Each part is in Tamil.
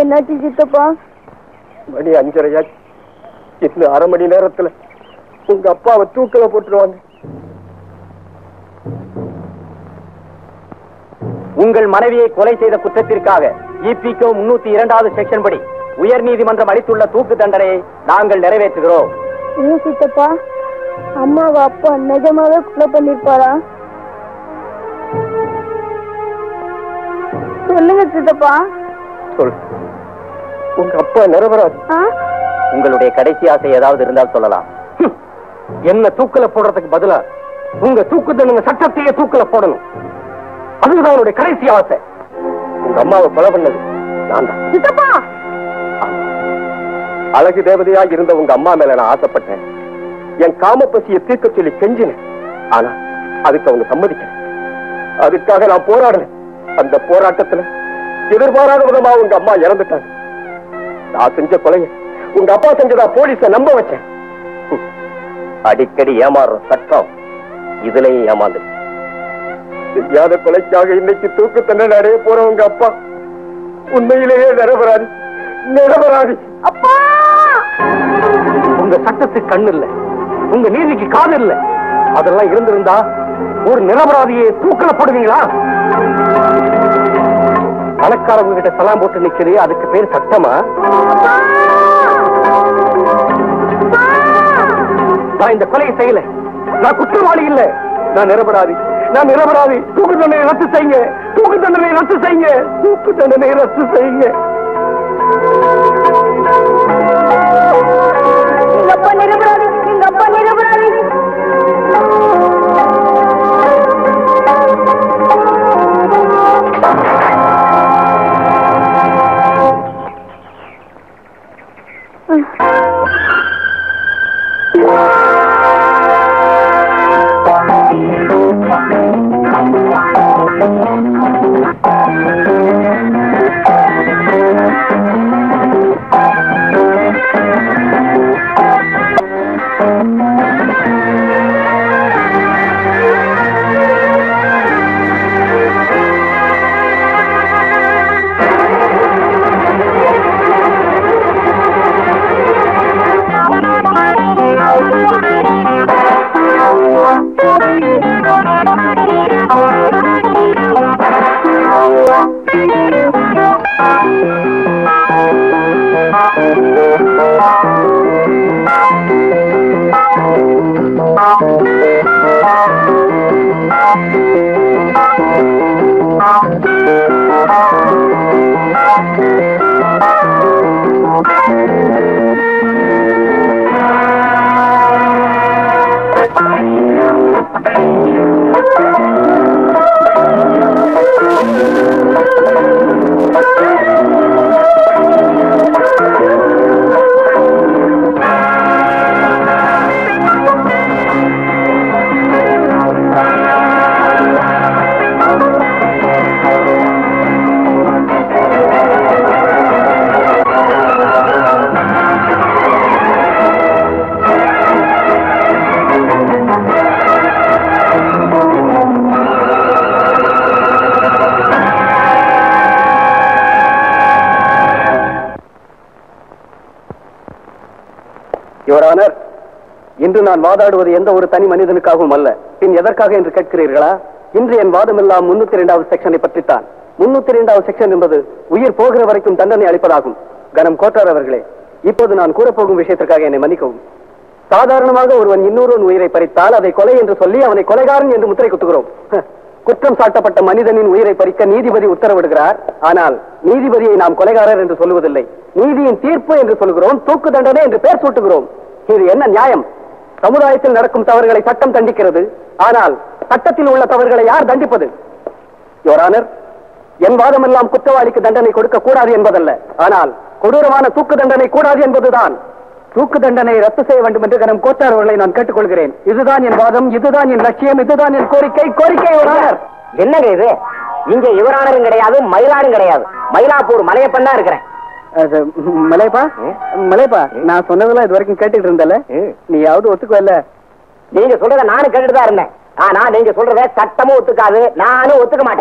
என்னாச்சு சித்தப்பா? மணி 5:30. இன்னும் அரை மணி நேரத்துல உங்க அப்பாவை தூக்கல போட்டுருவாங்க. உங்கள் மனைவியை கொலை செய்த குற்றத்திற்காக EPCO 302வது செக்ஷன் படி உயர் நீதிமன்றம் அளித்துள்ள தூக்கு தண்டனையை நாங்கள் நிறைவேற்றுகிறோம். ஏன் சித்தப்பா, அம்மாவை அப்பா நிஜமாவே கொலை பண்ணிருப்பாரா? சொல்லுங்க சித்தப்பா. சொல், உங்க அப்பா நிரபராதி. உங்களுடைய கடைசி ஆசை ஏதாவது இருந்தால் சொல்லலாம். என்ன தூக்கல போடுறதுக்கு பதிலா உங்க தூக்கு தண்டனை சட்டத்தையே தூக்கல போடணும். அதுதான் அவனுடைய கடைசி ஆசை. உங்க அம்மாவை கொலை பண்ணது நான் தான். சித்தப்பா, அழகு தேவதையா இருந்த உங்க அம்மா மேல நான் ஆசைப்பட்டேன். என் காம பசியை தீர்க்க சொல்லி கெஞ்சினேன். ஆனா அதுக்கு அவங்க சம்மதிக்க. அதுக்காக நான் போராடினேன். அந்த போராட்டத்துல எதிர்பாராத விதமா உங்க அம்மா இறந்துட்டாங்க. நான் செஞ்ச கொலையை உங்க அப்பா செஞ்சதா போலீஸ நம்ப வச்சேன். அடிக்கடி ஏமாறுற சட்டம் இதுலயும் ஏமாந்து செய்யாத கொலைக்காக இன்னைக்கு தூக்கு தண்டனை அடைய போற உங்க அப்பா உண்மையிலேயே நிரபராதி. நிரபராதி. அப்பா, உங்க சட்டத்துக்கு கண்ணு இல்ல, உங்க நீதிக்கு காது இல்ல. அதெல்லாம் இருந்திருந்தா ஒரு நிரபராதியை தூக்கல போடுவீங்களா? பணக்காரங்க கிட்ட சலாம் போட்டு நிக்கிறது, அதுக்கு பேர் சட்டமா? நான் இந்த கொலையை செய்யல. நான் குற்றவாளி இல்ல. நான் நிரபராதி. நான் நிரபராதி. தூக்கு தண்டனை ரத்து செய்யுங்க. தூக்கு தண்டனை ரத்து செய்யுங்க. தூக்கு தண்டனை ரத்து செய்யுங்க. எங்க அப்பா நிரபராதி. எங்க அப்பா நிரபராதி. இன்று நான் வாதாடுவது எந்த ஒரு தனி மனிதனுக்காகவும் அல்ல. பின் எதற்காக என்று கேட்கிறீர்களா? இன்று என் வாதம் எல்லாம் 302வது செக்ஷனை பற்றித்தான். 302வது செக்ஷன் என்பது உயிர் போகிற வரைக்கும் தண்டனை அளிப்பதாகும். கனம் கோட்டார் அவர்களே, இப்போது நான் கூறப்போகும் விஷயத்திற்காக என்னை மன்னிக்கவும். சாதாரணமாக ஒருவன் இன்னொருவன் உயிரை பறித்தால் அதை கொலை என்று சொல்லி அவனை கொலைகாரன் என்று முத்திரை குத்துகிறோம். குற்றம் சாட்டப்பட்ட மனிதனின் உயிரை பறிக்க நீதிபதி உத்தரவிடுகிறார். ஆனால் நீதிபதியை நாம் கொலைகாரர் என்று சொல்லுவதில்லை. நீதியின் தீர்ப்பு என்று சொல்கிறோம். தூக்கு தண்டனை என்று பெயர் சூட்டுகிறோம். இது என்ன நியாயம்? சமுதாயத்தில் நடக்கும் தவறுகளை சட்டம் தண்டிக்கிறது. ஆனால் சட்டத்தில் உள்ள தவறுகளை யார் தண்டிப்பது? யுவர் ஆனர், என் வாதம் எல்லாம் குற்றவாளிக்கு தண்டனை கொடுக்க கூடாது என்பதல்ல. ஆனால் கொடூரமான தூக்கு தண்டனை கூடாது என்பதுதான். தூக்கு தண்டனை ரத்து செய்ய வேண்டும் என்று கனம் கோட்டார் அவர்களை நான் கேட்டுக்கொள்கிறேன். இதுதான் என் வாதம், இதுதான் என் லட்சியம், இதுதான் என் கோரிக்கை. கோரிக்கை யுவர் ஆனர். என்னங்க இது? இங்க யுவரானரும் கிடையாது, மயிலாடும் கிடையாது. மயிலாப்பூர் மலையப்பன் தான் இருக்கிறேன். மலையப்பா, மலையப்பா, நான் சொன்னதெல்லாம் இது வரைக்கும் கேட்டுட்டு இருந்தல, நீயாவது ஒத்துக்கல? நீங்க சொல்றத நானும் கேட்டுட்டு தான் இருந்தேன். ஆனா நீங்க சொல்றத சட்டமும் ஒத்துக்காது, நானும் ஒத்துக்க மாட்டேன்.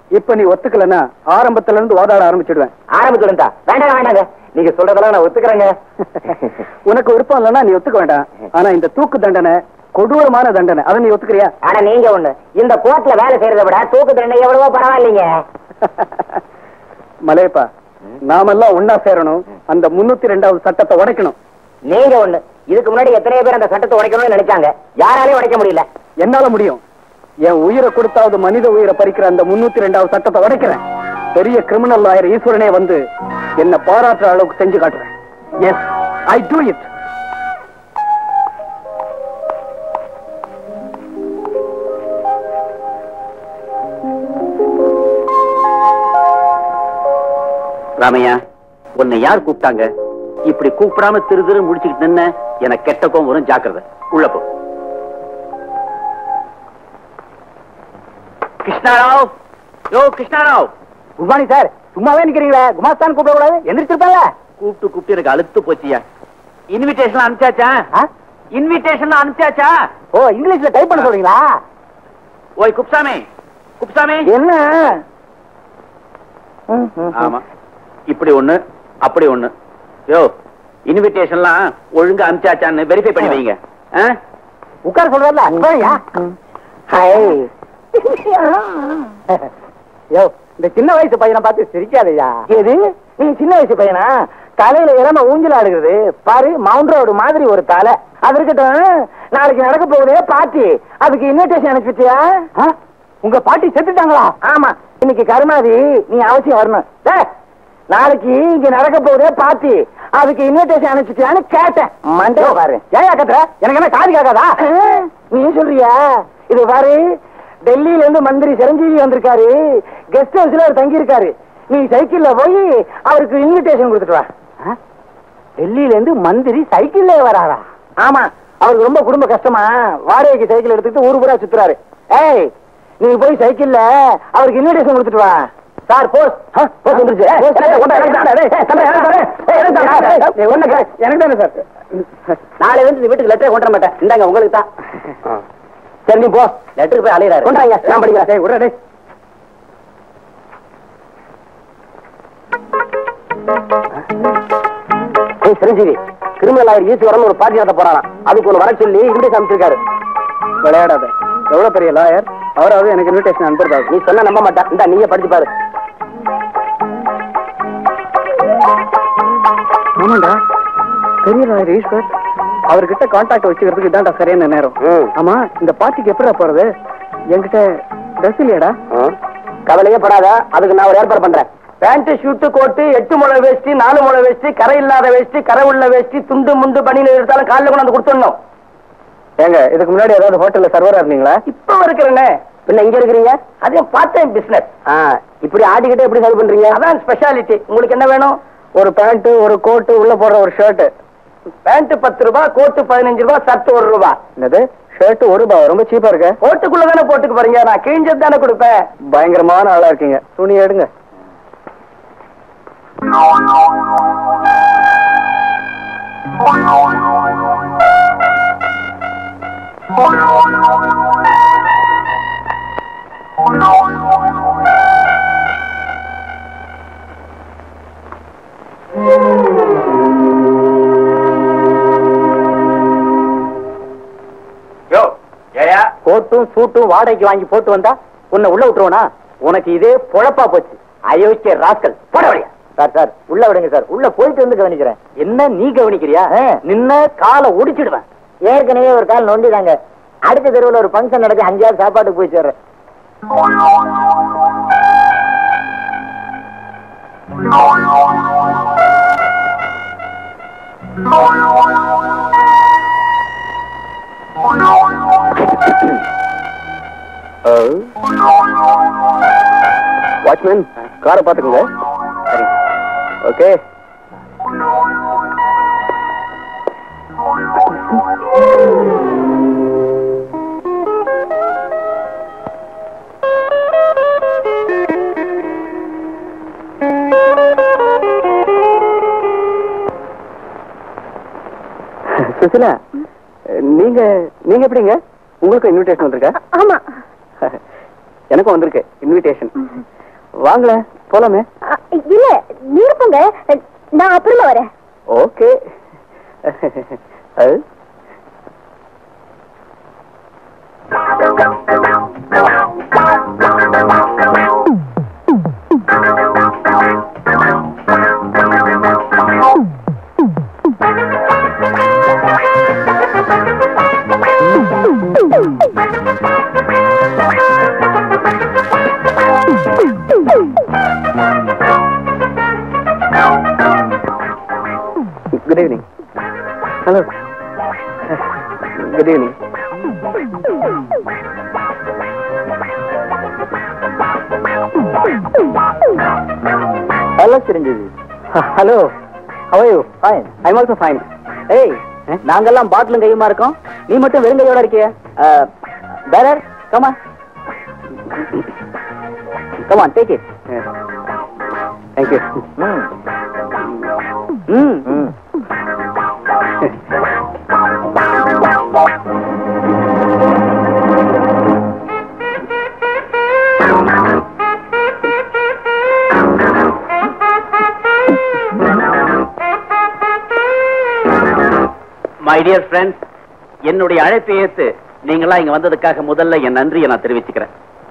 இப்ப நீ ஒத்துக்கலன்னா ஆரம்பத்துல இருந்து வாதாட ஆரம்பிச்சிடுவேன். ஆரம்பிச்சுடுந்தா? வேண்டாம் வேண்டாங்க, நீங்க சொல்றதெல்லாம் நான் ஒத்துக்கிறேங்க. உனக்கு விருப்பம் இல்லைன்னா நீ ஒத்துக்க வேண்டாம். ஆனா இந்த தூக்கு தண்டனை கொடூரமான தண்டனை, அதை நீ ஒத்துக்கிறியா? ஆனா நீங்க ஒண்ணு, இந்த கோர்ட்ல வேலை செய்யறதை விட தூக்கு தண்டனை எவ்வளவோ பரவாயில்லைங்க. மலையப்பா, நாமெல்லாம் ஒன்னா சேரணும், அந்த 302வது சட்டத்தை உடைக்கணும். நீங்க ஒண்ணு, இதுக்கு முன்னாடி எத்தனையோ பேர் அந்த சட்டத்தை உடைக்கணும்னு நினைச்சாங்க, யாராலையும் உடைக்க முடியல. என்னால முடியும். என் உயிரை கொடுத்தாவது மனித உயிரை பறிக்கிற அந்த 302வது சட்டத்தை உடைக்கிறேன். பெரிய கிரிமினல் லாயர் ஈஸ்வரனே வந்து என்ன பாராட்டுற அளவுக்கு செஞ்சு காட்டுறேன். Yes, I do it. Ramaiah, உன்னை யார் கூப்பிட்டாங்க? இப்படி கூப்பிடாம திரு திரு முடிச்சுக்கிட்டு நின்ன எனக்கு கெட்ட கோவம் வரும், ஜாக்கிரதை. உள்ள போ. கிருஷ்ணாராவ், யோ கிருஷ்ணாராவ். Good morning sir. சும்மாவே நிக்கிறீங்களா? குமாஸ்தான் கூப்பிட கூடாது, எந்திரிச்சிருப்பாங்க. கூப்பிட்டு எனக்கு அழுத்து போச்சியா. இன்விடேஷன் அனுப்பிச்சாச்சா? இன்விடேஷன் அனுப்பிச்சாச்சா? ஓ, இங்கிலீஷ்ல டைப் பண்ண சொல்றீங்களா? ஓய் குப்சாமி, குப்சாமி. என்ன? ஆமா, இப்படி ஒண்ணு அப்படி ஒண்ணு. யோ, இன்விடேஷன்லாம் ஒழுங்கா அனுப்பிச்சாச்சான்னு வெரிஃபை பண்ணி வைங்க. உட்கார சொல்றல. யோ, இந்த சின்ன வயசு பையனை பார்த்து சிரிக்காதையா. எது? நீ சின்ன வயசு பையனா? தலையில இறம ஊஞ்சல் ஆடுகிறது பாரு, மவுண்ட் ரோடு மாதிரி ஒரு தலை. அது இருக்கட்டும், நாளைக்கு நடக்க போகுதே பார்ட்டி, அதுக்கு இன்விடேஷன் அனுப்பிச்சியா? உங்க பாட்டி செத்துட்டாங்களா? ஆமா, இன்னைக்கு கருமாதி, நீ அவசியம் வரணும். நாளைக்கு இங்க நடக்க போகுதே பார்ட்டி, அதுக்கு இன்விடேஷன் அனுப்பிச்சியான்னு கேட்டேன். மண்டே பாரு. ஏயா கத்துற? எனக்கு என்ன காது கேட்காதா? நீ சொல்றியா? இது பாரு, டெல்லியில இருந்து மந்திரி சிரஞ்சீவி வந்திருக்காரு, கெஸ்ட் ஹவுஸ்ல அவர் தங்கி இருக்காரு. நீ சைக்கிள்ல போய் அவருக்கு இன்விடேஷன் கொடுத்துட்டு வா. டெல்லியில இருந்து மந்திரி சைக்கிள்ல வராரா? ஆமா, அவருக்கு ரொம்ப குடும்ப கஷ்டமா, வாடகைக்கு சைக்கிள் எடுத்துட்டு ஊரு பூரா சுத்துறாரு. ஏய், நீ போய் சைக்கிள்ல அவருக்கு இன்விடேஷன் கொடுத்துட்டு வா. சார், போஸ்ட் போஸ்ட் வந்துருச்சு. எனக்கு தானே சார். நாளை வந்து வீட்டுக்கு லெட்டரை கொண்டு வர மாட்டேன். இந்தாங்க உங்களுக்கு தான். சரி, நீ போ. லெட்டருக்கு போய் அலையிறாரு. கொண்டாங்க, நான் படிக்கிறேன். விடுறே. சிரஞ்சீவி, கிரிமினல் லாயர் ஈஸ்வரன் ஒரு பார்ட்டி நடத்த போறாராம். அதுக்கு ஒன்று வர சொல்லி இன்விடேஷன் அனுப்பிச்சிருக்காரு. விளையாடாத, எவ்வளவு பெரிய லாயர், அவராவது எனக்கு இன்விடேஷன் அனுப்புறதா? நீ சொன்னா நம்ப மாட்டேன். இந்த நீயே படிச்சு பாரு. ஆமாண்டா, பெரிய லாயர் ஈஸ்வர், அவர்கிட்ட கான்டாக்ட் வச்சுக்கிறதுக்கு இதான்டா சரியான நேரம். ஆமா, இந்த பார்ட்டிக்கு எப்படி போறது? என்கிட்ட ட்ரெஸ் இல்லையாடா? கவலையே படாத, அதுக்கு நான் ஒரு ஏற்பாடு பண்றேன். பேண்ட், ஷூட்டு, கோட்டு, 8 முழ வேஷ்டி, 4 முழ வேஷ்டி, கரை இல்லாத வேஷ்டி, கரை உள்ள வேஷ்டி, துண்டு முண்டு பனியில் எடுத்தாலும் காலைல கொண்டு வந்து கொடுத்துடணும். ஏங்க, இதுக்கு முன்னாடி ஏதாவது ஹோட்டல்ல சர்வரா இருந்தீங்களா? இப்ப இருக்கிறேன்னு. பின்ன இங்க இருக்கிறீங்க? அதே பார்ட் டைம் பிசினஸ். இப்படி ஆடிக்கிட்டே எப்படி சர்வ் பண்றீங்க? அதான் ஸ்பெஷாலிட்டி. உங்களுக்கு என்ன வேணும்? ஒரு பேண்ட், ஒரு கோட்டு, உள்ள போடுற ஒரு ஷர்ட். பேண்ட் 10 ரூபாய், கோட்டு 15 ரூபாய், ஷர்ட் 1 ரூபாய். என்னது? ஷர்ட் 1 ரூபாய்? ரொம்ப சீப்பா இருக்கு. கோட்டுக்குள்ள தானே போட்டுக்கு போறீங்க, நான் கிழிஞ்சது தானே கொடுப்பேன். பயங்கரமான ஆளா இருக்கீங்க. துணி எடுங்க. கோட்டும் சூட்டும் வாடகைக்கு வாங்கி போட்டு வந்தா உன்னை உள்ள விட்டுருவனா? உனக்கு இதே பொழப்பா போச்சு. அயோக்கிய ராஸ்கல், போட வழியா. சார் சார், உள்ள விடுங்க சார். உள்ள போயிட்டு வந்து கவனிக்கிறேன். என்ன நீ கவனிக்கிறியா? நின்ன காலை ஒடிச்சிடுவேன். ஏற்கனவே ஒரு கால் நொண்டிதாங்க. அடுத்த தெருவில் ஒரு பங்கன் நடத்தி 5 சாப்பாட்டுக்கு போய் சேர்றேன். வாட்ச்மேன், காரை பாத்துக்கோங்க. சரி, ஓகே. சுசிலா, நீங்க எப்படிங்க? உங்களுக்கு இன்விடேஷன் வந்திருக்கா? ஆமா, எனக்கும் வந்திருக்கு இன்விடேஷன். வாங்கல போலாமே. இல்ல நீங்க போங்க, நான் அப்புறமா வரேன். Okay. Good evening. Hello. Good evening. Hello, Chiranjeevi. Hello. How are you? Fine. I'm also fine. Hey, நாங்கெல்லாம் பாட்டிலும் கையுமா இருக்கோம், நீ மட்டும் வெறுங்கையோட இருக்கிய. Bearer, come on. Come on, take it. Thank you. My dear friends, என்னுடைய அழைப்பை ஏற்று நீங்களா இங்க வந்ததுக்காக முதல்ல என் நன்றியை நான் தெரிவிச்சுக்கிறேன்.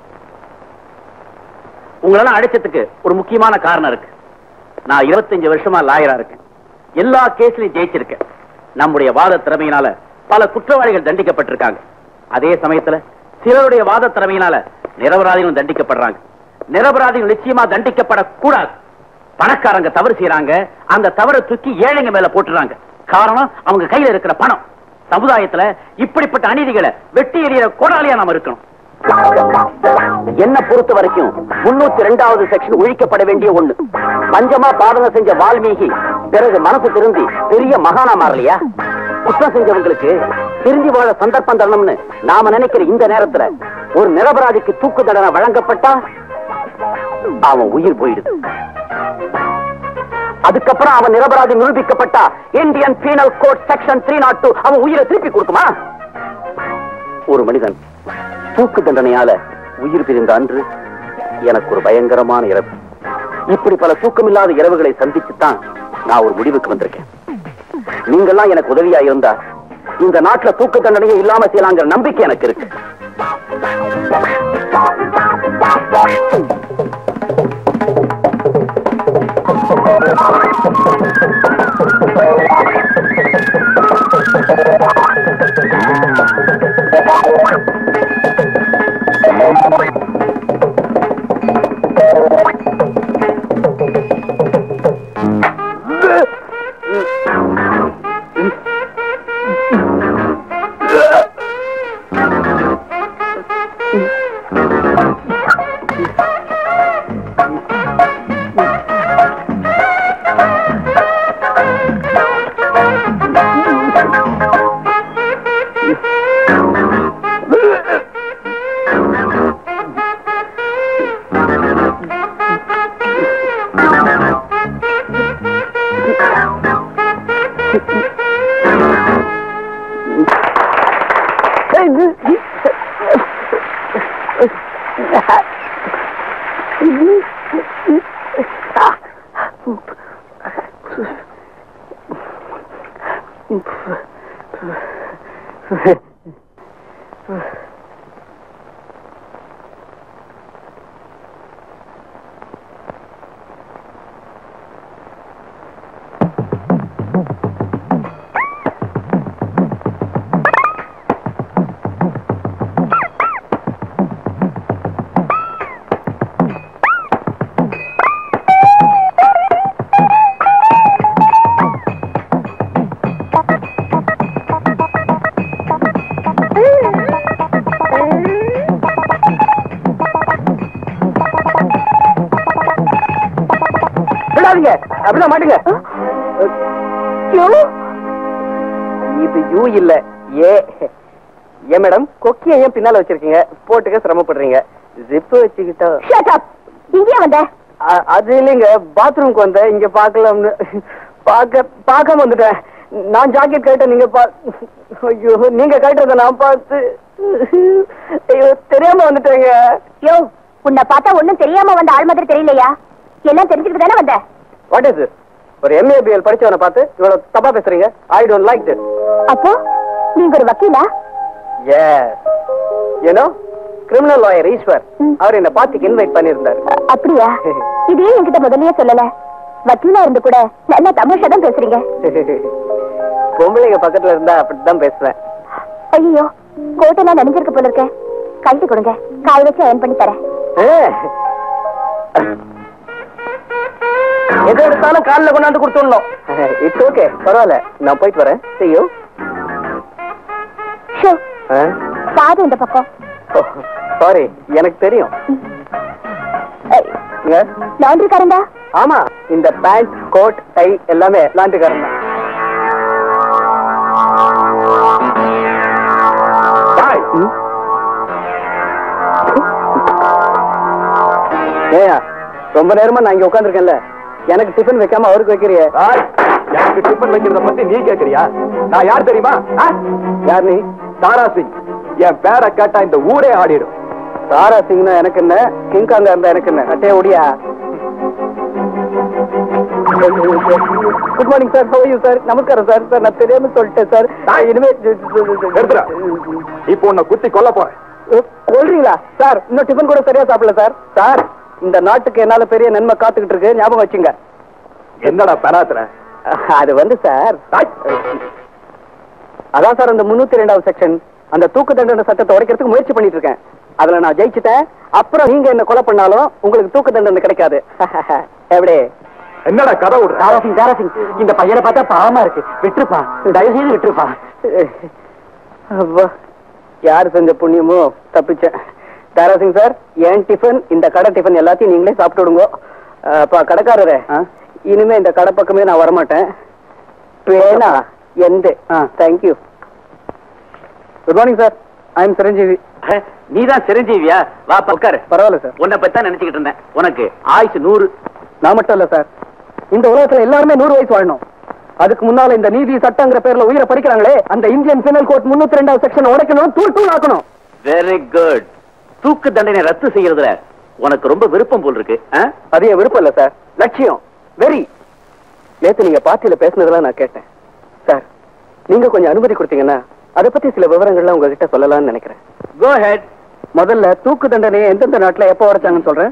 உங்களெல்லாம் அழைச்சதுக்கு ஒரு முக்கியமான காரணம் இருக்கு. நான் 25 வருஷமா லாயரா இருக்கேன். எல்லா கேஸ்லயும் ஜெயிச்சிருக்கேன். நம்முடைய வாத திறமையினால பல குற்றவாளிகள் தண்டிக்கப்பட்டிருக்காங்க. அதே சமயத்துல சிலருடைய வாத திறமையினால நிரபராதிகளும் தண்டிக்கப்படுறாங்க. நிரபராதிகள் நிச்சயமா தண்டிக்கப்படக்கூடாது. பணக்காரங்க தவறு செய்யறாங்க, அந்த தவறை தூக்கி ஏழைங்க மேல போட்டுறாங்க. காரணம் அவங்க கையில இருக்கிற பணம். சமுதாயத்துல இப்படிப்பட்ட அநீதிகளை வெட்டி எறிகிற கோடாலியா நாம இருக்கணும். என்ன பொறுத்த வரைக்கும் 302வது செக்ஷன் ஒழிக்கப்பட வேண்டிய ஒண்ணு. பஞ்சமா பாதனை செஞ்ச வால்மீகி பிறகு மனசு திருந்தி பெரிய மகானா மாறலையா? குற்றம் செஞ்சவங்களுக்கு திருந்தி வாழ சந்தர்ப்பம் தரணும்னு நாம நினைக்கிற இந்த நேரத்துல ஒரு நிரபராதிக்கு தூக்கு தண்டனை வழங்கப்பட்டா அவன் உயிர் போயிடுது. அதுக்கப்புறம் அவன் நிரபராதி நிரூபிக்கப்பட்டா இந்தியன் பீனல் கோட் செக்ஷன் 302 அவன் உயிரை திருப்பி கொடுக்குமா? ஒரு மனிதன் தூக்கு தண்டனையால உயிர் பிரிந்த அன்று எனக்கு ஒரு பயங்கரமான இரவு. இப்படி பல தூக்கமில்லாத இரவுகளை சந்திச்சுதான் நான் ஒரு முடிவுக்கு வந்திருக்கேன். நீங்கெல்லாம் எனக்கு உதவியா இருந்தா இந்த நாட்டுல தூக்கு தண்டனையே இல்லாம செய்யலாங்கிற நம்பிக்கை எனக்கு இருக்கு. அப்படிதான் மாட்டுங்க. இது யூ இல்ல ஏ. ஏன் மேடம் கொக்கிய ஏன் பின்னால வச்சிருக்கீங்க? போட்டுக்க சிரமப்படுறீங்க. ஜிப்பு வச்சுக்கிட்டா. இங்கே வந்த? அது இல்லைங்க, பாத்ரூம்க்கு வந்தேன். இங்க பாக்கலாம்னு பார்க்காம வந்துட்டேன். நான் ஜாக்கெட் கேட்டேன், நீங்க ஐயோ நீங்க கேட்டத நான் பார்த்து ஐயோ தெரியாம வந்துட்டேங்க. யோ உன்னை பார்த்தா ஒண்ணும் தெரியாம வந்த ஆள் மாதிரி தெரியலையா? எல்லாம் தெரிஞ்சுக்கிட்டு தானே வந்த. What is this? ஒரு MABL படிச்சவனை பார்த்து இவ்வளவு தப்பா பேசுறீங்க? I don't like this. அப்போ நீங்க ஒரு வக்கீலா? Yes. You know criminal lawyer Eswar அவர் என்ன பார்ட்டிக்கு இன்வைட் பண்ணியிருந்தார். அப்படியா? இதே என்கிட்ட முதல்லயே சொல்லல. வக்கீலா இருந்து கூட நல்லா தமாஷா தான் பேசுறீங்க. பொம்பளைங்க பக்கத்துல இருந்தா அப்படித்தான் பேசுவேன். ஐயோ, கோட்டெல்லாம் நனைஞ்சிருக்க போல இருக்க. கழட்டி கொடுங்க, காய வச்சு அயன் பண்ணி தரேன். எது எடுத்தாலும் காலில் கொண்டாந்து கொடுத்துடணும். இட்ஸ் ஓகே, பரவாயில்ல, நான் போயிட்டு வரேன். See you. பாது இந்த பக்கம். சாரி, எனக்கு தெரியும். லாண்டரி காரண்டா? ஆமா, இந்த பேண்ட் கோட் டை எல்லாமே லாண்டரி காரன் தான். ஏயா, ரொம்ப நேரமா நான் இங்க உட்காந்துருக்கேன்ல, எனக்கு டிஃபன் வைக்காம அவருக்கு வைக்கிறிய? எனக்கு டிஃபன் வைக்கிறத பத்தி நீ கேக்குறியா? நான் யார் தெரியுமா? யார் நீ? தாரா சிங். என் பேரை கேட்டா இந்த ஊரே ஆடிடும். தாரா சிங்னா எனக்கு என்ன, கிங்காங்க இருந்தா எனக்கு என்ன? கட்டே ஓடியா. Good morning sir, how are you sir? நமஸ்காரம் சார். சார் நான் தெரியாம சொல்லிட்டேன் சார். இனிமே இப்போ உன்னை குத்தி கொல்ல போறேன். கொல்றீங்களா சார்? இன்னும் டிஃபன் கூட சரியா சாப்பிடல சார். சார், இந்த நாட்டுக்கு என்னால பெரிய நன்மை காத்துக்கிட்டு இருக்கு, ஞாபகம் வச்சுங்க. என்னடா பெறாத்துற? அது வந்து சார், அதான் சார் அந்த 302வது செக்ஷன், அந்த தூக்கு தண்டனை சட்டத்தை உடைக்கிறதுக்கு முயற்சி பண்ணிட்டு இருக்கேன். அதுல நான் ஜெயிச்சுட்டேன். அப்புறம் நீங்க என்ன கொலை பண்ணாலும் உங்களுக்கு தூக்கு தண்டனை கிடைக்காது. எப்படி? என்னடா கதை விடுற? தாராசிங், தாராசிங், இந்த பையனை பார்த்தா பாவமா இருக்கு. விட்டுருப்பா, தயவு செய்து விட்டுருப்பா. யாரு செஞ்ச புண்ணியமோ தப்பிச்சேன். தாராசிங் சார், என் டிஃபன், இந்த கடை டிஃபன் எல்லாத்தையும் நீங்களே சாப்பிட்டு விடுங்க. அப்பா கடைக்காரரே, இனிமே இந்த கடை பக்கமே நான் வரமாட்டேன். பேனா எந்த? Thank you. Good morning sir, I am Chiranjeevi. நீதான் சிரஞ்சீவியா? வா உட்காரு. பரவாயில்ல சார். உன்னை பத்தி தான் நினைச்சுக்கிட்டு இருந்தேன். உனக்கு ஆயுசு 100. நான் மட்டும் இல்ல சார், இந்த உலகத்துல எல்லாருமே 100 வயசு வாழணும். அதுக்கு முன்னால இந்த நீதி சட்டங்கிற பேர்ல உயிரை பறிக்கிறாங்களே, அந்த இந்தியன் பீனல் கோட் 302வது செக்ஷன் உடைக்கணும், தூள் தூள் ஆக்கணும். Very good. தூக்கு தண்டனை ரத்து செய்யறதுல உனக்கு ரொம்ப விருப்பம் போல் இருக்கு. அது என் விருப்பம் இல்ல சார், லட்சியம், வெரி. நேத்து நீங்க பார்ட்டியில பேசினதெல்லாம் நான் கேட்டேன் சார். நீங்க கொஞ்சம் அனுமதி கொடுத்தீங்கன்னா அதை பத்தி சில விவரங்கள்லாம் உங்ககிட்ட சொல்லலாம்னு நினைக்கிறேன். Go ahead. முதல்ல தூக்கு தண்டனையை எந்தெந்த நாட்டுல எப்ப உடைச்சாங்கன்னு சொல்றேன்.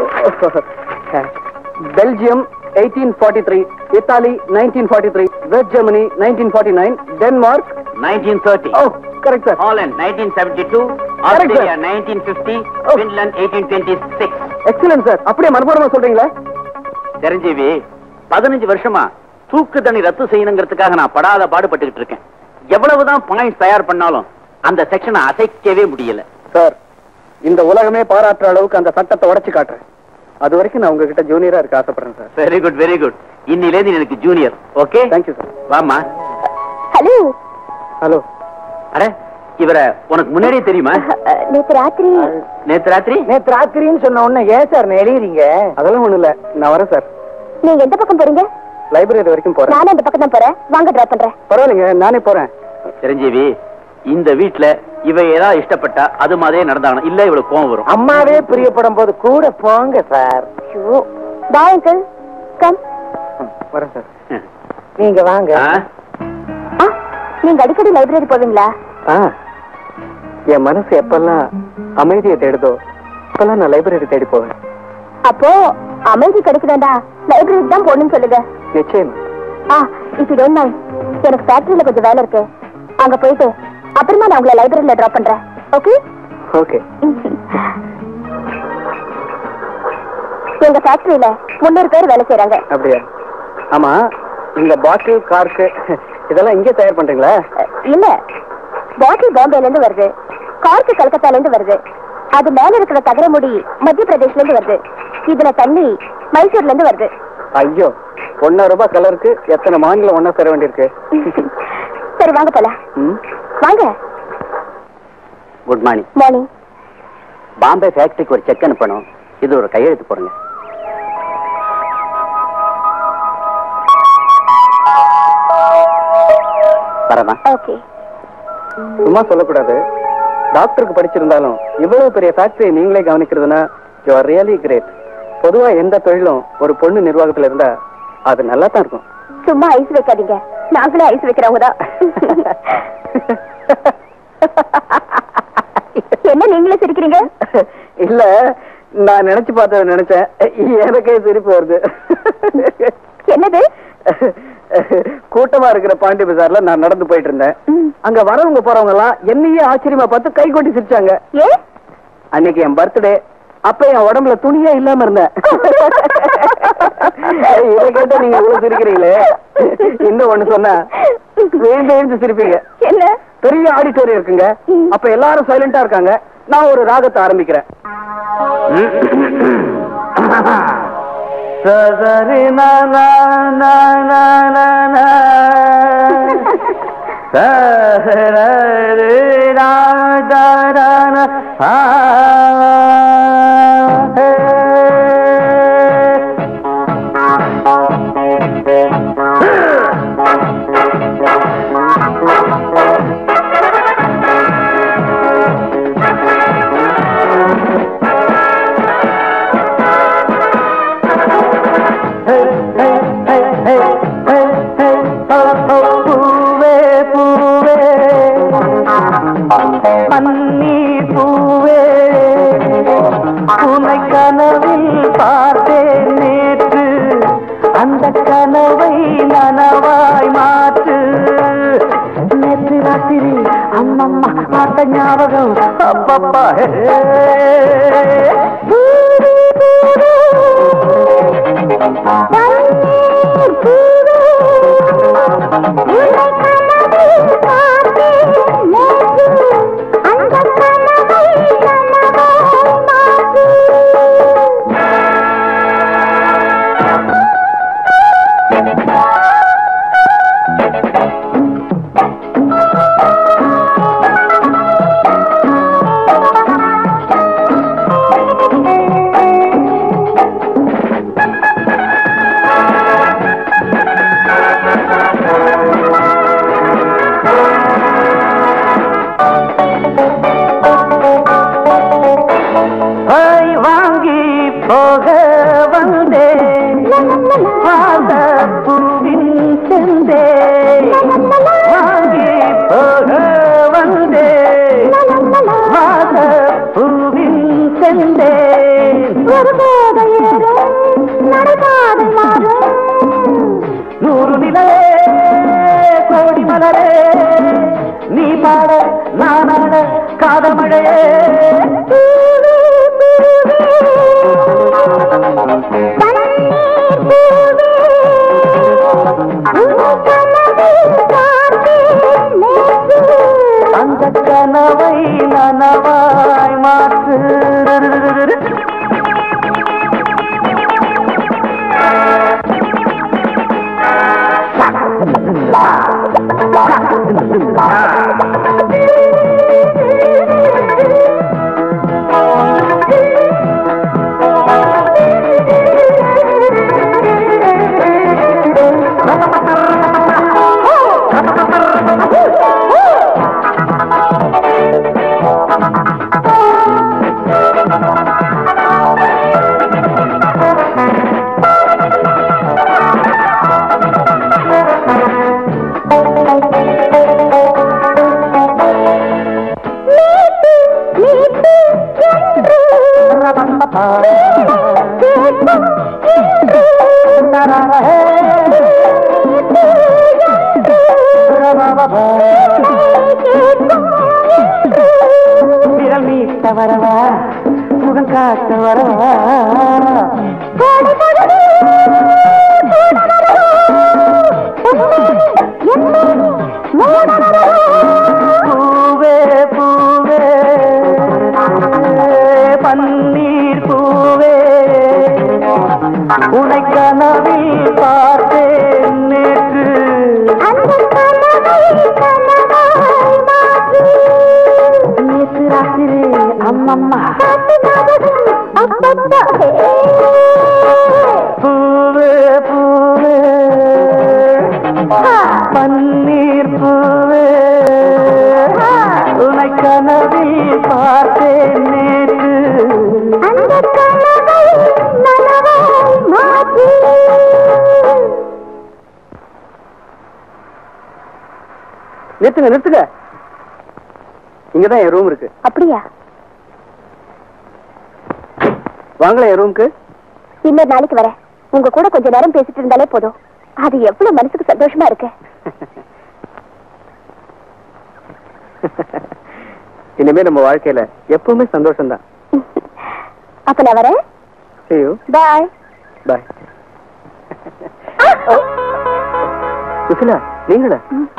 Belgium 1843, Italy 1943, West Germany 1949, Denmark 1930. Oh correct sir. Holland 1972, Australia 1950, Finland 1826. Excellent sir, அப்படியே மறுபடியும் சொல்றீங்களா? சிரஞ்சீவி, 15 வருஷமா தூக்கு தண்டனை ரத்து செய்யணுங்கிறதுக்காக நான் படாத பாடுபட்டுக்கிட்டு இருக்கேன். எவ்வளவுதான் பாயிண்ட்ஸ் தயார் பண்ணாலும் அந்த செக்ஷனை அசைக்கவே முடியல சார். இந்த உலகமே பாராட்டுற அளவுக்கு அந்த சட்டத்தை உடைச்சு காட்டுறேன். அது வரைக்கும் நான் உங்ககிட்ட ஜூனியரா இருக்க ஆசைப்படுறேன் sir. Very good, very good. இன்னிலேருந்து எனக்கு ஜூனியர். Okay, thank you sir. வாமா. ஹலோ. ஹலோ. அட, இவரை உனக்கு முன்னாடியே தெரியுமா? நேத்து ராத்திரி. நேத்து ராத்திரின்னு சொன்ன உடனே ஏன் சார் எழுதுறீங்க? அதெல்லாம் ஒண்ணு இல்ல, நான் வரேன் சார். நீங்க எந்த பக்கம் போறீங்க? லைப்ரரி வரைக்கும் போறேன். நானும் அந்த பக்கம் தான் போறேன், வாங்க டிராப் பண்றேன். பரவாயில்லைங்க, நானே போறேன். சிரஞ்சீவி, இந்த வீட்டுல இவ ஏதாவது இஷ்டப்பட்டா அது மாதிரியே நடந்தாங்க, இல்ல இவளுக்கு கோவம் வரும். அம்மாவே பிரியப்படும் போது கூட போங்க சார். Bye uncle, come. வரேன் சார். நீங்க வாங்க. நீங்க அடிக்கடி லைப்ரரி போவீங்களா? என் மனசு எப்பெல்லாம் அமைதியை தேடுதோ அப்பெல்லாம் நான் லைப்ரரி தேடி போவேன். அப்போ அமைதி கிடைக்குதாண்டா, லைப்ரரிக்கு தான் போகணும்னு சொல்லுங்க. நிச்சயம். இப்ப டோன்ட் மைண்ட், எனக்கு ஃபேக்டரியில கொஞ்சம் வேலை இருக்கு, அங்க போயிட்டு அப்புறமா நான் உங்களை லைப்ரரியில டிராப் பண்றேன். ஓகே? ஓகே. எங்க ஃபேக்டரியில 300 பேர் வேலை செய்யறாங்க. அப்படியா? ஆமா, இந்த பாட்டில் கார்க்கு இதெல்லாம் இங்கே தயார் பண்றீங்களா? இல்ல, பாட்டில் பாம்பேல இருந்து வருது, கார்க்கு கல்கத்தால இருந்து வருது, அது மேல இருக்கிற தகர முடி மத்திய பிரதேஷ்ல இருந்து வருது, இதுல தண்ணி மைசூர்ல இருந்து வருது. ஐயோ, 1 ரூபாய் கலருக்கு எத்தனை மாநிலம் ஒன்னா சேர வேண்டியிருக்கு. சரி வாங்க போலாம். வாங்க. Good morning. மார்னிங். பாம்பே ஃபேக்டரிக்கு ஒரு செக் அனுப்பணும், இது ஒரு கையெழுத்து போடுங்க. வரமா? ஓகே. சும்மா சொல்லக்கூடாது. டாக்டருக்கு படிச்சிருந்தாலும் இவ்வளவு பெரிய ஃபேக்டரியை நீங்களே கவனிக்கிறதுனா யூ ஆர் ரியலி கிரேட். பொதுவா எந்த தொழிலும் ஒரு பொண்ணு நிர்வாகத்துல இருந்தா அது நல்லா தான் இருக்கும். சும்மா ஐஸ் வைக்காதீங்க, நாங்களே ஐஸ் வைக்கிறவங்க தான். என்ன நீங்களே சிரிக்கிறீங்க? இல்ல, நான் நினைச்சு பார்த்தத நினைச்சேன், எனக்கே சிரிப்பு வருது. என்னது? கூட்டமா இருக்கிற பாண்டி பஜார்ல நான் நடந்து போயிட்டு இருந்தேன். அங்க வரவங்க போறவங்க எல்லாம் என்னையே ஆச்சரியமா பார்த்து கை கொட்டி சிரிச்சாங்க. அன்னைக்கு என் பர்த்டே. அப்ப என் உடம்புல துணியே இல்லாம இருந்தேன். இதை கேட்ட நீங்க இவ்வளவு சிரிக்கிறீங்களே. இன்னும் ஒண்ணு சொன்னா எழுந்து சிரிப்பீங்க. என்ன? பெரிய ஆடிட்டோரியம் இருக்குங்க. அப்ப எல்லாரும் சைலண்டா இருக்காங்க. நான் ஒரு ராகத்தை ஆரம்பிக்கிறேன். சரி பன்னீர் பூவே உன்னை கனவில் பார்த்தேன் நேற்று, அந்த கனவை நனவாய் மாற்று. நேற்று ராத்திரி அம்மம்மா பார்த்த ஞாபகம் அப்பப்பா. நூறு நிலே கோடி மலரே, நீ பாட நானாட காதல் மழையே. அந்த கனவை நனவாய் மாற்று. விரல் மீட்ட வரவா, முகம் காட்ட வரவா, பூவே பூவே பன்னீர் பூவே உன்னை கனவில் பார்த்தேன் நேற்று, நேற்று ராத்திரி அம்மம்மா பூவே பூவே பன்னீர் பூவே நிறுத்துங்க நிறுத்துங்க. இங்கதான் என் ரூம் இருக்கு. அப்படியா? வாங்களேன் என் ரூமுக்கு. இன்னொரு நாளைக்கு வரேன். உங்க கூட கொஞ்ச நேரம் பேசிட்டு இருந்தாலே போதும். அது எவ்வளவு மனசுக்கு சந்தோஷமா இருக்கு. இனிமே நம்ம வாழ்க்கையில எப்பவுமே சந்தோஷம் தான். அப்ப நான் வரேன். பாய் பாய். சுசிலா நீங்களா?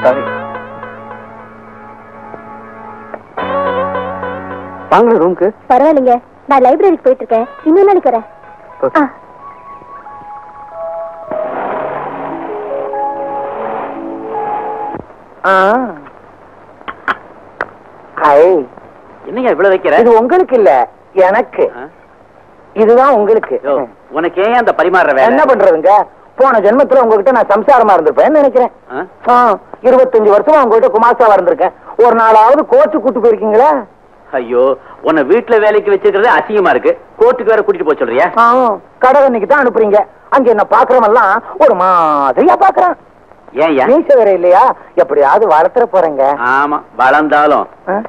வாங்க ரூமுக்கு. பரவாயில்லைங்க, நான் லைப்ரரிக்கு போயிட்டு இருக்கேன். இன்னொரு நாளைக்கு வரேன். என்னங்க இவ்வளவு வைக்கிற? இது உங்களுக்கு இல்ல, எனக்கு. இதுதான் உங்களுக்கு. உனக்கு ஏன் அந்த பரிமாற வேலை? என்ன பண்றதுங்க, போன ஜென்மத்துல உங்ககிட்ட நான் சம்சாரமா இருந்திருப்பேன்னு நினைக்கிறேன். 25 வருஷமா உங்ககிட்ட குமாசாவா இருந்திருக்கேன். ஒரு நாளாவது கோர்ட்டு கூட்டு போயிருக்கீங்களா? ஐயோ, உன்னை வீட்டுல வேலைக்கு வச்சிருக்கிறது அசிங்கமா இருக்கு. கோர்ட்டுக்கு வேற கூட்டிட்டு போக சொல்றியா? கடகன்னைக்கு தான் அனுப்புறீங்க. அங்க என்ன பாக்குறவெல்லாம் ஒரு மாதிரியா பாக்குறான். ஏன் மீச வேற இல்லையா? எப்படியாவது வளர்த்துற போறேங்க. ஆமா, வளர்ந்தாலும்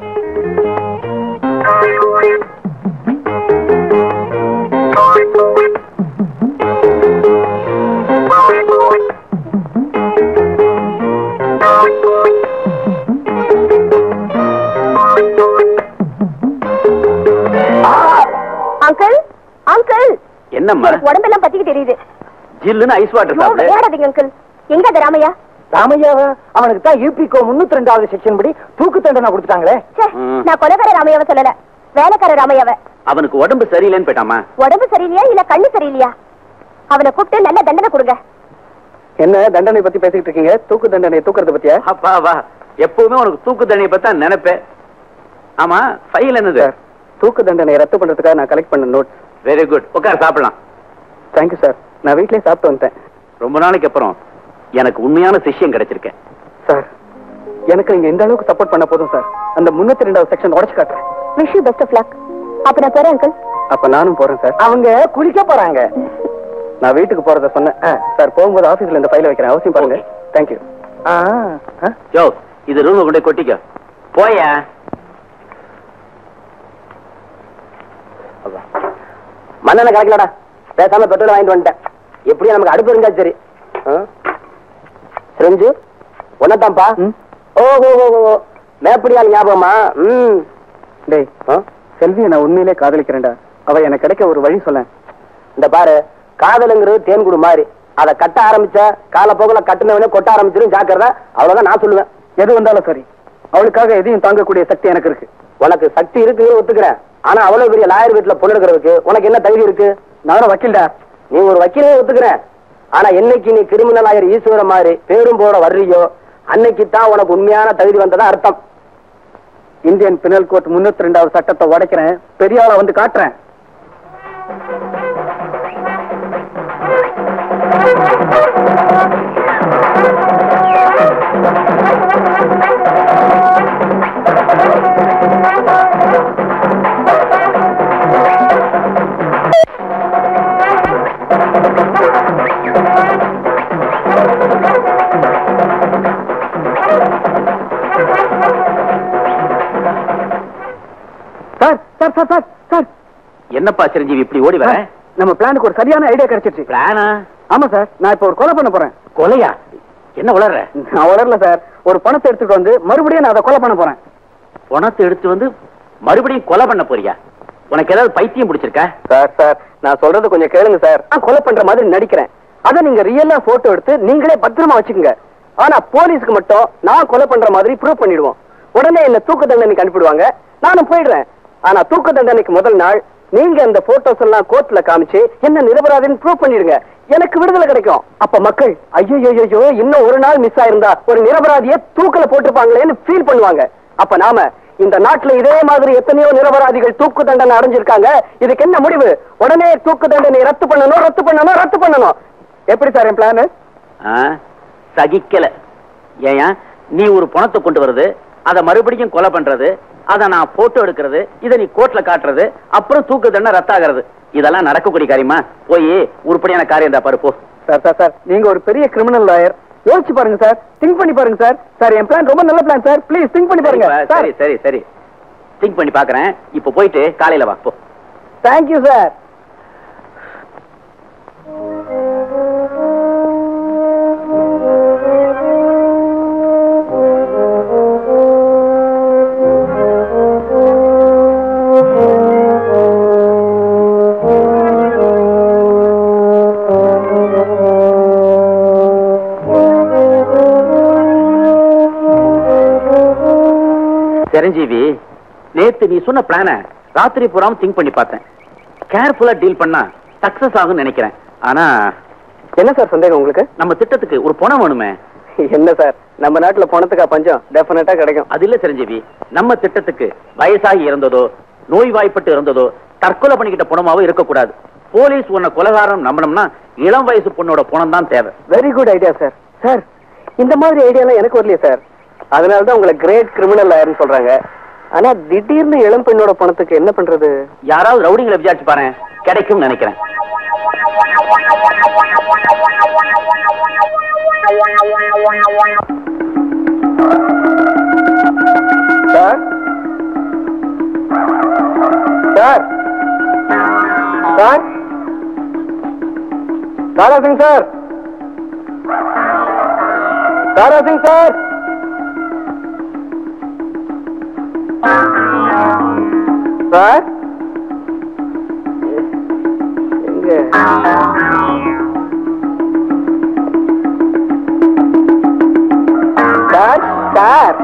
அங்கிள் அங்கிள், என்னம்மா உடம்பெல்லாம் பத்திக்கிட்டு தெரியுது. ஜில்லுன்னு ஐஸ் வாட்டர் சாப்பிடு. விளையாடாதீங்க அங்கிள். எங்க அது ராமையா? ராமையாவா? அவனுக்கு தான் யூபிகோ 302வது செக்ஷன் படி தூக்கு தண்டனை கொடுத்துட்டாங்களே. நான் கொலைக்கார ராமையாவை சொல்லல, வேலைக்கார ராமையாவை. அவனுக்கு உடம்பு சரியில்லைன்னு போயிட்டாமா? உடம்பு சரியில்லையா இல்ல கண்ணு சரியில்லையா? அவனை கூப்பிட்டு நல்ல தண்டனை கொடுங்க. என்ன தண்டனை பத்தி பேசிக்கிட்டு இருக்கீங்க? தூக்கு தண்டனை தூக்குறத பத்தியா? அப்பா வா, எப்பவுமே உனக்கு தூக்கு தண்டனை பத்தி தான் நினைப்பேன். ஆமா, ஃபைல் என்னது? தூக்கு தண்டனை ரத்து பண்றதுக்காக நான் கலெக்ட் பண்ண நோட். வெரி குட், உட்கார் சாப்பிடலாம். Thank you sir. நான் வீட்லயே சாப்பிட்டு வந்துட்டேன். ரொம்ப நாளைக்கு அப்புறம் எனக்கு உண்மையான சிஷ்யம் கிடைச்சிருக்கேன். சார், எனக்கு நீங்க இந்த அளவுக்கு சப்போர்ட் பண்ண போதும் சார். அந்த 302வது செக்ஷன் உடைச்சு காட்டுறேன். Wish you best of luck. அப்ப நான் போறேன் அங்கிள். அப்ப நானும் போறேன் சார். அவங்க குளிக்க போறாங்க. நான் வீட்டுக்கு போறத சொன்னேன் சார். போகும்போது ஆபீஸ்ல இந்த ஃபைலை வைக்கிறேன். அவசியம் பாருங்க. தேங்க்யூ. யோ, இது ரூம்ல கொண்டு கொட்டிக்க. போயா. மண்ணெண்ண கலக்கலடா. பேசாம பெட்ரோல் வாங்கிட்டு வந்துட்டேன். எப்படியும் நமக்கு அடுப்பு இருந்தா சரி. செஞ்சு ஒன்னதான்ப்பா. ஓ மேப்படியால் ஞாபகமா? டேய், செல்வியை நான் உண்மையிலே காதலிக்கிறேன்டா. அவ எனக்கு கிடைக்க ஒரு வழி சொல்ல. இந்த பாரு, காதலுங்கிறது தேன்குடு மாதிரி. அதை கட்ட ஆரம்பிச்ச காலப்போக்குல கட்டுனவனே கொட்ட ஆரம்பிச்சிடும். ஜாக்கிரதை. அவ்வளவுதான் நான் சொல்லுவேன். எது வந்தாலும் சரி, அவளுக்காக எதையும் தாங்கக்கூடிய சக்தி எனக்கு இருக்கு. உனக்கு சக்தி இருக்கு ஒத்துக்கிறேன். ஆனா அவ்வளவு பெரிய லாயர் வீட்டுல பொண்ணு எடுக்கிறதுக்கு உனக்கு என்ன தகுதி இருக்கு? நானும் வக்கீல்டா. நீ ஒரு வக்கீலே ஒத்துக்கிறேன். ஆனா என்னைக்கு நீ கிரிமினல் லாயர் ஈஸ்வர மாதிரி பேரும் போட வர்றியோ அன்னைக்கு தான் உனக்கு உண்மையான தகுதி வந்ததா அர்த்தம். இந்தியன் பினல் கோட் 302வது சட்டத்தை உடைக்கிறேன். பெரிய ஆளை வந்து காட்டுறேன். என்னப்பா சிரஞ்சீவி இப்படி ஓடி வர? நம்ம பிளானுக்கு ஒரு சரியான ஐடியா கிடைச்சிருச்சு. பிளானா? ஆமா சார், நான் இப்ப ஒரு கொலை பண்ண போறேன். கொலையா? என்ன உளற? நான் உளரல சார். ஒரு பணத்தை எடுத்துட்டு வந்து மறுபடியும் நான் அதை கொலை பண்ண போறேன். பணத்தை எடுத்து வந்து மறுபடியும் கொலை பண்ண போறியா? உனக்கு ஏதாவது பைத்தியம் பிடிச்சிருக்கா? சார் நான் சொல்றது கொஞ்சம் கேளுங்க சார். நான் கொலை பண்ற மாதிரி நடிக்கிறேன். அதை நீங்க ரியலா போட்டோ எடுத்து நீங்களே பத்திரமா வச்சுக்கோங்க. ஆனா போலீஸ்க்கு மட்டும் நான் கொலை பண்ற மாதிரி ப்ரூவ் பண்ணிடுவோம். உடனே என்ன தூக்கு தண்டனைக்கு அனுப்பிடுவாங்க. நானும் போயிடுறேன். ஆனா தூக்கு தண்டனைக்கு முதல் நாள் நீங்க அந்த போட்டோஸ் எல்லாம் கோர்ட்ல காமிச்சு என்ன நிரபராதின்னு ப்ரூவ் பண்ணிடுங்க. எனக்கு விடுதலை கிடைக்கும். அப்ப மக்கள் ஐயோ இன்னும் ஒரு நாள் மிஸ் ஆயிருந்தா ஒரு நிரபராதியை தூக்கல போட்டிருப்பாங்களேன்னு ஃபீல் பண்ணுவாங்க. அப்ப நாம இந்த நாட்டுல இதே மாதிரி எத்தனையோ நிரபராதிகள் தூக்கு தண்டனை அடைஞ்சிருக்காங்க. இதுக்கு என்ன முடிவு? உடனே தூக்கு தண்டனை ரத்து பண்ணணும். எப்படி சார் என் பிளான்? சகிக்கல. ஏயா நீ ஒரு பணத்தை கொண்டு வருது, அதை மறுபடியும் கொலை பண்றது, அதை நான் போட்டோ எடுக்கிறது, இதை நீ கோர்ட்ல காட்டுறது, அப்புறம் தூக்கு தண்டனை ரத்தாகிறது, இதெல்லாம் நடக்கக்கூடிய காரியமா? போய் உருப்படியான காரியம் தான் பாரு போ. சார் நீங்க ஒரு பெரிய கிரிமினல் லாயர். யோசிச்சு பாருங்க சார், திங்க் பண்ணி பாருங்க சார். சார் என் பிளான் ரொம்ப நல்ல பிளான் சார், ப்ளீஸ் திங்க் பண்ணி பாருங்க. சரி சரி சரி, திங்க் பண்ணி பாக்குறேன். இப்போ போயிட்டு காலையில வா போ. Thank you sir. சிரஞ்சீவி, நேத்து நீ சொன்ன பிளான ராத்திரி பூராம திங்க் பண்ணி பார்த்தேன். கேர்ஃபுல்லா டீல் பண்ணா சக்சஸ் ஆகும் நினைக்கிறேன். ஆனா என்ன சார் சந்தேகம் உங்களுக்கு? நம்ம திட்டத்துக்கு ஒரு பணம் வேணுமே. என்ன சார், நம்ம நாட்டுல பணத்துக்கா பஞ்சம்? டெஃபினட்டா கிடைக்கும். அது இல்ல சிரஞ்சீவி, நம்ம திட்டத்துக்கு வயசாகி இறந்ததோ, நோய்வாய்ப்பட்டு இறந்ததோ, தற்கொலை பண்ணிக்கிட்ட பணமாவோ இருக்கக்கூடாது. போலீஸ் உன்னை கொலைகாரம் நம்பணும்னா இளம் வயசு பொண்ணோட பணம் தான் தேவை. Very good idea sir. Sir இந்த மாதிரி ஐடியாலாம் எனக்கு வரலையே சார். அதனாலதான் உங்களை கிரேட் கிரிமினல் லாயர்னு சொல்றாங்க. ஆனா திடீர்னு இளம் பெண்ணோட பணத்துக்கு என்ன பண்றது? யாராவது ரவுடிங்களை விசாரிச்சு பாரு, கிடைக்கும் நினைக்கிறேன். Sir sir sir Dara Singh sir, Dara Singh sir, sir எங்க? Sir sir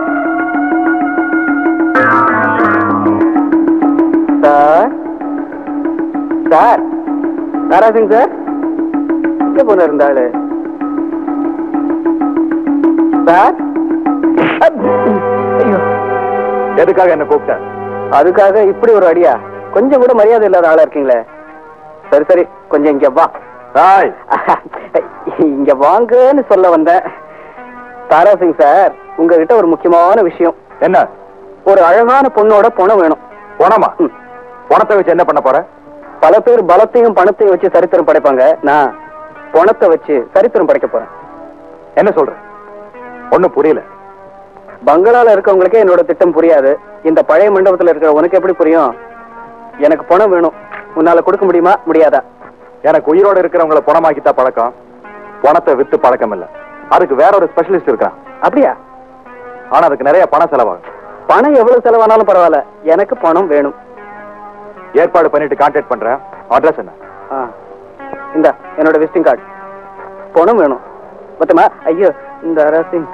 sir sir Dara Singh sir, எங்க போன இருந்தாளு? சார் ஐயோ, எதுக்காக என்ன கூப்பிட்ட? அதுக்காக இப்படி ஒரு அடியா? கொஞ்சம் கூட மரியாதை இல்லாத ஆளா இருக்கீங்களே. சரி சரி, கொஞ்சம் இங்க வா. ராய், இங்க வாங்கன்னு சொல்ல வந்தேன். தாரா சிங் சார், உங்ககிட்ட ஒரு முக்கியமான விஷயம். என்ன? ஒரு அழகான பொண்ணோட பணம் வேணும். பணமா? பணத்தை வச்சு என்ன பண்ண போற? பல பேர் பலத்தையும் பணத்தையும் வச்சு சரித்திரம் படைப்பாங்க. நான் பணத்தை வச்சு சரித்திரம் படைக்க போறேன். என்ன சொல்ற? ஒண்ணும் புரியல. பங்களால இருக்கவங்களுக்கே என்னோட திட்டம் புரியாது. இந்த பழைய மண்டபத்துல இருக்கிற உனக்கு எப்படி புரியும்? எனக்கு பணம் வேணும். உன்னால கொடுக்க முடியுமா முடியாதா? எனக்கு உயிரோட இருக்கிறவங்கள பணமாக்கித்தான் பழக்கம், பணத்தை வித்து பழக்கம் இல்ல. அதுக்கு வேற ஒரு ஸ்பெஷலிஸ்ட் இருக்கான். அப்படியா? ஆனா அதுக்கு நிறைய பணம் செலவாகும். பணம் எவ்வளவு செலவானாலும் பரவாயில்ல, எனக்கு பணம் வேணும். ஏற்பாடு பண்ணிட்டு கான்டாக்ட் பண்றேன். அட்ரஸ் என்ன? இந்த என்னோட விசிட்டிங் கார்டு. பணம் வேணும் மொத்தமா. ஐயோ, இந்த அரசிங்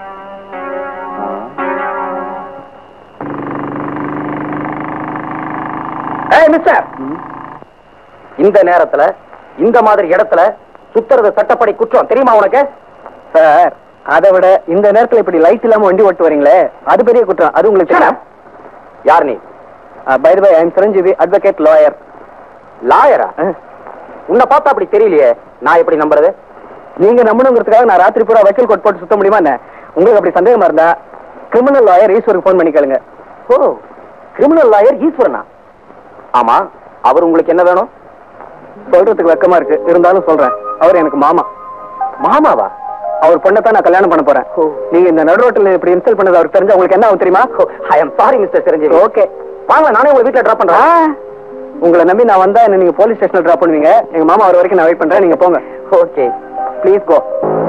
மிஸ்டர், இந்த நேரத்துல இந்த மாதிரி இடத்துல சுத்துறது சட்டப்படி குற்றம், தெரியுமா உனக்கு? சார், அதை விட இந்த நேரத்துல இப்படி லைட் இல்லாம வண்டி ஓட்டு வரீங்களே, அது பெரிய குற்றம். அது உங்களுக்கு யார் நீ? By the way, I am Chiranjeevi, advocate lawyer. லாயரா? உன்னை பார்த்தா அப்படி தெரியலையே, நான் எப்படி நம்புறது? நீங்க நம்பணுங்கிறதுக்காக நான் ராத்திரி பூரா வக்கீல் கோட் போட்டு சுத்த முடியுமா என்ன? உங்களுக்கு அப்படி சந்தேகமா இருந்தா கிரிமினல் லாயர் ஈஸ்வருக்கு போன் பண்ணி கேளுங்க. ஓ, கிரிமினல் லாயர் ஈஸ்வரனா? ஆமா, அவர் உங்களுக்கு என்ன வேணும்? சொல்றதுக்கு வெக்கமா இருக்கு, இருந்தாலும் சொல்றேன். அவர் எனக்கு மாமா. மாமாவா? அவர் பொண்ணத்தான் நான் கல்யாணம் பண்ண போறேன். நீங்க இந்த நடுரோட்டில் இப்படி இன்சல்ட் பண்ணது அவருக்கு தெரிஞ்சா உங்களுக்கு என்ன ஆகும் தெரியுமா? I am sorry mister Chiranjeevi. Okay, வாங்க, நானே உங்களை வீட்டுல டிராப் பண்றேன். உங்களை நம்பி நான் வந்தா என்ன நீங்க போலீஸ் ஸ்டேஷன்ல டிராப் பண்ணுவீங்க. எங்க மாமா வர வரைக்கும் நான் வெயிட் பண்றேன். நீங்க போங்க. Okay, please go.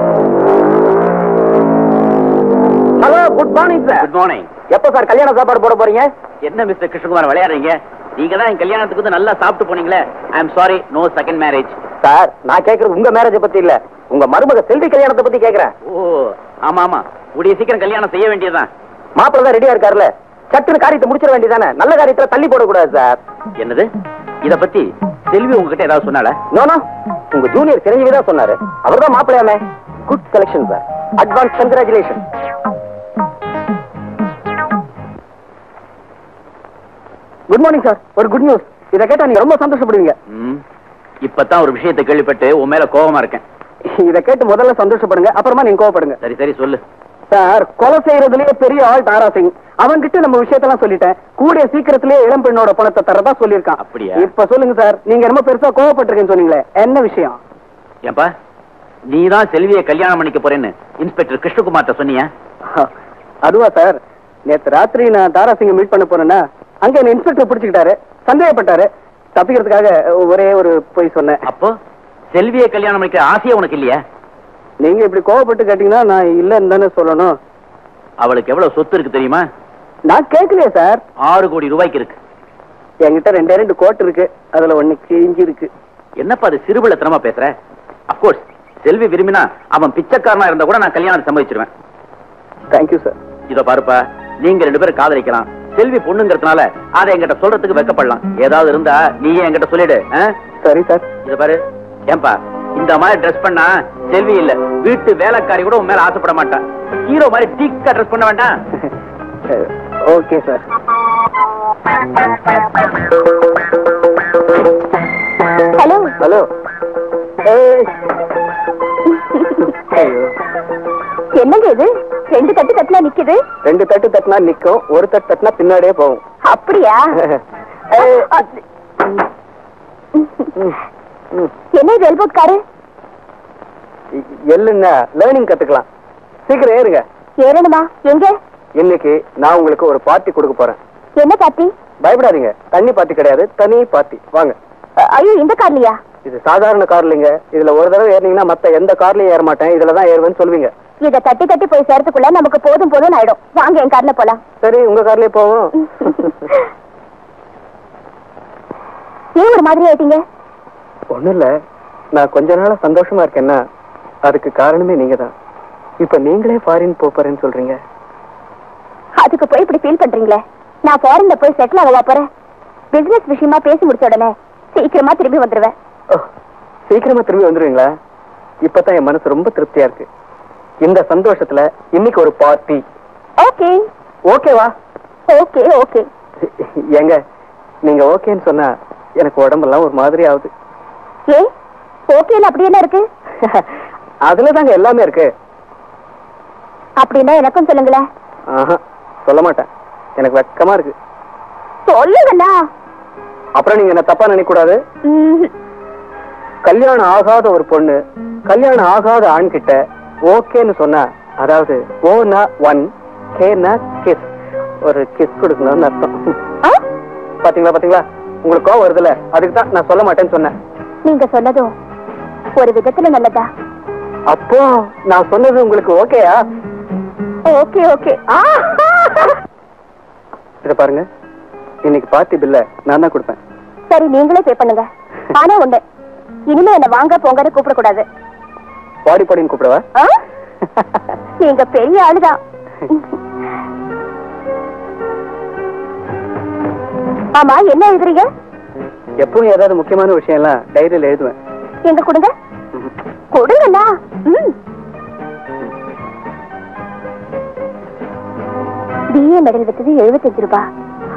Hello, good morning sir. Good morning. எப்ப சார் கல்யாண சாப்பாடு போட போறீங்க? என்ன மிஸ்டர் கிருஷ்ணகுமார் விளையாடுறீங்க? நீங்க தான் என் கல்யாணத்துக்கு வந்து நல்லா சாப்பிட்டு போனீங்களே. I am sorry, no second marriage. Sir, நான் கேக்குறது உங்க மேரேஜ் பத்தி இல்ல, உங்க மருமக செல்வி கல்யாணத்தை பத்தி கேக்குறேன். ஓ ஆமா ஆமா, கூடிய சீக்கிரம் கல்யாணம் செய்ய வேண்டியதுதான். மாப்பிள்ள தான் ரெடியா இருக்காருல்ல, சட்டுன்னு காரியத்தை முடிச்சிட வேண்டியதானே, நல்ல காரியத்துல தள்ளி போடக்கூடாது சார். என்னது? இத பத்தி செல்வி உங்ககிட்ட ஏதாவது சொன்னால? நோ, உங்க ஜூனியர் சிரஞ்சீவி தான் சொன்னாரு. அவர் தான் மாப்பிள்ளையாமே. Good selection sir, advance congratulation. Good morning sir. ஒரு குட் நியூஸ். இதை கேட்டா நீங்க ரொம்ப சந்தோஷப்படுவீங்க. இப்பதான் ஒரு விஷயத்தை கேள்விப்பட்டு உன் மேல கோபமா இருக்கேன். இதை கேட்டு முதல்ல சந்தோஷப்படுங்க, அப்புறமா நீங்க கோவப்படுங்க. சரி சரி சொல்லு. சார், கொலை செய்யறதுலயே பெரிய ஆள் தாரா சிங். அவன்கிட்ட நம்ம விஷயத்தெல்லாம் சொல்லிட்டேன். கூடிய சீக்கிரத்திலேயே இளம் பெண்ணோட பணத்தை தரதா சொல்லியிருக்கான். அப்படியா? இப்ப சொல்லுங்க சார், நீங்க ரொம்ப பெருசா கோவப்பட்டிருக்கேன்னு சொன்னீங்களே, என்ன விஷயம்? ஏன்பா, நீதான் செல்வியை கல்யாணம் பண்ணிக்க போறேன்னு இன்ஸ்பெக்டர் கிருஷ்ணகுமார்ட்ட சொன்னியா? அதுவா சார், நேத்து ராத்திரி நான் தாராசிங்க மீட் பண்ண போனேன்னா அங்க என்ன இன்ஸ்பெக்டர் பிடிச்சுக்கிட்டாரு, சந்தேகப்பட்டாரு. தப்பிக்கிறதுக்காக ஒரே ஒரு போய் சொன்னேன். அப்போ செல்வியை கல்யாணம் பண்ணிக்க ஆசையா உனக்கு இல்லையா? நீங்க இப்படி கோவப்பட்டு கேட்டீங்கன்னா நான் இல்லன்னு தானே சொல்லணும். அவளுக்கு எவ்வளவு சொத்து இருக்கு தெரியுமா? நான் கேட்கலையே சார். 6 கோடி ரூபாய்க்கு இருக்கு. என்கிட்ட 2 கோட் இருக்கு, அதுல 1 கிழிஞ்சி இருக்கு. என்னப்பா அது சிறுபிள்ளைத்தனமா பேசுற? அப்கோர்ஸ் செல்வி விரும்பினா அவன் பிச்சைக்காரனா இருந்தா கூட நான் கல்யாணம் சம்மதிச்சிருவேன். Thank you sir. இதோ பாருப்பா, நீங்க 2 பேரும் காதலிக்கலாம். செல்வி பொண்ணுங்கிறதுனால அதை என்கிட்ட சொல்றதுக்கு வெக்கப்படலாம். ஏதாவது இருந்தா நீயே என்கிட்ட சொல்லிடு. சரி சார். இத பாரு, ஏன்பா இந்த மாதிரி ட்ரெஸ் பண்ணா செல்வி இல்ல வீட்டு வேலைக்காரி கூட உன் மேல ஆசைப்பட மாட்டான். ஹீரோ மாதிரி டீக்கா ட்ரெஸ் பண்ண வேண்டாம். Okay sir. Hello hello. என்னங்க இது 2 தட்டு தட்டுல நிக்குது? 2 தட்டு தட்டினா நிக்கும், 1 தட்டு தட்டினா பின்னாடியே போகும். அப்படியா? என்ன இது எல்போட் காரு? எல்லுன்னா லேர்னிங் கத்துக்கலாம். சீக்கிரம் ஏறுங்க. ஏறணுமா? எங்க? இன்னைக்கு நான் உங்களுக்கு ஒரு பார்ட்டி கொடுக்க போறேன். என்ன பார்ட்டி? பயப்படாதீங்க, தண்ணி பார்ட்டி கிடையாது, தனி பார்ட்டி. வாங்க. ஐயோ, இந்த கார்லயா? இது சாதாரண கார் இல்லைங்க. இதுல ஒரு தடவை ஏறினீங்கன்னா மத்த எந்த கார்லயும் ஏற மாட்டேன், இதுலதான் ஏறுவேன்னு சொல்லுவீங்க. இத தட்டி தட்டி போய் சேர்த்துக்குள்ள நமக்கு போதும் போதும் ஆயிடும். வாங்க என் கார்ல போலாம். சரி, உங்க கார்லயே போவோம். ஏன் ஒரு மாதிரி ஆயிட்டீங்க? ஒண்ணும் இல்ல, நான் கொஞ்ச நாளா சந்தோஷமா இருக்கேன்னா அதுக்கு காரணமே நீங்க தான். இப்ப நீங்களே ஃபாரின் போறேன்னு சொல்றீங்க. அதுக்கு போய் இப்படி ஃபீல் பண்றீங்களே? நான் ஃபாரின்ல போய் செட்டில் ஆகவா போறேன். பிசினஸ் விஷயமா பேசி முடிச்ச உடனே சீக்கிரமா திரும்பி வந்துருவேன். சீக்கிரமா திரும்பி வந்துருவீங்களா? இப்பதான் என் மனசு ரொம்ப திருப்தியா இருக்கு. இந்த சந்தோஷத்துல இன்னைக்கு ஒரு பார்ட்டி. ஓகே. ஓகேவா? Okay okay. ஏங்க, நீங்க ஓகேன்னு சொன்னா எனக்கு உடம்பெல்லாம் ஒரு மாதிரி ஆகுது. ஏ, ஓகேல அப்படி என்ன இருக்கு? அதுலதாங்க எல்லாமே இருக்கு. அப்படின்னா எனக்கும் சொல்லுங்களேன். சொல்ல மாட்டேன், எனக்கு வெக்கமா இருக்கு. சொல்லுங்கண்ணா. அப்புறம் நீங்க என்ன தப்பா நினைக்க கூடாது. கல்யாணம் ஆகாத ஒரு பொண்ணு கல்யாணம் ஆகாத ஆண் கிட்ட ஓகேன்னு சொன்னா, அதாவது ஓனா 1, கேனா கிஸ், ஒரு கிஸ் கொடுக்கணும்னு அர்த்தம். பாத்தீங்களா பாத்தீங்களா, உங்களுக்கு கோவம் வருதுல, அதுக்கு தான் நான் சொல்ல மாட்டேன்னு சொன்னேன். நீங்க சொன்னதும் ஒரு விதத்துல நல்லதா? அப்போ நான் சொன்னது உங்களுக்கு ஓகேயா? Okay okay. இத பாருங்க, இன்னைக்கு பார்ட்டி பில்ல நான் தான் கொடுப்பேன். சரி, நீங்களே பே பண்ணுங்க. ஆனா ஒண்ணு, இனிமே என்ன வாங்க போங்கன்னு கூப்பிட கூடாது. பாடி பாடின்னு கூப்பிடவா? நீங்க பெரிய ஆளுதான். ஆமா, என்ன எழுதுறீங்க? எப்பவும் ஏதாவது முக்கியமான விஷயம் எல்லாம் டைரியில எழுதுவேன். எங்க கொடுங்க. கொடுங்கண்ணா. பிஏ மெடல் வித்தது 75 ரூபாய்,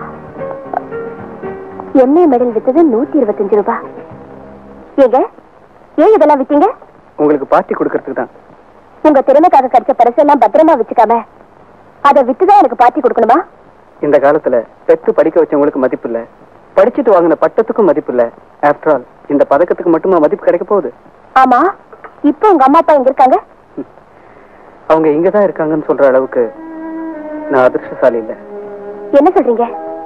எம்ஏ மெடல் வித்தது 125 ரூபாய். ஏங்க, ஏன் இதெல்லாம் வித்தீங்க? உங்களுக்கு பார்ட்டி கொடுக்கறதுக்கு தான். உங்க திறமைக்காக கிடைச்ச பரிசெல்லாம் பத்திரமா வச்சுக்காம அதை வித்துதான் எனக்கு பார்ட்டி கொடுக்கணுமா? இந்த காலத்துல பெத்து படிக்க வச்சவங்களுக்கு மதிப்பு இல்ல, படிச்சுட்டு வாங்கின பட்டத்துக்கும் மதிப்பு இல்ல. ஆஃப்டர் ஆல் இந்த பதக்கத்துக்கு மட்டுமா மதிப்பு கிடைக்க போகுது? ஆமா, இப்ப உங்க அம்மா அப்பா எங்க இருக்காங்க? அவங்க இங்கதான் இருக்காங்கன்னு சொல்ற அளவுக்கு நான் அதிர்ஷ்டசாலி இல்ல. என்ன சொல்றீங்க?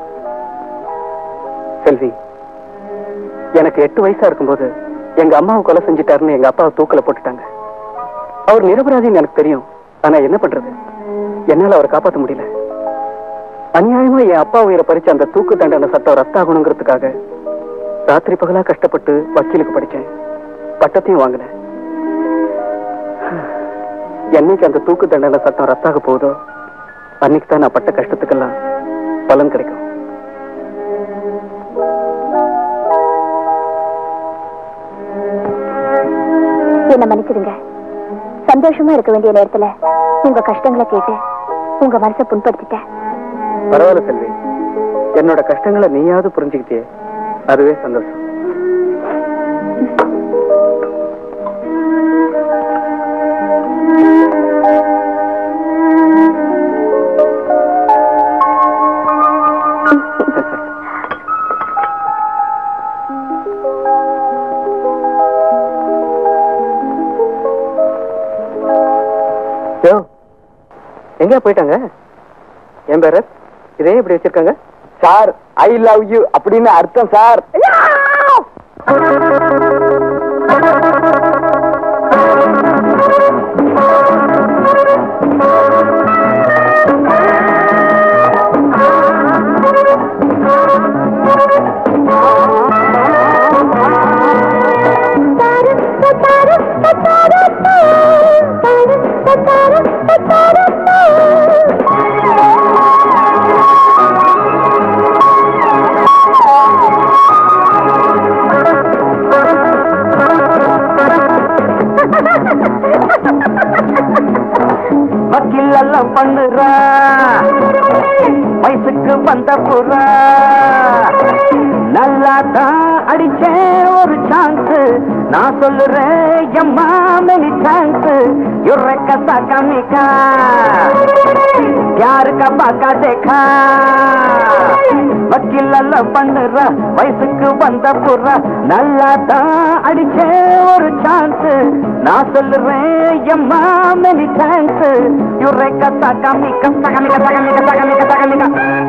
செல்வி, எனக்கு 8 வயசா இருக்கும்போது எங்க அம்மாவை கொலை செஞ்சிட்டாருன்னு எங்க அப்பாவை தூக்கல போட்டுட்டாங்க. அவர் நிரபராதின்னு எனக்கு தெரியும். ஆனா என்ன பண்றது, என்னால அவரை காப்பாற்ற முடியல. அநியாயமா என் அப்பா உயிரை பறிச்ச அந்த தூக்கு தண்டனை சட்டம் ரத்தாகணுங்கிறதுக்காக ராத்திரி பகலா கஷ்டப்பட்டு வக்கீலுக்கு படிச்சேன், பட்டத்தையும் வாங்கினேன். என்னைக்கு அந்த தூக்கு தண்டனை சட்டம் ரத்தாக போகுதோ அன்னைக்கு தான் நான் பட்ட கஷ்டத்துக்கெல்லாம் பலன் கிடைக்கும். என்ன மன்னிச்சிடுங்க. சந்தோஷமா இருக்க வேண்டிய நேரத்துல உங்க கஷ்டங்களை கேட்டு உங்க மனசை புண்படுத்திட்டேன். பரவாயில்ல செல்வி, என்னோட கஷ்டங்களை நீயாவது புரிஞ்சுக்கிட்டே, அதுவே சந்தோஷம். எங்கேயா போயிட்டாங்க? என் பேரு இதே இப்படி வச்சிருக்காங்க சார். ஐ லவ் யூ அப்படின்னு அர்த்தம் சார். வக்கீல் எல்லாம் பண்ணுறா வயசுக்கு வந்த புறா நல்லா தான் அடிச்சேன் ஒரு சான்ஸ் நான் சொல்லுறேன் எம்மா மெனி சான்ஸ் யுரக்க சாக்காமிக்கா யாருக்கா பாக்கா தேக்கா வக்கீல் எல்லாம் பண்ணுறா வயசுக்கு வந்த புறா நல்லா தான் அடிச்சேன் ஒரு சான்ஸ் நான் சொல்லுறேன் எம்மா மெனி சான்ஸ் யுரக்க சாக்காமிக்கா சாக்காமிக்கா சாக்காமிக்கா சாக்காமிக்கா சாக்காமிக்கா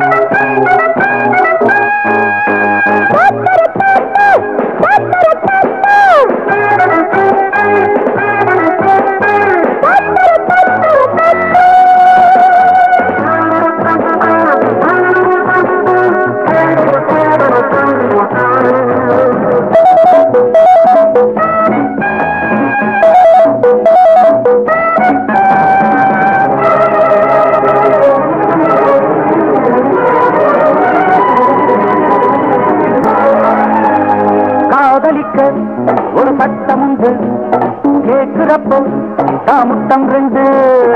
ஒரு சட்டம் உண்டு கேட்கிறப்போ தாமுட்டம் ரெண்டு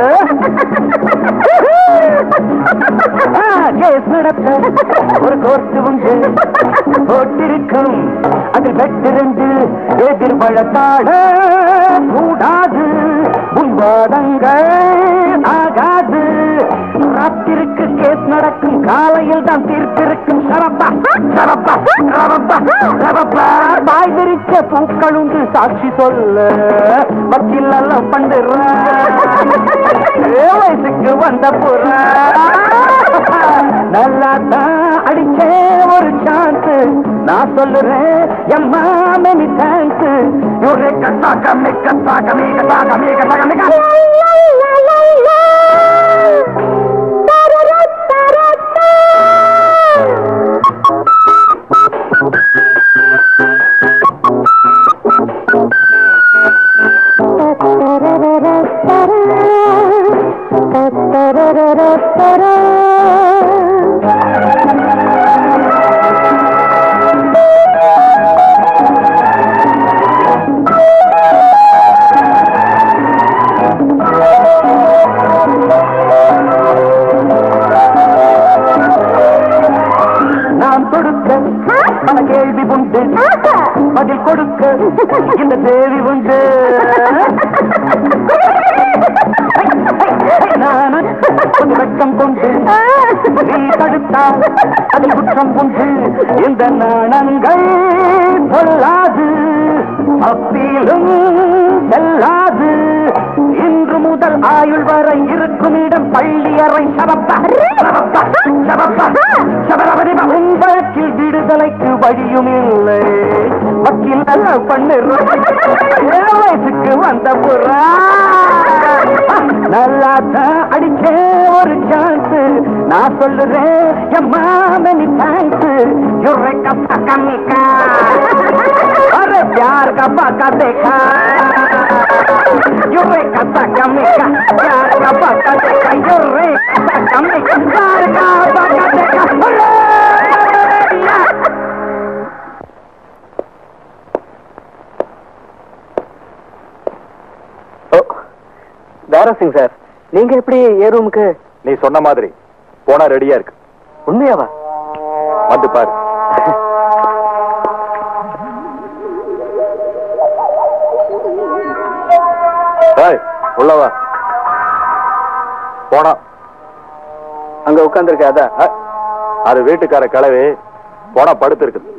கேஸ் நடத்த ஒரு கோர்ட்டு உண்டு போட்டிருக்கும் அதில் வெட்டு ரெண்டு எதிர் வழக்காட கூடாது உன்வாதங்கள் ஆகாது ராத்திருக்கு கேஸ் நடக்கும் காலையில் தான் தீர்ப்பிருக்கும் சரப்பா சரப்பா சரப்பா சரப்பா பாய் விரிச்ச பூக்கள் உண்டு சாட்சி சொல்ல வக்கீல் எல்லாம் பண்ணுற வயசுக்கு வந்த புற நல்லா தான் அடிச்சே ஒரு சான்ஸ் நான் சொல்லுறேன் எம்மா மெனி தேங்க்ஸ் யூரே கட்டா கம்மி கட்டா கம்மி கட்டா கம்மி கட்டா கம்மி கேள்வி உண்டு பதில் கொடுக்க இந்த தேவி உண்டு நான் வெட்கம் கொண்டு நீ தடுத்தால் அதில் குற்றம் உண்டு இந்த நாணங்கள் சொல்லாது அப்பீலும் செல்லாது இன்று முதல் ஆயுள் வரை இருக்கும் இடம் பள்ளி அறை உங்கள் விடுதலைக்கு வழியும் இல்லை வக்கீல் பண்ணுற வயசுக்கு வந்த புறா நல்லா தான் அடிச்சே ஒரு சான்ஸ் நான் சொல்லுறேன் எம்மா மெனி தேங்க்ஸ் யுரேக்கா சாக்காமிக்கா அரே प्यार का बाका देखा யுரேக்கா சாக்காமிக்கா प्यार का बाका देखा யுரேக்கா சாக்காமிக்கா प्यार का बाका देखा தாரா சிங் சார், நீங்க எப்படி ஏ ரூமுக்கு? நீ சொன்ன மாதிரி போனா ரெடியா இருக்கு. உண்மையாவா? வந்து பாரு. உள்ளவா போனா அங்க உட்கார்ந்து இருக்க. அதான் அது வீட்டுக்கார கிளவி போனா படுத்து இருக்குது.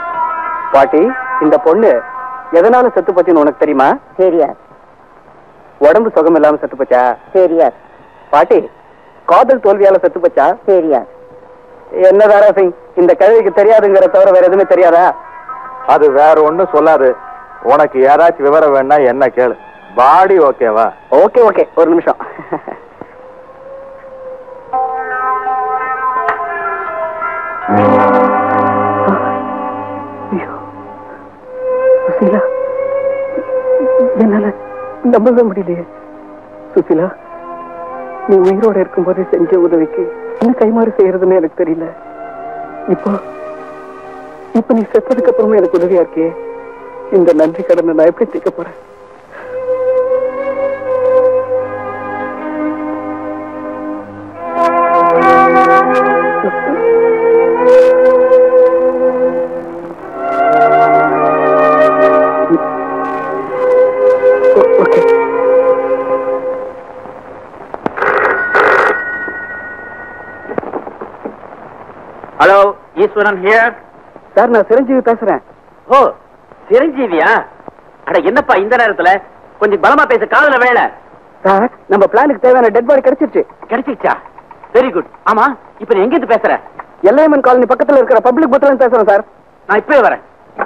பாட்டி, இந்த பொண்ணு எதனால செத்து பத்தின்னு உனக்கு தெரியுமா? சரியா? உடம்பு சுகம் இல்லாம செத்து போச்சா? சரியா பாட்டி, காதல் தோல்வியால செத்து போச்சா? சரியா. என்ன தாரா சிங், இந்த கழுவிக்கு தெரியாதுங்கிற தவிர வேற எதுவுமே தெரியாதா? அது வேற ஒண்ணும் சொல்லாது. உனக்கு யாராச்சும் விவரம் வேணா என்ன கேளு. பாடி ஓகேவா? ஓகே ஓகே, ஒரு நிமிஷம். சுசீலா, என்னால நம்பவே முடியலையே. சுசீலா, நீ உயிரோட இருக்கும்போது செஞ்ச உதவிக்கு என்ன கைமாறு செய்யறதுன்னு எனக்கு தெரியல. இப்ப நீ செத்ததுக்கு அப்புறமா எனக்கு உதவியா இருக்கே. இந்த நன்றி கடனை நான் எப்படி தீர்க்க போறேன்? Hello, Eswaran here. சார், நான் சிரஞ்சீவி பேசுறேன். ஓ, சிரஞ்சீவியா? அட என்னப்பா இந்த நேரத்துல? கொஞ்சம் பலமா பேச, காதுல வேலை. சார், நம்ம பிளானுக்கு தேவையான டெட் பாடி கிடைச்சிருச்சு. கிடைச்சிருச்சா? Very good. ஆமா, இப்ப நீ எங்க இருந்து பேசுற? எல்லையம்மன் காலனி பக்கத்துல இருக்கிற பப்ளிக் பஸ்ல இருந்து பேசுறேன் சார். நான் இப்பவே வரேன்.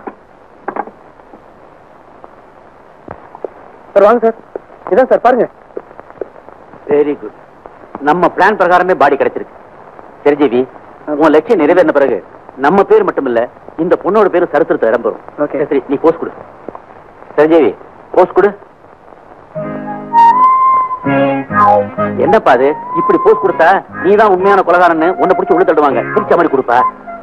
சார் வாங்க சார். இதான் சார், பாருங்க. Very good. நம்ம பிளான் பிரகாரமே பாடி கிடைச்சிருக்கு. சிரஞ்சீவி, உன் லட்சியம் நிறைவேறின பிறகு நம்ம பேர் மட்டும் இல்ல, இந்த பொண்ணோட பேரு சரித்திரத்தை இடம்பெறும். Okay. சரி, நீ போஸ்ட் கொடு. சிரஞ்சீவி, போஸ்ட் கொடு. என்னப்பா அது இப்படி போஸ்ட் கொடுத்தா நீதான் உண்மையான கொலகாரன்னு உன்னை பிடிச்சி உள்ள தள்ளுவாங்க. பிடிச்ச மாதிரி கொடுப்பா.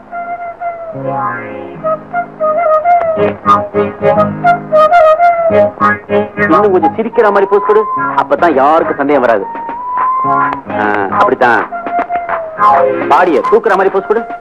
இன்னும் கொஞ்சம் சிரிக்கிற மாதிரி போஸ்ட் கொடு. அப்பதான் யாருக்கும் சந்தேகம் வராது. அப்படித்தான். பாடிய தூக்குற மாதிரி போஸ்ட் கொடு.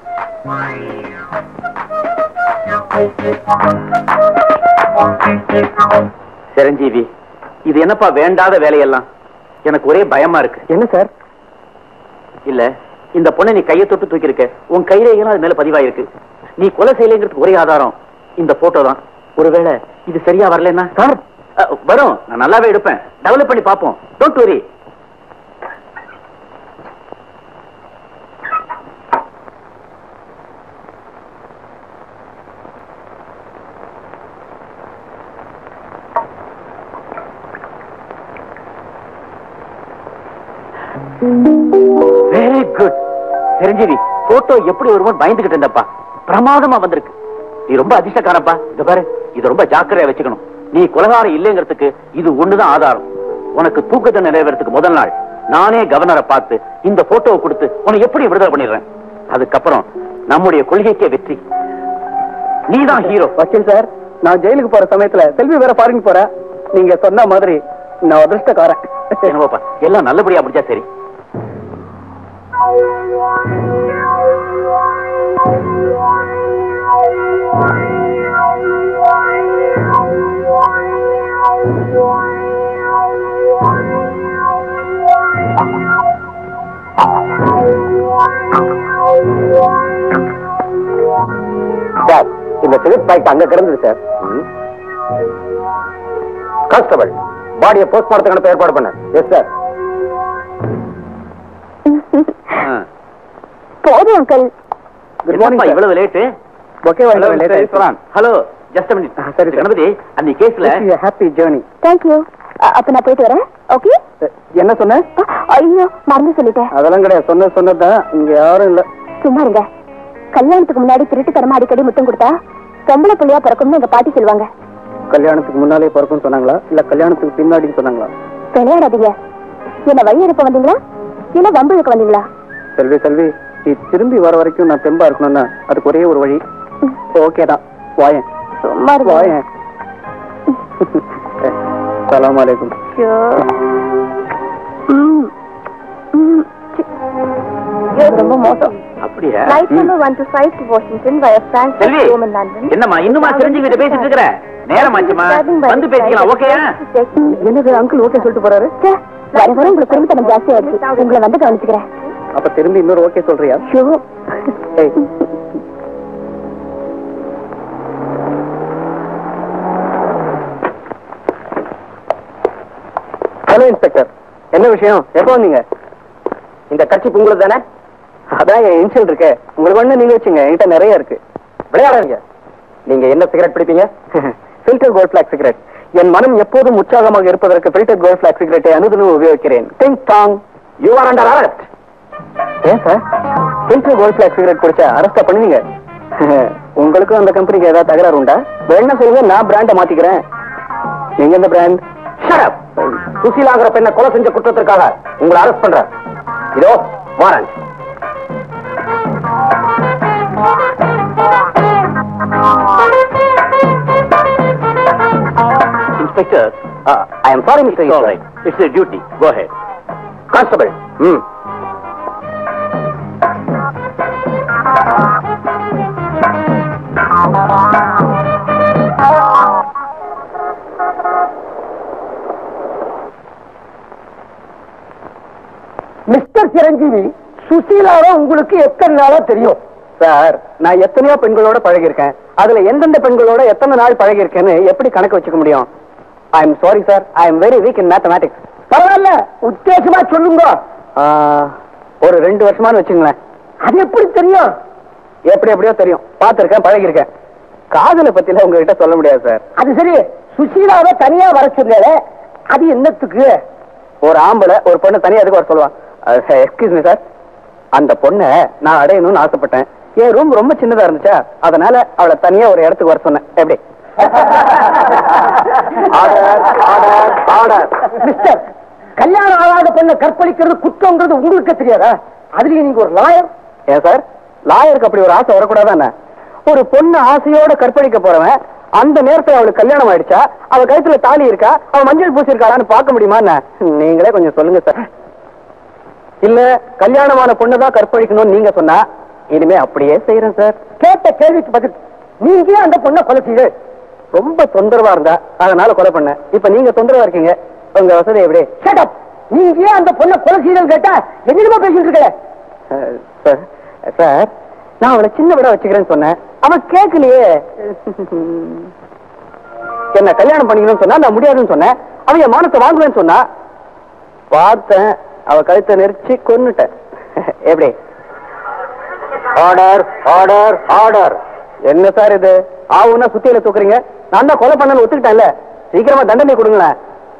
சிரஞ்சீவி, இது என்னப்பா வேண்டாத வேலையெல்லாம்? எனக்கு ஒரே பயமா இருக்கு. என்ன சார்? இல்ல, இந்த பொண்ணை நீ கையை தொட்டு தூக்கி இருக்க, உன் கைரேகைகளும் அது மேல பதிவாயிருக்கு. நீ கொலை செய்யலைங்கிறதுக்கு ஒரே ஆதாரம் இந்த போட்டோ தான். ஒருவேளை இது சரியா வரலன்னா சார், வரும், நான் நல்லாவே எடுப்பேன். டெவலப் பண்ணி பார்ப்போம். Don't worry. Very good. Chiranjeevi, photo எப்படி வருமோ பயந்துகிட்டு இருந்தப்பா. பிரமாதமா வந்திருக்கு. நீ ரொம்ப அதிர்ஷ்டக்காரப்பா. இத பாரு, இது ரொம்ப ஜாக்கிரதையா வச்சுக்கணும். நீ கொலகாரம் இல்லைங்கிறதுக்கு இது ஒண்ணுதான் ஆதாரம். உனக்கு தூக்கத்தை நிறைவேறதுக்கு முதல் நாள் நானே கவர்னரை பார்த்து இந்த போட்டோவை கொடுத்து உனக்கு எப்படி விடுதலை பண்ணிடுறேன். அதுக்கப்புறம் நம்முடைய கொள்கைக்கே வெற்றி. நீதான் ஹீரோ. வக்கீல் சார், நான் ஜெயிலுக்கு போற சமயத்துல செல்வி வேற பாருங்க போற. நீங்க சொன்ன மாதிரி நான் அதிர்ஷ்டக்காரன். என்னவாப்பா, எல்லாம் நல்லபடியா முடிஞ்சா சரி. சார், இந்த சிகரெட் பாக்கெட் அங்க கிடந்தது சார். கான்ஸ்டபிள், பாடியை போஸ்ட்மார்ட்டத்துக்கு ஏற்பாடு பண்ண. Yes sir. போதும் அங்கிள். Good morning. இவ்வளவு late? Okay, hello, just minute. சரி கணபதி, அந்த கேஸ்ல ஹாப்பி ஜர்னி. தேங்க்யூ. அப்ப நான் போயிட்டு வரேன். ஓகே. என்ன சொன்ன? ஐயோ, மறந்து சொல்லிட்டேன். அதெல்லாம் கிடையாது. சொன்னதான் இங்க யாரும் இல்ல. சும்மா இருங்க. கல்யாணத்துக்கு முன்னாடி திருட்டுத்தனமா அடிக்கடி முத்தம் கொடுத்தா பொம்பளை புள்ளையா பிறக்கும்னு எங்க பாட்டி சொல்லுவாங்க. கல்யாணத்துக்கு முன்னாலே பிறக்கும்னு சொன்னாங்களா, இல்ல கல்யாணத்துக்கு பின்னாடி சொன்னாங்களா? விளையாடாதீங்க. என்ன வழி அனுப்ப வந்தீங்களா இல்ல வம்பு இழுக்க வந்தீங்களா? செல்வி, நீ திரும்பி வர வரைக்கும் நான் தெம்பா இருக்கணும்னா அதுக்கு ஒரே ஒரு வழி. ஓகே தான், வாயேன். சும்மா இருங்க. வாயேன். சலாம் அலைக்கும். ரொம்ப மோசம். அப்படியா? Flight number 125 to Washington via Frankfurt, Selvi, Rome and London. என்னம்மா இன்னுமா சிரஞ்சீவி கிட்ட பேசிட்டு இருக்கிற? நேரமாச்சுமா, வந்து பேசிக்கலாம். ஓகேயா? என்னது அங்கிள் ஓகே சொல்லிட்டு போறாரு? வர வர உங்களுக்கு குடும்பத்தனம் ஜாஸ்தி ஆயிடுச்சு. உங்களை வந்து கவனிச்சுக்கிறேன். அப்ப திரும்பி இன்னொரு ஓகே சொல்றியா? ஏய், ஹலோ இன்ஸ்பெக்டர், என்ன விஷயம்? எப்போ வந்தீங்க? இந்த கட்சி உங்களுக்கு தானே? அதான் என் இன்ஷியல் இருக்கு. உங்களுக்கு ஒண்ணு நீங்க வச்சுங்க, என்கிட்ட நிறைய இருக்கு. விளையாடாதீங்க. நீங்க என்ன சிகரெட் பிடிப்பீங்க? Filter gold black cigarette. என் மனம் எப்போதும் உற்சாகமாக இருப்பதற்கு ஃபில்டர் கோல்ட் பிளாக் சிகரெட்டை அனுதினம் உபயோகிக்கிறேன். Ding dong. You are under arrest. ஏன் sir filter gold black cigarette குடிச்சா அரெஸ்டா பண்ணுவீங்க? உங்களுக்கும் அந்த கம்பெனிக்கு ஏதாவது தகராறு உண்டா? வேணா சொல்லுங்க, நான் பிராண்டை மாத்திக்கிறேன். நீங்க எந்த பிராண்ட்? சுசீலாங்கிற பெண்ணை கொலை செஞ்ச குற்றத்திற்காக உங்களை அரெஸ்ட் பண்ற. இதோ warrant. Inspector, I am sorry, Mr. it's all right. It's a duty. Go ahead. Constable. Mister Chiranjeevi, சுசீலாவை உங்களுக்கு எத்தனை நாளா தெரியும்? சார், நான் எத்தனையோ பெண்களோட பழகி இருக்கேன். அதுல எந்தெந்த பெண்களோட எத்தனை நாள் பழகி இருக்கேன்னு எப்படி கணக்கு வச்சுக்க முடியும்? I am sorry sir, I am very weak in mathematics. பரவாயில்ல, உத்தேசமா சொல்லுங்க. ஒரு 2 வருஷமானு வச்சுங்களேன். அது எப்படி தெரியும்? எப்படி எப்படியோ தெரியும். பார்த்திருக்கேன், பழகி இருக்கேன். காதலை பத்தில உங்ககிட்ட சொல்ல முடியாது சார். அது சரி, சுசீலாவை தனியா வர சொன்னே, அது என்னத்துக்கு? ஒரு ஆம்பளை ஒரு பொண்ணு தனியா எதுக்கு வர சொல்லுவான்? எக்ஸ்கியூஸ் மீ சார், அந்த பொண்ணை நான் அடையணும்னு ஆசைப்பட்டேன். என் ரூம் ரொம்ப சின்னதா இருந்துச்சா, அதனால அவளை தனியா ஒரு இடத்துக்கு வர சொன்னேன். எப்படி? மிஸ்டர், கல்யாணம் ஆகாத பொண்ணை கற்பழிக்கிறது குற்றம்ங்கிறது உங்களுக்கு தெரியாதா? அதுலயும் நீங்க ஒரு லாயர். ஏன் சார், லாயருக்கு அப்படி ஒரு ஆசை வரக்கூடாதானே? ஒரு பொண்ணு ஆசையோட கற்பழிக்க போறவன் அந்த நேரத்துல அவளுக்கு கல்யாணம் ஆயிடுச்சா, அவ கழுத்துல தாலி இருக்கா, அவ மஞ்சள் பூசி இருக்காளான்னு பார்க்க முடியுமா? நீங்களே கொஞ்சம் சொல்லுங்க சார். இல்ல கல்யாணமான பொண்ணுதான் கற்பழிக்கணும்னு நீங்க சொன்னா இனிமே அப்படியே செய்யறேன் சார். கேட்ட கேள்விக்கு பதில், நீங்க அந்த பொண்ணை கொலை செய்ய ரொம்ப தொந்தரவா இருந்தா அதனால கொலை பண்ண. இப்ப நீங்க தொந்தரவா இருக்கீங்க, உங்க வசதி எப்படி? ஷட் நீங்க அந்த பொண்ணை கொலை செய்யணும் கேட்டா என்னமா பேசிட்டு இருக்கல? சார், நான் அவளை சின்ன விட வச்சுக்கிறேன்னு சொன்னேன், அவன் கேட்கலையே. என்ன கல்யாணம் பண்ணிக்கணும்னு சொன்னா நான் முடியாதுன்னு சொன்னேன். அவன் என் மானத்தை வாங்குவேன்னு சொன்னா பார்த்தேன், அவ கழுத்தை நெரிச்சு கொன்னுட்டேன். எப்படி? Order order order. என்ன சார் இது? ஆவுன்னா சுத்தியில தூக்குறீங்க. நான் தான் கொலை பண்ணு ஒத்துக்கிட்டேன்ல, சீக்கிரமா தண்டனை கொடுங்களேன்.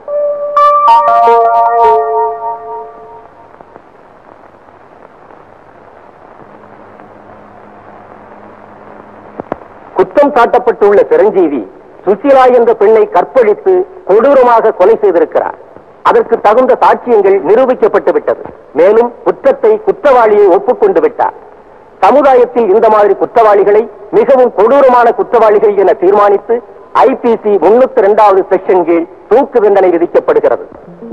குற்றம் சாட்டப்பட்டுள்ள சிரஞ்சீவி சுசீலா என்ற பெண்ணை கற்பழித்து கொடூரமாக கொலை செய்திருக்கிறார். அதற்கு தகுந்த சாட்சியங்கள் நிரூபிக்கப்பட்டு விட்டது. மேலும் குற்றத்தை குற்றவாளியை ஒப்புக்கொண்டு விட்டார். சமுதாயத்தில் இந்த மாதிரி குற்றவாளிகளை மிகவும் கொடூரமான குற்றவாளிகள் என தீர்மானித்து IPC 302வது செக்ஷன் கீழ் தூக்கு தண்டனை விதிக்கப்படுகிறது.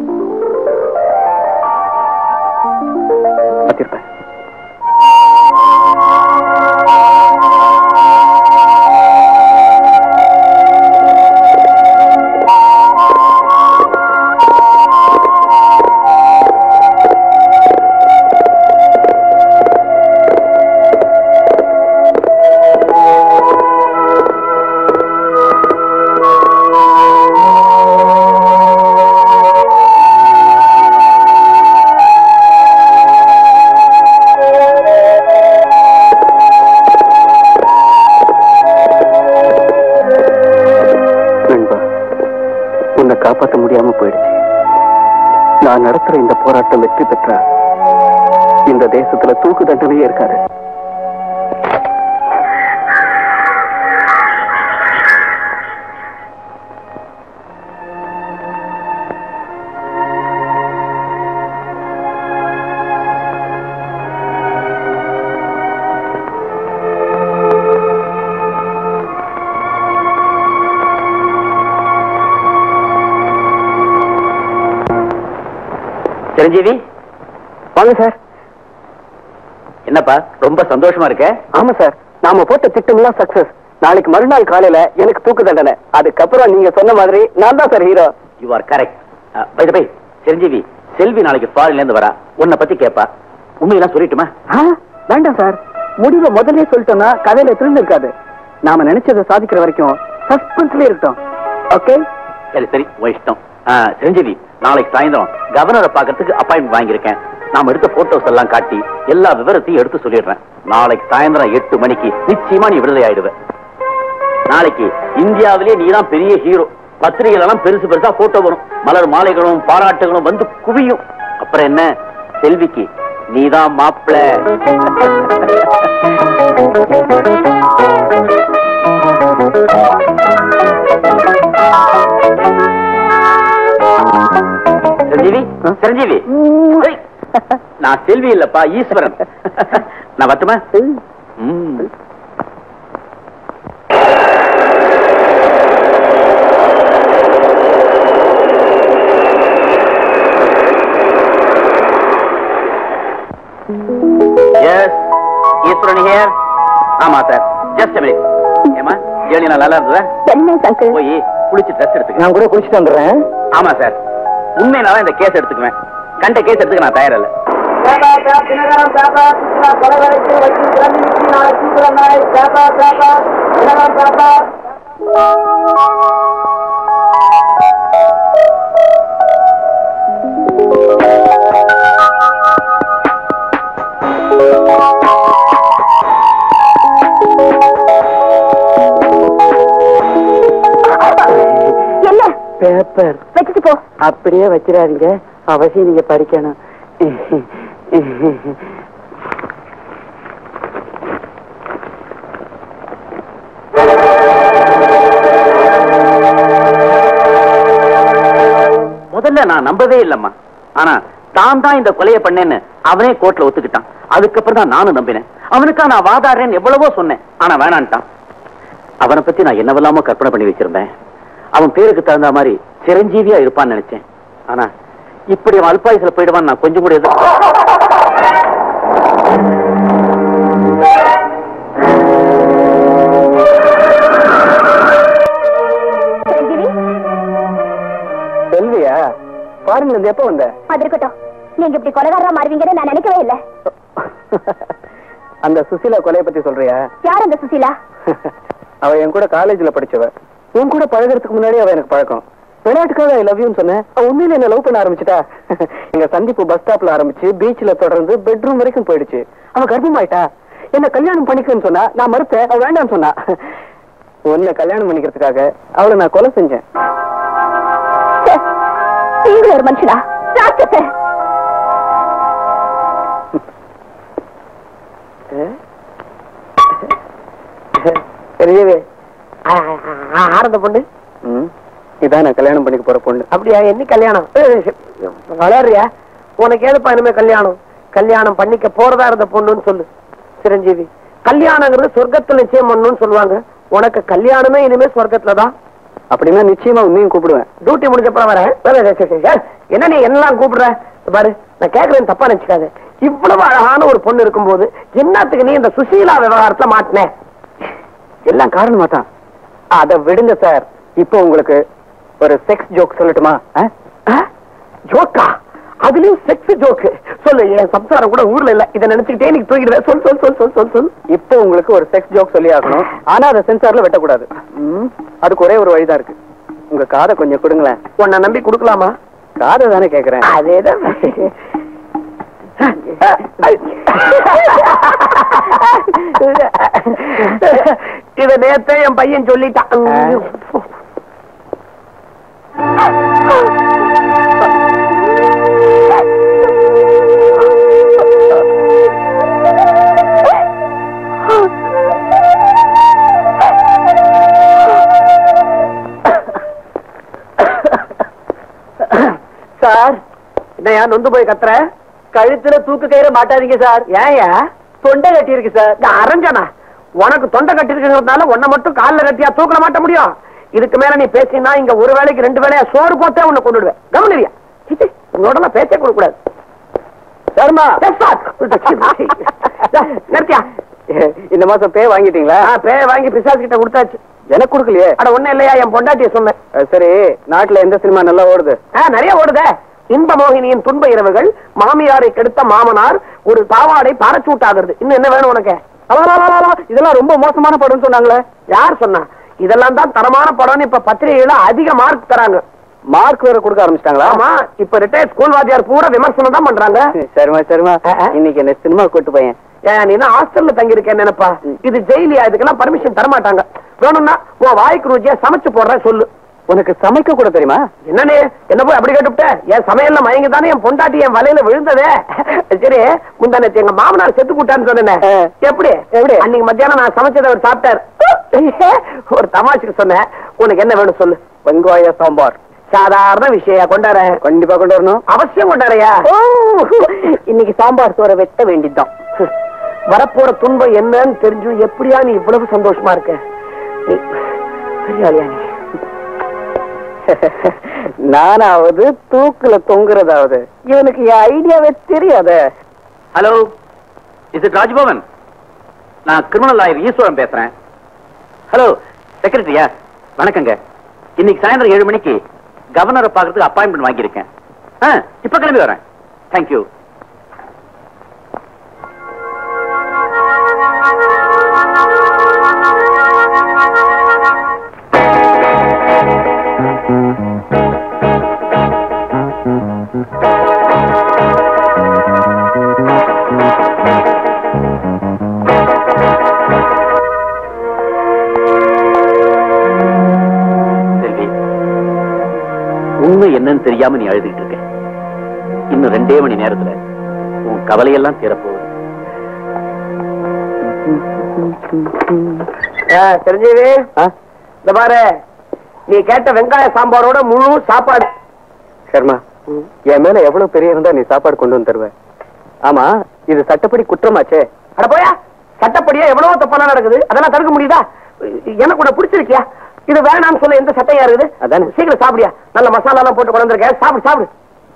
காப்பாற்ற முடியாம போயிடுச்சு. நான் நடத்துற இந்த போராட்டம் வெற்றி பெற்றா இந்த தேசத்துல தூக்கு தண்டனையே இருக்காது. சிரஞ்சீவி, வாங்க சார். என்னப்பா ரொம்ப சந்தோஷமா இருக்க? ஆமா சார், நாம போட்ட திட்டம்லாம் சக்சஸ். நாளைக்கு மறுநாள் காலையில எனக்கு தூக்கு தண்டனை. அதுக்கப்புறம் நீங்க சொன்ன மாதிரி நான் தான் sir hero. You are correct. By the bye, Chiranjeevi, Selvi நாளைக்கு ஃபாரின்ல இருந்து வரா. உன்னை பத்தி கேப்பா. உண்மையெல்லாம் சொல்லிட்டுமா? வேண்டாம் சார், முடிவை முதல்ல சொல்லிட்டோம்னா கதையில திரும்ப இருக்காது. நாம நினைச்சதை சாதிக்கிற வரைக்கும் சஸ்பென்ஸ்ல இருக்கட்டும். ஓகே? சரி சரி, இஷ்டம். சிரஞ்சீவி, நாளைக்கு சாயந்தரம் கவர்னரை பார்க்கறதுக்கு அப்பாயின்மெண்ட் வாங்கியிருக்கேன். நாம எடுத்த போட்டோஸ் எல்லாம் காட்டி எல்லா விவரத்தையும் எடுத்து சொல்லிடுறேன். நாளைக்கு சாயந்தரம் 8 மணிக்கு நிச்சயமா நீ விடுதலை ஆயிடுவ. நாளைக்கு இந்தியாவிலேயே நீதான் பெரிய ஹீரோ. பத்திரிகைகள் எல்லாம் பெருசு பெருசா போட்டோ வரும். மலர் மாலைகளும் பாராட்டுகளும் வந்து குவியும். அப்புறம் என்ன, செல்விக்கு நீதான் மாப்பிள்ளை. சஞ்சீவி, சஞ்சீவி, நான் செல்வி இல்லப்பா, ஈஸ்வரன். நான் வரட்டுமா? ஈஸ்வரன் ஹியர். ஆமா சார், ஜஸ்ட் a minute. ஏமா ஜேர்னி நல்லா இருந்ததா? போய் குளிச்சு ட்ரெஸ் எடுத்துக்க. நான் கூட குளிச்சுட்டு வந்துடுறேன். ஆமா சார், உண்மையினால இந்த கேஸ் எடுத்துக்குவேன். கண்ட கேஸ் எடுத்துக்க நான் தயாரில்லை. பேப்பர் வச்சுட்டு போ. அப்படியே வச்சிடாதீங்க, அவசியம் நீங்க படிக்கணும். முதல்ல நான் நம்பவே இல்லம்மா. ஆனா தான் தான் இந்த கொலையை பண்ணேன்னு அவனே கோர்ட்ல ஒத்துக்கிட்டான். அதுக்கப்புறம் தான் நானும் நம்பினேன். அவனுக்கா நான் வாதாடுறேன்னு எவ்வளவோ சொன்னேன், ஆனா வேணான்ட்டான். அவனை பத்தி நான் என்னவெல்லாமோ கற்பனை பண்ணி வச்சிருந்தேன். அவன் பேருக்கு தகுந்த மாதிரி சிரஞ்சீவியா இருப்பான்னு நினைச்சேன். ஆனா இப்படி அவன் அல்பாயுசுல போயிடுவான் நான் கொஞ்சம் கூட செல்வியா பாருங்க, எப்ப வந்த? அது இருக்கட்டும், நீங்க இப்படி கொலைகாரா மாறுவீங்கன்னு நான் நினைக்கவே இல்லை. அந்த சுசீலா கொலையை பத்தி சொல்றியா? யார் அந்த சுசீலா? அவ என் கூட காலேஜ்ல படிச்சவ. என் கூட பழகிறதுக்கு முன்னாடி அவ எனக்கு பழக்கம். விளையாட்டுக்காக ஐ லவ் யூன்னு சொன்னேன். அவ உண்மையில என்ன லவ் பண்ண ஆரம்பிச்சுட்டா. எங்க சந்திப்பு பஸ் ஸ்டாப்ல ஆரம்பிச்சு பீச்ல தொடர்ந்து பெட்ரூம் வரைக்கும் போயிடுச்சு. அவ கர்ப்பமாயிட்டா. என்ன கல்யாணம் பண்ணிக்கன்னு சொன்னா, நான் மறுத்தேன். அவ வேண்டாம்னு சொன்னா. உன்னை கல்யாணம் பண்ணிக்கிறதுக்காக அவளை நான் கொலை செஞ்சேன். நீங்களும் ஒரு மனுஷனா? தெரியவே ஆரம்ப பொண்ணு இதான் நான் கல்யாணம் பண்ணிக்க போற பொண்ணு. அப்படியா? என்ன கல்யாணம் வளர்றியா? உனக்கு ஏதுப்பா இனிமே கல்யாணம்? கல்யாணம் பண்ணிக்க போறதா இருந்த பொண்ணுன்னு சொல்லு. சிரஞ்சீவி, கல்யாணங்கிறது சொர்க்கத்துல நிச்சயம் பண்ணணும்னு சொல்லுவாங்க. உனக்கு கல்யாணமே இனிமே சொர்க்கத்துலதான். அப்படின்னா நிச்சயமா உண்மையும் கூப்பிடுவேன். டியூட்டி முடிஞ்சப்பறம் வரேன். என்ன நீ எல்லாம் கூப்பிடுற? பாரு, நான் கேட்கறேன், தப்பா நினைச்சுக்காத. இவ்வளவு அழகான ஒரு பொண்ணு இருக்கும்போது என்னத்துக்கு நீ இந்த சுசீலா விவகாரத்துல மாட்டின? எல்லாம் காரணமா தான். அதை விடுங்க சார். இப்போ உங்களுக்கு ஒரு செக்ஸ் ஜோக் சொல்லட்டுமா? ஜோக்கா? அதுலயும் செக்ஸ் ஜோக்கு சொல்லு. என் சம்சாரம் கூட ஊர்ல இல்ல, இதை நினைச்சுக்கிட்டே நீ தூக்கிடுவேன். சொல் சொல் சொல் சொல் சொல் சொல். இப்போ உங்களுக்கு ஒரு செக்ஸ் ஜோக் சொல்லி ஆகணும். ஆனா அதை சென்சார்ல வெட்டக்கூடாது. அதுக்கு ஒரே ஒரு வழிதான் இருக்கு. உங்க காதை கொஞ்சம் கொடுங்களேன். உன்னை நம்பி கொடுக்கலாமா? காதை தானே கேக்குறேன். அதேதான். இத நேத்தே என் பையன் சொல்லிட்டான். சார், என்னையா நொந்து போய் கத்துற? கழுத்துல தூக்கு கயிற மாட்டாதீங்க சார். ஏயா? தொண்டை கட்டி இருக்கு சார். அரஞ்சனா, உனக்கு தொண்டை கட்டி இருக்கிறதுனால உன்னை மட்டும் கால்ல கட்டியா தூக்கல மாட்ட முடியும்? இதுக்கு மேல நீ பேசினா இங்க ஒரு வேளைக்கு 2 வேளையா சோறு போத்தே உன்னை கொண்டுடுவேன். கவனியா? உன்னோட நான் பேச கொடுக்க கூடாது. சர்மா, நிறுத்தியா? இந்த மாசம் பே வாங்கிட்டீங்களா? பே வாங்கி பிசாசு கிட்ட கொடுத்தாச்சு. எனக்கு கொடுக்கலையே. அட ஒண்ணு இல்லையா, என் பொண்டாட்டிய சொன்னேன். சரி, நாட்டுல எந்த சினிமா நல்லா ஓடுது? நிறைய ஓடுதே. இன்ப மோகினியின் துன்ப இரவுகள், மாமியாரை கெடுத்த மாமனார், ஒரு பாவாடை பாரச்சூட் ஆகுறது. இன்னும் என்ன வேணும் உனக்கு? இதெல்லாம் ரொம்ப மோசமான படம்னு சொன்னாங்களே. யார் சொன்னா? இதெல்லாம் தான் தரமான படம்னு இப்ப பத்திரிகையில அதிக மார்க் தராங்க. மார்க் வேற கொடுக்க ஆரம்பிச்சிட்டாங்களா? ஆமா, இப்ப ரிட்டையர் ஸ்கூல் வாத்தியார் பூரா விமர்சனம் தான் பண்றாங்க. சரிமா இன்னைக்கு என்ன சினிமா கூட்டு பையன் நீ என்ன ஹாஸ்டல்ல தங்கி இருக்கேன் நினைப்பா? இது ஜெயிலியா? இதுக்கெல்லாம் பர்மிஷன் தர மாட்டாங்க. வேணும்னா உன் வாய்க்கு ருச்சியா சமைச்சு போடுறேன் சொல்லு. உனக்கு சமைக்க கூட தெரியுமா? என்னன்னு என்ன போய் அப்படி கேட்டுவிட்ட? என் சமையல்ல மயங்கி தானே என் பொண்டாட்டி என் வலையில விழுந்ததே. சரி, முந்தானத்து எங்க மாமனார் செத்து கூட்டான்னு சொன்னேன். எப்படி அன்னைக்கு மத்தியானம் நான் சமைச்சதை அவர் சாப்பிட்டார். ஒரு தமாஷுக்கு சொன்னேன். உனக்கு என்ன வேணும் சொல்லு. வெங்காய சாம்பார். சாதாரண விஷயம். கொண்டார. கண்டிப்பா கொண்டு வரணும். அவசியம் கொண்டாரையா? இன்னைக்கு சாம்பார் சோற வெட்ட வேண்டியதுதான். வரப்போற துன்பம் என்னன்னு தெரிஞ்சு எப்படியா நீ இவ்வளவு சந்தோஷமா இருக்க? நீ பெரியாளியா? நீ நானாவது தூக்குல தொங்குறதாவது இவனுக்கு என் ஐடியாவே தெரியாத. Hello, is it Raj Bhavan? நான் கிரிமினல் லாயர் ஈஸ்வரன் பேசுறேன். ஹலோ செக்ரட்டரியா? வணக்கங்க. இன்னைக்கு சாயந்தரம் 7 மணிக்கு கவர்னரை பார்க்கறதுக்கு அப்பாயின்மெண்ட் வாங்கியிருக்கேன். இப்ப கிளம்பி வரேன். தேங்க்யூ. உண்மை என்னன்னு தெரியாம நீ அழுதுகிட்டு இருக்க. இன்னும் 2 மணி நேரத்துல உன் கவலையெல்லாம் தீரப்போகுது. தெரிஞ்சது இந்த பாரு, நீ கேட்ட வெங்காய சாம்பாரோட முழு சாப்பாடு. சர்மா, என் மேல எவ்வளவு பெரிய இருந்தா நீ சாப்பாடு கொண்டு வந்து தருவ? ஆமா, இது சட்டப்படி குற்றமாச்சே. அட போயா, சட்டப்படியா எவ்வளவு தப்பெல்லாம் நடக்குது. அதெல்லாம் தடுக்க முடியுதா? எனக்கு கூட பிடிச்சிருக்கியா? இது வேணாம்னு சொல்ல எந்த சட்டையா இருக்குது? அதானே. சீக்கிரம் சாப்பிடியா? நல்ல மசாலா எல்லாம் போட்டு கொண்டு வந்திருக்கேன். சாப்பிடு சாப்பிடு.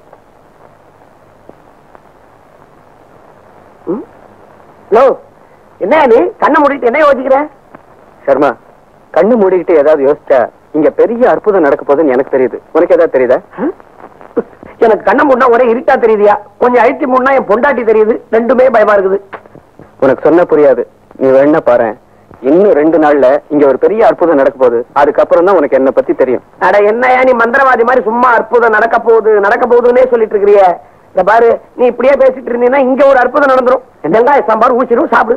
என்ன நீ கண்ணை மூடிட்டு என்ன யோசிக்கிற? சர்மா, கண்ணு மூடிக்கிட்டு ஏதாவது யோசிச்சா இங்க பெரிய அற்புதம் நடக்க போகுதுன்னு எனக்கு தெரியுது. உனக்கு ஏதாவது தெரியுதா? எனக்கு கண்ணை மூடினா ஒரே இருட்டா தெரியுதியா? கொஞ்சம் அழுத்தி மூடினா என் பொண்டாட்டி தெரியுது. ரெண்டுமே பயமா இருக்குது. உனக்கு சொன்ன புரியாது. நீ வேணா பாரு, இன்னும் 2 நாள்ல இங்க ஒரு பெரிய அற்புதம் நடக்க போகுது. அதுக்கப்புறம் தான் உனக்கு என்ன பத்தி தெரியும். அட என்னையா நீ மந்திரவாதி மாதிரி சும்மா அற்புதம் நடக்க போகுதுன்னே சொல்லிட்டு இருக்கிறிய. இந்த பாரு, நீ இப்படியே பேசிட்டு இருந்தீங்கன்னா இங்க ஒரு அற்புதம் நடந்துரும். வெங்காய சாம்பார் ஊச்சிரும், சாப்பிடு.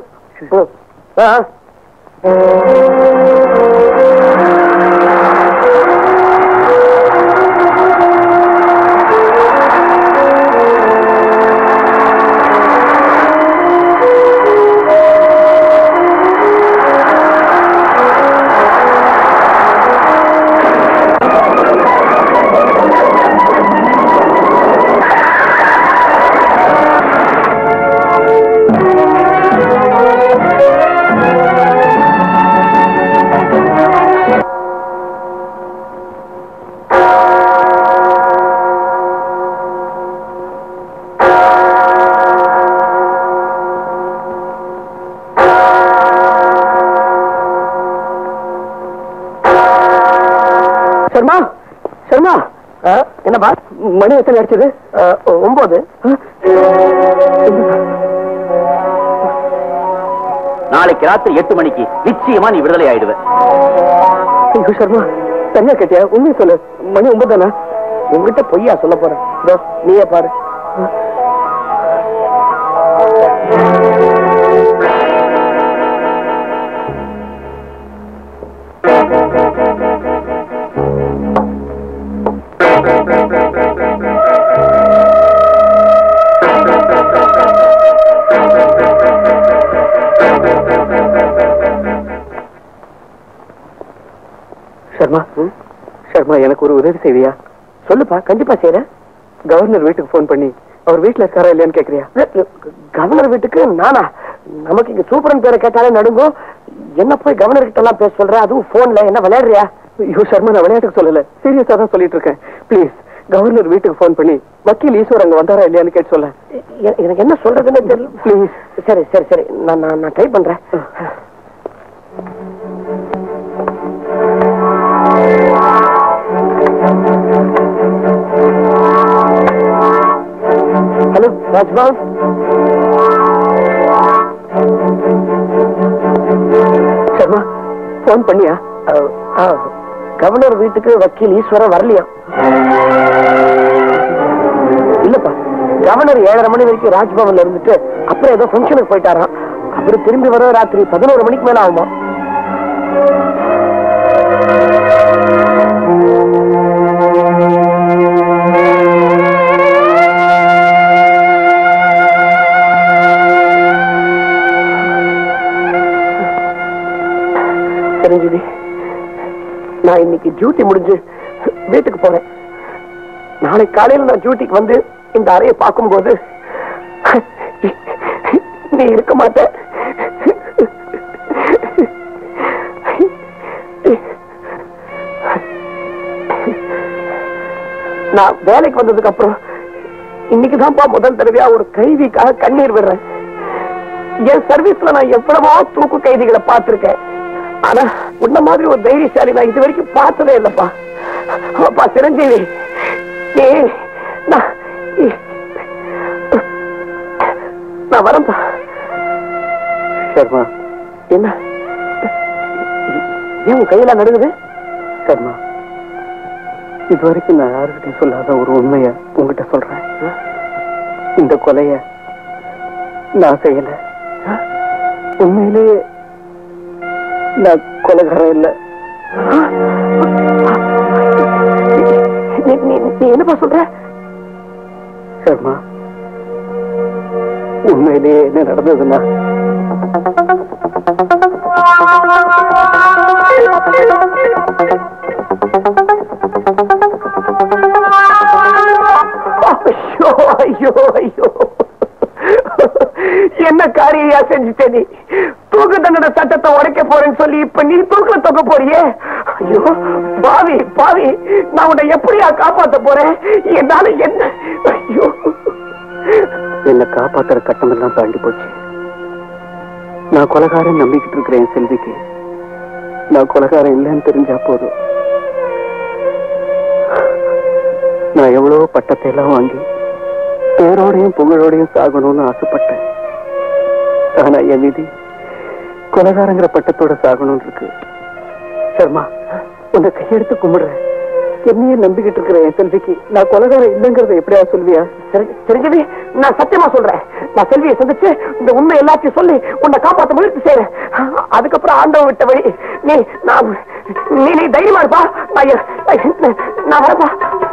சர்மா, சர்மா, என்னப்பா மணி எத்தனை அடிச்சது? 9. நாளைக்கு ராத்திரி 8 மணிக்கு நிச்சயமா நீ விடுதலை ஆயிடுவ. சர்மா, தனியா கேட்டியா? உண்மையை சொல்லு. மணி 9 தானே? உங்ககிட்ட பொய்யா சொல்ல போறேன். நீயே பாரு. சர்மா, சர்மா, எனக்கு ஒரு உதவி செய்வியா? சொல்லுப்பா, கண்டிப்பா செய்யறேன். கவர்னர் வீட்டுக்கு போன் பண்ணி அவர் வீட்டுல இருக்காரா இல்லையான்னு கேக்குறியா? கவர்னர் வீட்டுக்கு நானா? நமக்கு இங்க சூப்பரன் பேரை கேட்டாலே நடுங்கும். என்ன போய் கவர்னர் கிட்ட எல்லாம் பேச சொல்ற? அதுவும் போன்ல. என்ன விளையாடுறியா? ஐயோ சர்மா, நான் விளையாட்டுக்கு சொல்லல, சீரியஸா தான் சொல்லிட்டு இருக்கேன். பிளீஸ் கவர்னர் வீட்டுக்கு போன் பண்ணி வக்கீல் ஈஸ்வர் அங்க வந்தாரா இல்லையான்னு கேட்டு சொல்ல. எனக்கு என்ன சொல்றதுன்னு தெரியல. பிளீஸ். சரி சரி சரி, நான் ட்ரை பண்றேன். ஹலோ ராஜ்பால். சர்மா, போன் பண்ணியா? கவர்னர் வீட்டுக்கு வக்கீல் ஈஸ்வரன் வரலையா? கவர்னர் 7:30 மணி வரைக்கும் ராஜ்பவன்ல இருந்துட்டு அப்புறம் ஏதோ ஃபங்க்ஷனுக்கு போயிட்டாராம். அப்புறம் திரும்பி வர ராத்திரி 11 மணிக்கு மேல ஆகுமா. தெரிஞ்சது நான் இன்னைக்கு டியூட்டி முடிஞ்சு வீட்டுக்கு போறேன். நாளை காலையில் நான் டியூட்டிக்கு வந்து இந்த அறையை பார்க்கும்போது நீ இருக்க மாட்ட. நான் வேலைக்கு வந்ததுக்கு அப்புறம் இன்னைக்குதான்ப்பா முதல் தடவையா ஒரு கைதிக்காக கண்ணீர் விடுறேன். என் சர்வீஸ்ல நான் எவ்வளவோ தூக்கு கைதிகளை பார்த்திருக்கேன். ஆனா உன்ன மாதிரி ஒரு தைரியசாலி நான் இது வரைக்கும் பார்த்ததே இல்லப்பா. அப்பா சிரஞ்சீவி, நான் வரேன்ப்பா. சர்மா, என்ன ஏன் உன் கையில நடுங்குது? சர்மா, இதுவரைக்கும் நான் யாருக்கிட்டையும் சொல்லாத ஒரு உண்மைய உங்ககிட்ட சொல்றேன். இந்த கொலைய நான் செய்யல. உண்மையிலேயே நான் கொலைகாரன் இல்ல. நீ என்னப்பா சொல்ற? சர்மா, உண்மையிலேயே என்ன நடந்ததுன்னா ஐயோ ஐயோ, என்ன காரியா செஞ்சுட்டே நீ? தூக்கு தண்டனை சட்டத்தை உடைக்க போறேன்னு சொல்லி இப்ப நீ தூக்குல தொக்க போறியே. ஐயோ பாவி பாவி, நான் உன்னை எப்படியா காப்பாத்த போறேன்? என்னால என்ன? ஐயோ, என்ன காப்பாத்துற கட்டம் எல்லாம் தாண்டி போச்சு. நான் கொலைகாரன் நம்பிக்கிட்டு இருக்கிறேன். செல்விக்கு நான் கொலைகாரன் இல்லைன்னு தெரிஞ்சா போதும். நான் எவ்வளவு பட்டத்தை எல்லாம் வாங்கி பேரோடையும் புகழோடையும் சாகணும்னு ஆசைப்பட்டேன். ஆனா என் விதி கொலைகாரங்கிற பட்டத்தோட சாகணும்னு இருக்கு. சர்மா, உன்னை கையெடுத்து கும்பிடுறேன். என்னையே நம்பிக்கிட்டு இருக்கிற என் செல்விக்கு நான் கொலைகாரம் இல்லைங்கிறத எப்படியா சொல்வியா? தெரிஞ்சது, நான் சத்தியமா சொல்றேன். நான் செல்வியை சந்திச்சு இந்த உண்மை எல்லாத்தையும் சொல்லி உன்னை காப்பாற்ற முயற்சி செய்யறேன். அதுக்கப்புறம் ஆண்டவன் விட்ட வழி நீ தைரியமா இருப்பா. நான் வரப்பா.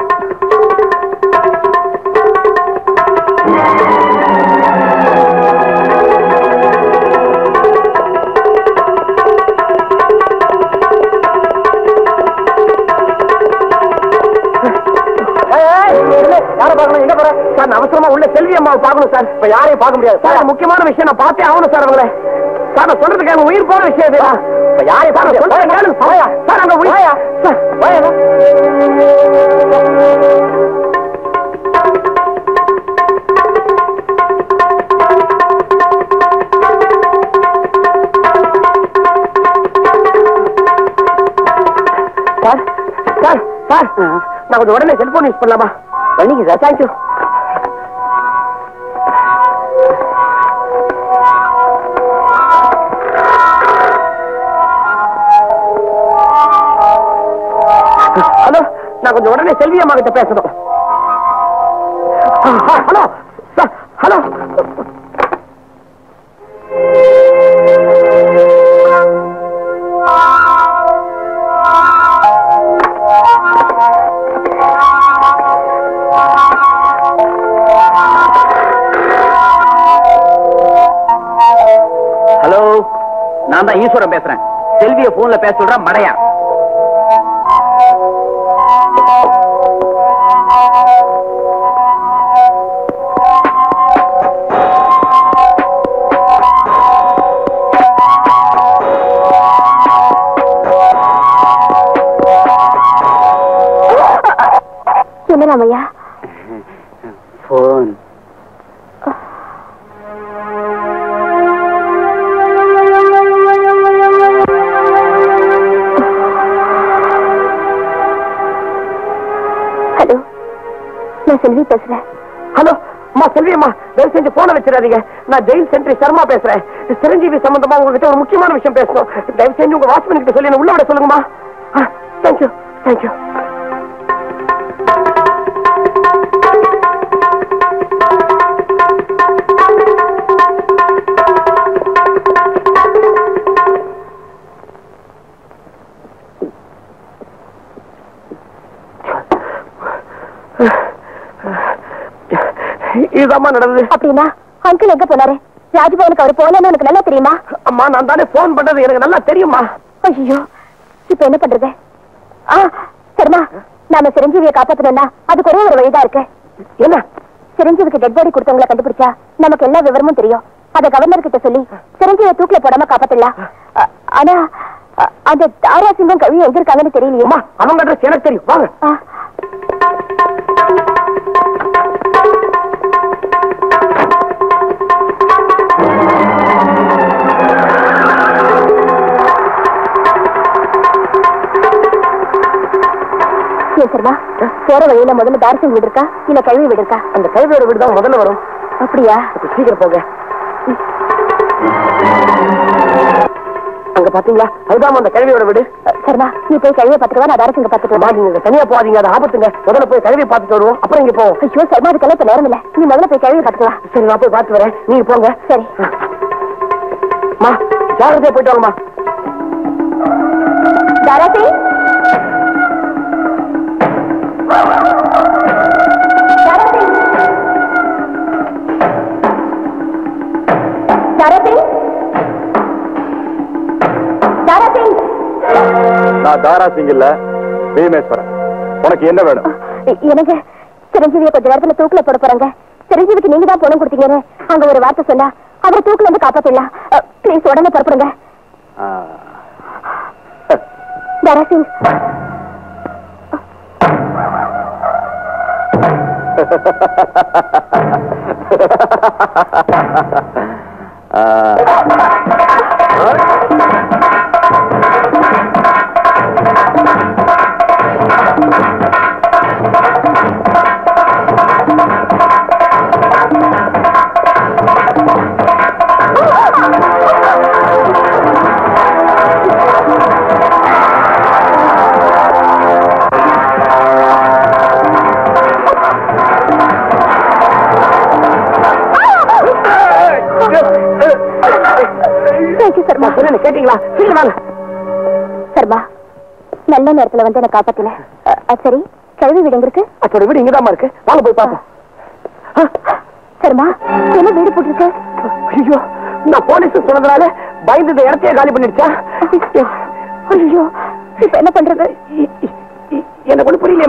யாரை பார்க்கணும்? எங்க போற சார்? அவசரமா உள்ள செல்வி அம்மாவை பார்க்கணும் சார். இப்ப யாரையும் பார்க்க முடியாது சார். முக்கியமான விஷயம் நான் பார்த்தே ஆகணும் சார். அவங்கள சார் நான் சொல்றதுக்கு அவங்க உயிர் போற விஷயம் இது. இப்ப யாரையும் பார்க்க சார்? அங்க உயிர் சார். சார் சார், நான் கொஞ்சம் உடனே செல்போன் யூஸ் பண்ணலாமா? பண்ணிக்க சார். தேங்க்யூ. ஹலோ, நான் கொஞ்சம் உடனே செல்வி அம்மா கிட்ட பேசணும். Hello sir, hello. ஹலோ, நான் தான் ஈஸ்வரன் பேசுறேன். செல்விய போன்ல பேச சொல்றேன் மடையா. என்ன ராமையா? போன். ஹலோ, நான் செல்வி பேசுறேன். ஹலோ அம்மா, செல்வி அம்மா, தயவு செஞ்சு போன வச்சிடாதீங்க. நான் ஜெயில் சென்ட்ரி சர்மா பேசுறேன். சிரஞ்சீவி சம்பந்தமா உங்ககிட்ட ஒரு முக்கியமான விஷயம் பேசணும். தயவு செஞ்சு உங்க வாட்ச்மேன் கிட்ட சொல்லி உள்ள விட சொல்லுங்கம்மா. Thank you thank you. இதுதாம்மா நடந்தது. அப்படின்னா அங்கிள் எங்க போனாரு? ராஜ்பவனுக்கு அவர் போனேன்னு எனக்கு நல்லா தெரியுமா? அம்மா நான் தானே போன் பண்றது எனக்கு நல்லா தெரியுமா. ஐயோ இப்ப என்ன பண்றது? சரிமா, நாம சிரஞ்சீவியை காப்பாத்தணும்னா அதுக்கு ஒரே ஒரு வழிதான் இருக்கு. என்ன? சிரஞ்சீவிக்கு டெட் பாடி கொடுத்தவங்களை கண்டுபிடிச்சா நமக்கு எல்லா விவரமும் தெரியும். அத கவர்னர் கிட்ட சொல்லி சிரஞ்சீவியை தூக்கில போடாம காப்பாத்தலாம். ஆனா அந்த தாரா சிங்கம் கவி எங்க இருக்காங்கன்னு தெரியலையே. அவங்க அட்ரஸ் எனக்கு தெரியும், வாங்க. சர்மா, போற வழியில முதல்ல தாரசிங் வீடு இருக்கா இல்ல கல்வி வீடு இருக்கா? அந்த கல்வியோட வீடு தான் முதல்ல வரும். அப்படியா? சீக்கிரம் போங்க. அங்க பாத்தீங்களா, அதுதான் அந்த கல்வியோட வீடு. சர்மா, நீ போய் கல்வியை பாத்துட்டு வா, நான் தாரசிங்க பாத்துட்டு வரேன். நீங்க தனியா போகாதீங்க, அது ஆபத்துங்க. முதல்ல போய் கல்வியை பாத்துட்டு வருவோம், அப்புறம் இங்க போவோம். ஐயோ சர்மா, அதுக்கெல்லாம் இப்ப நேரம் இல்ல. நீ முதல்ல போய் கல்வியை பாத்துட்டு வா. சரி, நான் போய் பாத்து வரேன், நீங்க போங்க. சரி மா, ஜாகிரதையா போயிட்டு வாங்கம்மா. தாராசிங், நான் தாரா சிங் இல்ல, பீமேஸ்வரன். உனக்கு என்ன வேணும்? எனக்கு சிரஞ்சீவியை கொஞ்ச நேரத்துல தூக்குல போட போறாங்க. சிரஞ்சீவிக்கு நீங்க தான் பணம் கொடுத்தீங்கன்னு அங்க ஒரு வார்த்தை சொன்னா அவரை தூக்குல இருந்து காப்பாத்திடலாம். பிளீஸ் உடனே புறப்படுங்க. தாரா சிங், கேட்டீங்களா? சர்மா, நல்ல நேரத்துல வந்து என்ன காப்பாத்தின. சரி, கல்வி வீடு எங்க இருக்கு? அதோட வீடு இங்கதான் இருக்கு, வாங்க போய் பாப்போம். சர்மா, என்ன வீடு போட்டுருக்கு? ஐயோ, நான் போலீஸ் சொன்னதுனால பயந்து இந்த இடத்தையே காலி பண்ணிடுச்சா? ஐயோ, இப்ப என்ன பண்றது? எனக்கு ஒண்ணு புரியல.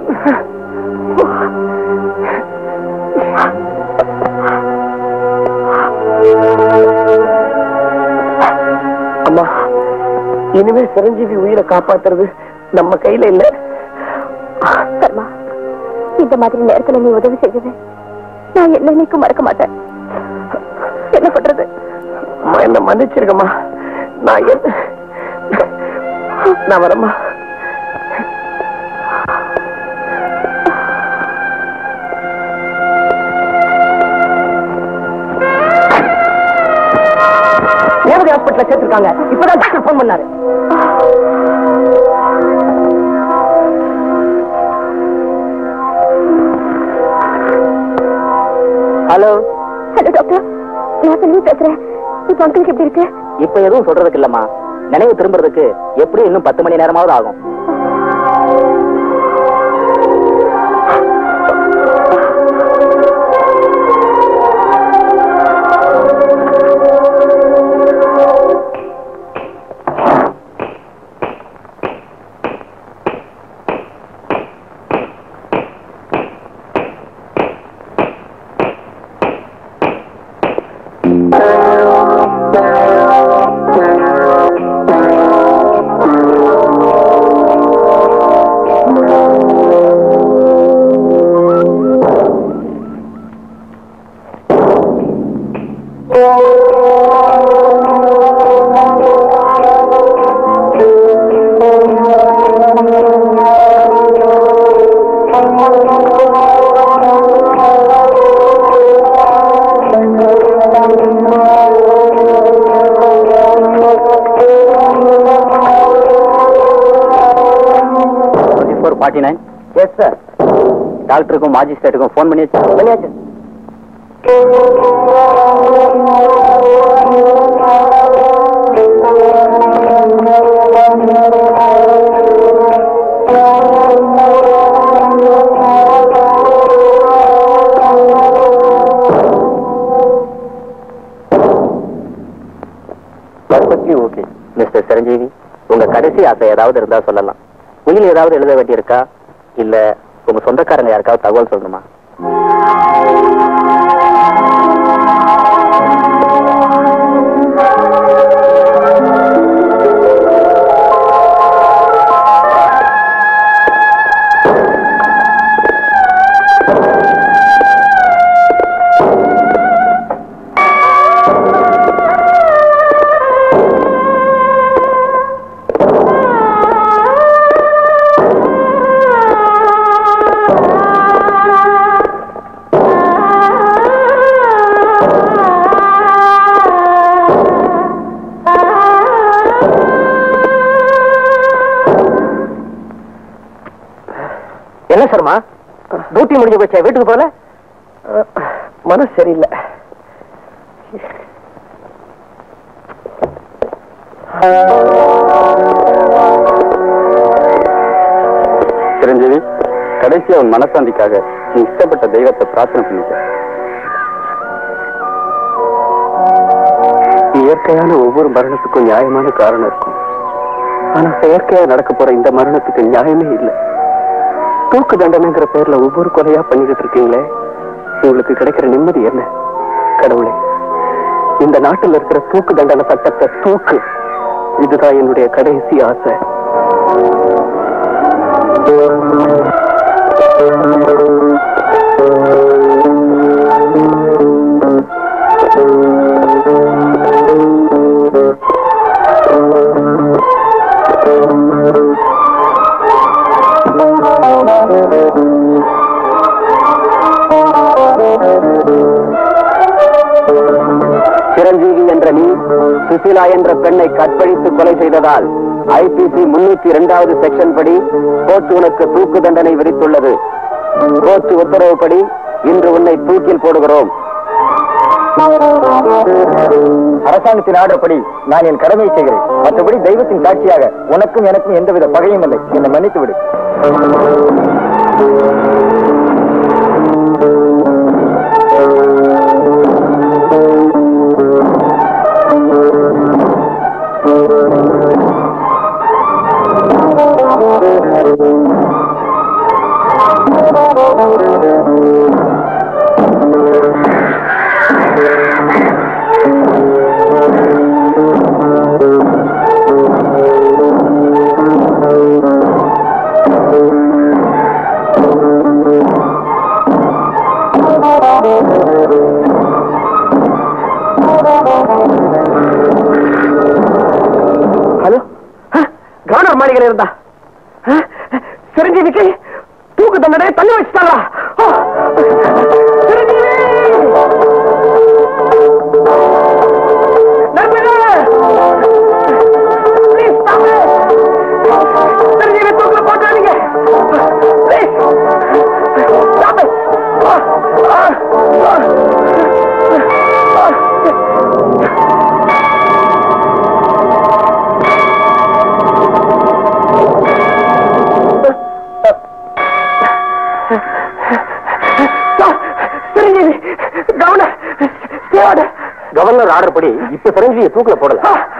அம்மா, இனிமே சிரஞ்சீவி உயிரை காப்பாத்துறது நம்ம கையில இல்ல. சர்மா, இந்த மாதிரி நேரத்துல நீ உதவி செய்தது நான் என்னைக்கும் மறக்க மாட்டேன். என்ன பண்றது? அம்மா, என்ன மன்னிச்சிருக்கம்மா. நான் வரேம்மா. நேரடி ஹாஸ்பிட்டல் சேர்த்திருக்காங்க. இப்பதான் டாக்டர் போன் பண்ணாரு. ஹலோ. ஹலோ டாக்டர், நான் செல்வி பேசுறேன். இப்ப அங்கிளுக்கு எப்படி இருக்கு? இப்ப எதுவும் சொல்றதுக்கு இல்லம்மா. நினைவு திரும்புறதுக்கு எப்படி இன்னும் 10 மணி நேரமாவது ஆகும். Yes sir. டாக்டருக்கும் மாஜிஸ்ட்ரேட்டுக்கும் போன் பண்ணியாச்சு. Perfectly okay. மிஸ்டர் சிரஞ்சீவி, உங்க கடைசி ஆசை ஏதாவது இருந்தா சொல்லலாம். உயிர் ஏதாவது எழுத வேண்டியிருக்கா, இல்ல உங்க சொந்தக்காரங்க யாருக்காவது தகவல் சொல்லணுமா? என்ன சர்மா, டியூட்டி முடிஞ்சு போச்சா, வீட்டுக்கு போல? மனசு சரியில்லை. சிரஞ்சீவி, கடைசியா உன் மனசாந்திக்காக நீ இஷ்டப்பட்ட தெய்வத்தை பிரார்த்தனை பண்ணிக்க. இயற்கையான ஒவ்வொரு மரணத்துக்கும் நியாயமான காரணம் இருக்கும். ஆனா செயற்கையா நடக்க போற இந்த மரணத்துக்கு நியாயமே இல்லை. தூக்கு தண்டனைங்கிற பேர்ல ஒவ்வொரு கொலையா பண்ணிக்கிட்டு இருக்கீங்களே, உங்களுக்கு கிடைக்கிற நிம்மதி என்ன? கடவுளே, இந்த நாட்டில் இருக்கிற தூக்கு தண்டனை சட்டத்தை தூக்கு. இதுதான் என்னுடைய கடைசி ஆசை. சிரஞ்சீவி என்ற நீ சுசிலா என்ற பெண்ணை கற்பழித்து கொலை செய்ததால் IPC 302வது செக்ஷன் படி கோர்ட் உனக்கு தூக்கு தண்டனை விதித்துள்ளது. கோர்ட் உத்தரவுப்படி இன்று உன்னை தூக்கில் போடுகிறோம். அரசாங்கத்தின் ஆர்டர்படி நான் என் கடமையை செய்கிறேன். மற்றபடி தெய்வத்தின் சாட்சியாக உனக்கும் எனக்கும் எந்தவித பகையும் இல்லை. என்னை மன்னித்து விடு. ஹலோ, கவர்னர் மாளிகையில் இருந்தா சிரஞ்சீவிக்கு தூக்கு தண்டனை தள்ளி வச்சுட்டாங்களா? சிரஞ்சீவி தூக்குல போட்டாதீங்க. கவர்னர் ஆர்டர் படி இப்ப சிரஞ்சீவியை தூக்கில போடல.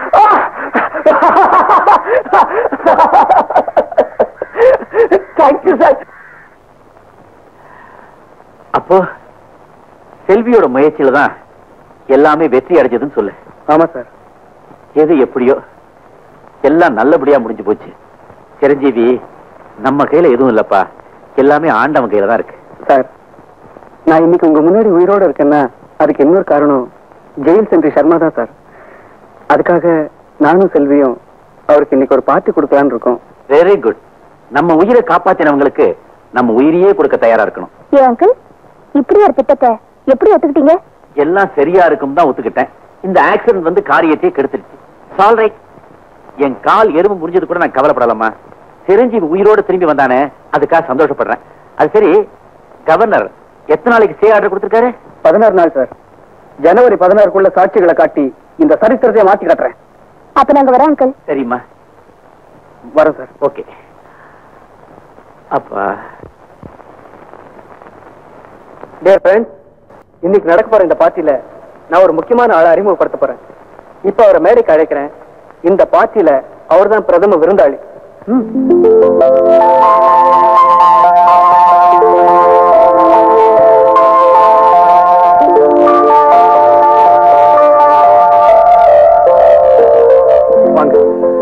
Thank you sir. அப்போ செல்வியோட முயற்சியில தான் எல்லாமே வெற்றி அடைஞ்சதுன்னு சொல்லு. ஆமா சார். எது எப்படியோ எல்லாம் நல்லபடியா முடிஞ்சு போச்சு. சிரஞ்சீவி நம்ம கையில எதுவும் இல்லப்பா, எல்லாமே ஆண்டவன் கையில தான் இருக்கு. சார், நான் இன்னைக்கு உங்க முன்னாடி உயிரோட இருக்கேன்னா அதுக்கு இன்னொரு காரணம் ஜெயில் சென்ட்ரி சர்மா தான் சார். அதுக்காக நானும் செல்வியும் அவருக்கு இன்னைக்கு ஒரு பார்ட்டி கொடுக்கலான்னு இருக்கோம். Very good. நம்ம உயிரை காப்பாத்தினவங்களுக்கு நம்ம உயிரையே கொடுக்க தயாரா இருக்கணும். ஏன் அங்கிள் இப்படி ஒரு திட்டத்தை எப்படி ஒத்துக்கிட்டீங்க? எல்லாம் சரியா இருக்கும் தான் ஒத்துக்கிட்டேன். இந்த ஆக்சிடென்ட் வந்து காரியத்தையே கெடுத்துருச்சு. ஆல்ரைட், என் கால் எறும்பு முடிஞ்சது கூட நான் கவலைப்படலாமா. சிரஞ்சீவி உயிரோட திரும்பி வந்தானே, அதுக்காக சந்தோஷப்படுறேன். அது சரி, கவர்னர் எத்தனை நாளைக்கு ஸ்டே ஆர்டர் கொடுத்திருக்காரு? 16 நாள் சார். ஜனவரி 16க்குள்ள சாட்சிகளை காட்டி இந்த சரித்திரத்தை மாத்தி காட்டுறேன். அப்ப நாங்க வரோம் அங்கிள். சரிம்மா, வரோம் சார். ஓகே. அப்பா டியர் ஃப்ரெண்ட்ஸ், இன்னைக்கு நடக்க போற இந்த பார்ட்டியில நான் ஒரு முக்கியமான ஆளை அறிமுகப்படுத்த போறேன். இப்ப அவரை மேடைக்கு அழைக்கிறேன். இந்த பார்ட்டியில அவர்தான் பிரதம விருந்தாளி. வாங்க.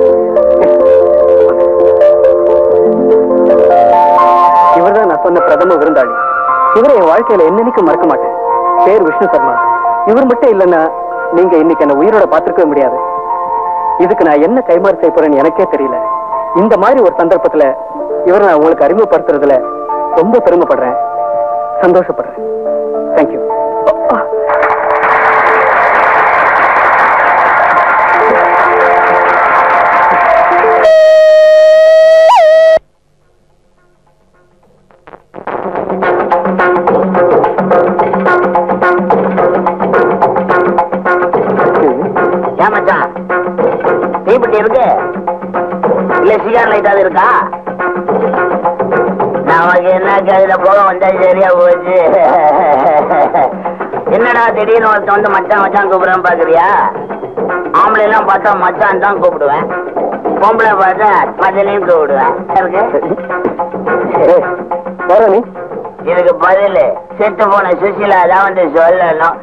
இவர்தான் நான் சொன்ன பிரதம விருந்தாளி. இவரை என் வாழ்க்கையில என்னன்னைக்கும் மறக்க மாட்டேன். பேர் விஷ்ணு சர்மா. இவர் மட்டும் இல்லைன்னா நீங்க இன்னைக்கு என்ன உயிரோட பார்த்திருக்கவே முடியாது. இதுக்கு நான் என்ன கைமாறு செய்ய போறேன்னு எனக்கே தெரியல. இந்த மாதிரி ஒரு சந்தர்ப்பத்துல இவரை நான் உங்களுக்கு அறிமுகப்படுத்துறதுல ரொம்ப பெருமைப்படுறேன், சந்தோஷப்படுறேன். தேங்க்யூ. தீப்பெட்டி இருக்கு இல்ல சிகார் லைட்டாவது இருக்கா? நமக்கு என்ன கையில போக வந்தா சரியா போச்சு. என்னடா திடீர்னு ஒருத்த வந்து மச்சான் மச்சான் கூப்பிடுறேன் பாக்குறியா? ஆம்பளை எல்லாம் பார்த்தா மச்சான் தான் கூப்பிடுவேன், பொம்பளை பார்த்தா பதிலையும் கூப்பிடுவேன். இதுக்கு பதில் செத்து போன சுசிலா தான் வந்து சொல்லணும்.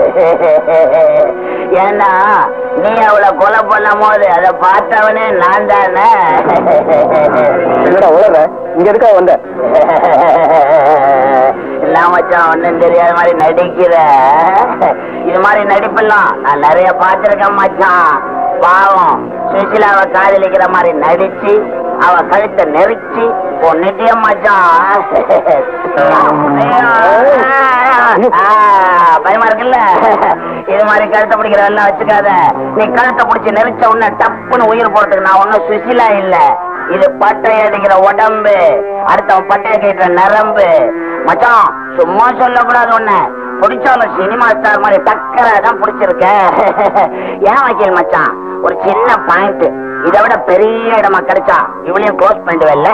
ஏன்னா நீ அவளை கொலை பண்ணும் போது அதை பார்த்தவனே நான் தானே. இங்க இருக்கா வந்த எல்லாம் மச்சான் ஒண்ணும் தெரியாத மாதிரி நடிக்கிற. இது மாதிரி நடிப்பெல்லாம் நான் நிறைய பார்த்திருக்கேன் மச்சான். பாவம் சுசிலாவை காதலிக்கிற மாதிரி நடிச்சு அவ கழுத்தை நெரிச்சு பொண்ணுட்டிய மச்சான். பயமா இருக்குல்ல? இது மாதிரி கழுத்தை பிடிக்கிற எல்லாம் வச்சுக்காத. நீ கழுத்தை பிடிச்சி நெரிச்ச உடனே டப்புன்னு உயிர் போறதுக்கு நான் ஒன்னும் சுசிலா இல்ல. இது பட்டைய அடிக்கிற உடம்பு, அடுத்தவன் பட்டைய கேட்கிற நரம்பு மச்சான். சும்மா சொல்லக்கூடாது ஒண்ணு, பிடிச்சாலும் சினிமா ஸ்டார் மாதிரி டக்கரா தான் பிடிச்சிருக்க. ஏன் வக்கீல் மச்சான், ஒரு சின்ன பாயிண்ட், இதை விட பெரிய இடமா கிடைச்சா இவளையும் க்ளோஸ் பண்ணிடுவேல்ல?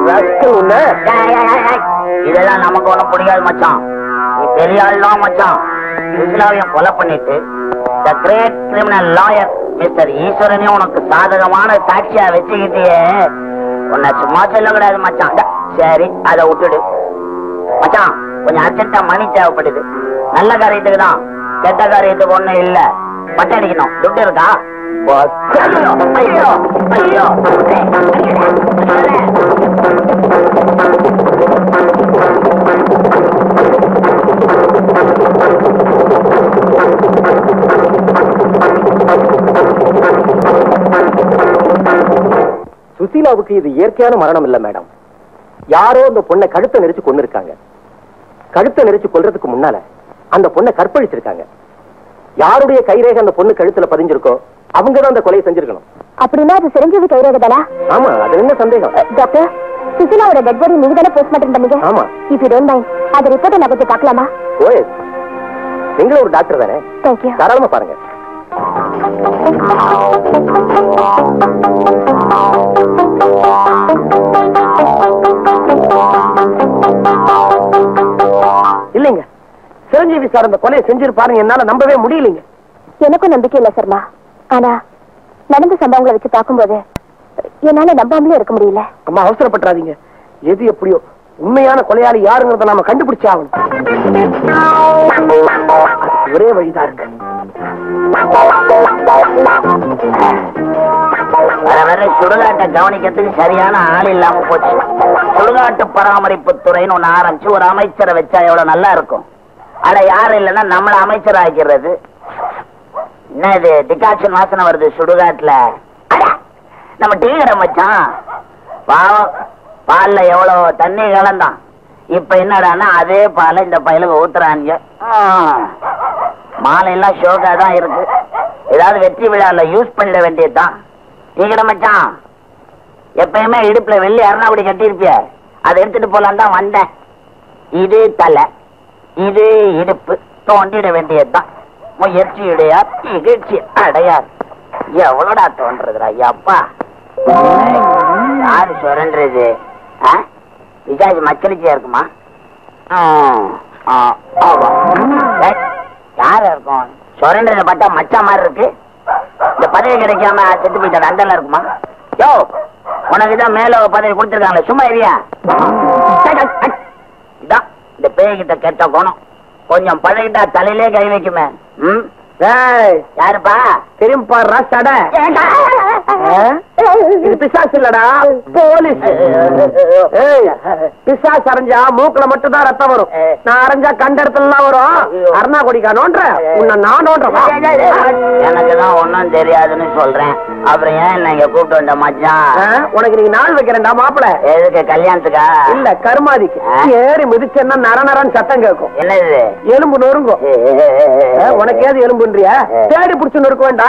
இதெல்லாம் நமக்கு ஒண்ணும் பிடிக்காது மச்சான். நீ பெரிய ஆள் மச்சான். சுசிலாவையும் கொலை பண்ணிட்டு the great criminal lawyer mister ஈஸ்வரனையும் உனக்கு சாதகமான சாட்சியா வச்சுக்கிட்டியே, உன்னை சும்மா சொல்லக்கூடாது மச்சான். சரி அதை விட்டுடு மச்சான். கொஞ்சம் அர்ஜென்டா மணி தேவைப்படுது. நல்ல காரியத்துக்கு தான், கெட்ட காரியத்துக்கு ஒண்ணும் இல்ல. பட்டை அடிக்கணும், துட்டு இருக்கா? ஐயோ ஐயோ சுசீலாவுக்கு இது இயற்கையான மரணம் இல்ல மேடம். யாரோ அந்த பொண்ணை கழுத்தை நெரிச்சு கொண்டு இருக்காங்க. கழுத்தை நெரிச்சு கொல்றதுக்கு முன்னால அந்த பொண்ணை கற்பழிச்சிருக்காங்க. யாருடைய கைரேகை அந்த பொண்ணு கழுத்துல பதிஞ்சிருக்கோ அவங்கதான் அந்த கொலையை செஞ்சிருக்கணும். அப்படின்னா அது சிரஞ்சீவி கைரேகை தானா? ஆமா, அது என்ன சந்தேகம்? டாக்டர், சுசிலாவோட டெட் பாடி நீங்க தானே போஸ்ட்மார்ட்டம் பண்ணீங்க? ஆமா. இஃப் யூ டோன்ட் மைண்ட் அந்த ரிப்போர்ட்டை நான் கொஞ்சம் பார்க்கலாமா? ஓஎஸ், நீங்களும் ஒரு டாக்டர் தானே? தேங்க்யூ. தாராளமா பாருங்க. இல்லைங்க, சிரஞ்சீவி சார் அந்த கொலையை செஞ்சிருப்பாருங்க. என்னால நம்பவே முடியலைங்க. எனக்கும் நம்பிக்கை இல்ல சர்மா. ஆனா நடந்த சம்பவங்களை வச்சு பார்க்கும்போது என்னால நம்பாமலே இருக்க முடியல. அம்மா அவசரப்பட்டுறாதீங்க. எது எப்படியோ உண்மையான கொலையாளி யாருங்கிறத நாம கண்டுபிடிச்சே ஆகணும். அதுக்கு ஒரே வழிதான் இருக்கு. வர சுடுகாட்டை கவனிக்கிறதுக்கு சரியான ஆள் இல்லாம போச்சு. சுடுகாட்டு பராமரிப்பு துறைன்னு ஒண்ணு ஆரம்பிச்சு ஒரு அமைச்சரை வச்சா எவ்வளவு நல்லா இருக்கும். அட யாரும் இல்லைன்னா நம்மள அமைச்சர் ஆக்கிறது. என்ன இது டிகாக்ஷன் வாசனை வருது சுடுகாட்டுல? நம்ம டீ கடை மச்சான். பாவம், பால்ல எவ்வளவு தண்ணி கலந்தான். இப்ப என்னடான்னா அதே பாலை இந்த பயிலுக்கு ஊத்துறாங்க. மாலை எல்லாம் ஷோக்கா தான் இருக்கு. ஏதாவது வெற்றி விழால யூஸ் பண்ணிட வேண்டியதுதான். டீ கடை மச்சான், எப்பயுமே இடுப்புல வெள்ளி அருணாபடி கட்டியிருப்பிய, அதை எடுத்துட்டு போலாம் தான் வந்தேன். இது தலை, இது இடுப்பு, தோண்டிட வேண்டியதுதான். முயற்சியுடையா இகழ்ச்சி அடையார். எவ்வளோடா தோன்றதுடா அப்பா. யாரு சுரன்றது? விஜாஜ் மச்சலிச்சியா இருக்குமா? யாரு இருக்கும்? சுரன்றத பார்த்தா மச்சா மாதிரி இருக்கு. இந்த பதவி கிடைக்காம செத்து போயிட்டாரு அந்தல இருக்குமா? யோ உனக்குதான் மேல பதவி கொடுத்துருக்காங்களே சும்மா இல்லையா? இதான் இந்த பேய்கிட்ட கெட்ட குணம். கொஞ்சம் பழகிட்டா தலையிலே கை வைக்குமே. யாருப்பா திரும்ப பாடுறா சட. இது பிசாசு இல்லடா போலீஸ். பிசாசு அரைஞ்சா மூக்குல மட்டும் தான் ரத்தம் வரும். நான் அரைஞ்சா கண்ட இடத்துல வரும். அருணா கொடிக்கானோன்ற உன்னை நான் எனக்குதான் ஒன்னும் தெரியாதுன்னு சொல்றேன். அப்புறம் ஏன் என்ன இங்க கூப்பிட்டு வந்த மச்சான்? உனக்கு நீங்க நாள் வைக்கிறேன்டா மாப்பிள. எதுக்கு கல்யாணத்துக்கா? இல்ல கருமாதிக்கு. ஏறி மிதிச்சேன்னா நர நரன்னு சத்தம் கேட்கும். என்னது எலும்பு நொறுங்கும். உனக்கு ஏது எலும்புன்றியா? தேடி பிடிச்சு நொறுக்க வேண்டாம்.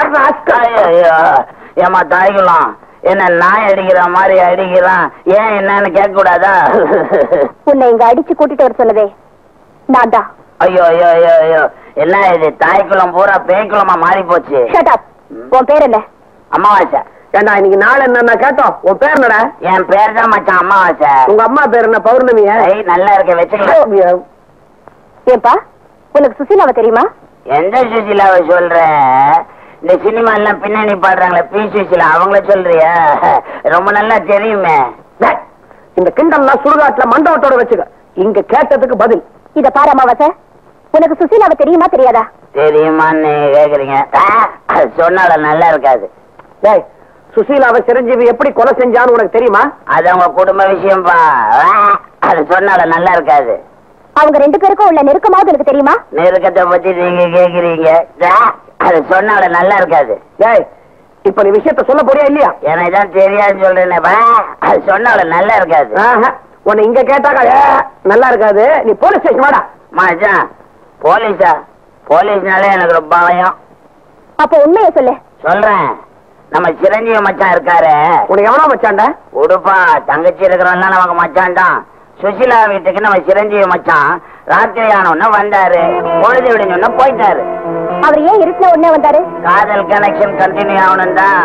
ஏமா தாய்க்கலாம் என்ன நாய் அடிக்கிற மாதிரி அடிக்கிறான். ஏன் என்னன்னு கேட்க கூடாதா? உன்னை இங்க அடிச்சு கூட்டிட்டு வர சொன்னதே நான் தான். ஐயோ ஐயோ ஐயோ ஐயோ என்ன இது தாய்க்குளம் பூரா பேய்க்குளமா மாறி போச்சு. உன் பேர் என்ன? அமாவாசை. ஏண்டா இன்னைக்கு நாள் என்ன கேட்டோம்? உன் பேர் என்னடா? என் பேர் தான் மச்சான் அமாவாசை. உங்க அம்மா பேர் என்ன? பௌர்ணமியா? நல்லா இருக்க வச்சுக்கலாம். ஏப்பா உனக்கு சுசீலாவை தெரியுமா? எந்த சுசீலாவை சொல்ற? இந்த சினிமா எல்லாம் பின்னணி பாடுறாங்களே பி சுசீலா அவங்கள சொல்றியா? ரொம்ப நல்லா தெரியுமே. இந்த கிண்டல்லாம் சுடுகாட்டுல மண்டபத்தோட வச்சுக்க. இங்க கேட்டதுக்கு பதில். இத பாரு அமாவாசை, உனக்கு சுசீலாவை தெரியுமா தெரியாதா? தெரியுமான்னு கேக்குறீங்க. அது சொன்னால நல்லா இருக்காது. சுசீலாவை சிரஞ்சீவி எப்படி கொலை செஞ்சான்னு உனக்கு தெரியுமா? அது அவங்க குடும்ப விஷயம்பா. அது சொன்னால நல்லா இருக்காது. அவங்க ரெண்டு பேருக்கும் உள்ள நெருக்கமாவது எனக்கு தெரியுமா? நெருக்கத்தை பத்தி நீங்க கேக்குறீங்க. அது சொன்னால நல்லா இருக்காது. இப்ப நீ விஷயத்த சொல்ல போறியா இல்லையா? எனக்கு தான் தெரியாதுன்னு சொல்றேன். அது சொன்னால நல்லா இருக்காது. உன்னை இங்க கேட்டாக்கா நல்லா இருக்காது. நீ போலீஸ் ஸ்டேஷன் வாடா. மச்சான் போலீஸா? போலீஸ்னாலே எனக்கு ரொம்ப பயம். அப்ப உண்மையை சொல்லு. சொல்றேன். நம்ம சிரஞ்சீவி மச்சான் இருக்காரு. உனக்கு எவனா மச்சான்டா? உடுப்பா தங்கச்சி இருக்கிறவன் நமக்கு மச்சான் தான். சுசிலா வீட்டுக்கு நம்ம சிரஞ்சீவி மச்சான் ராத்திரி ஆனோன்னு வந்தாரு. பொழுது விடுங்க போயிட்டாரு. அவர் ஏன் இருட்டுல உடனே வந்தாரு? காதல் கனெக்ஷன் கண்டினியூ ஆகணும் தான்.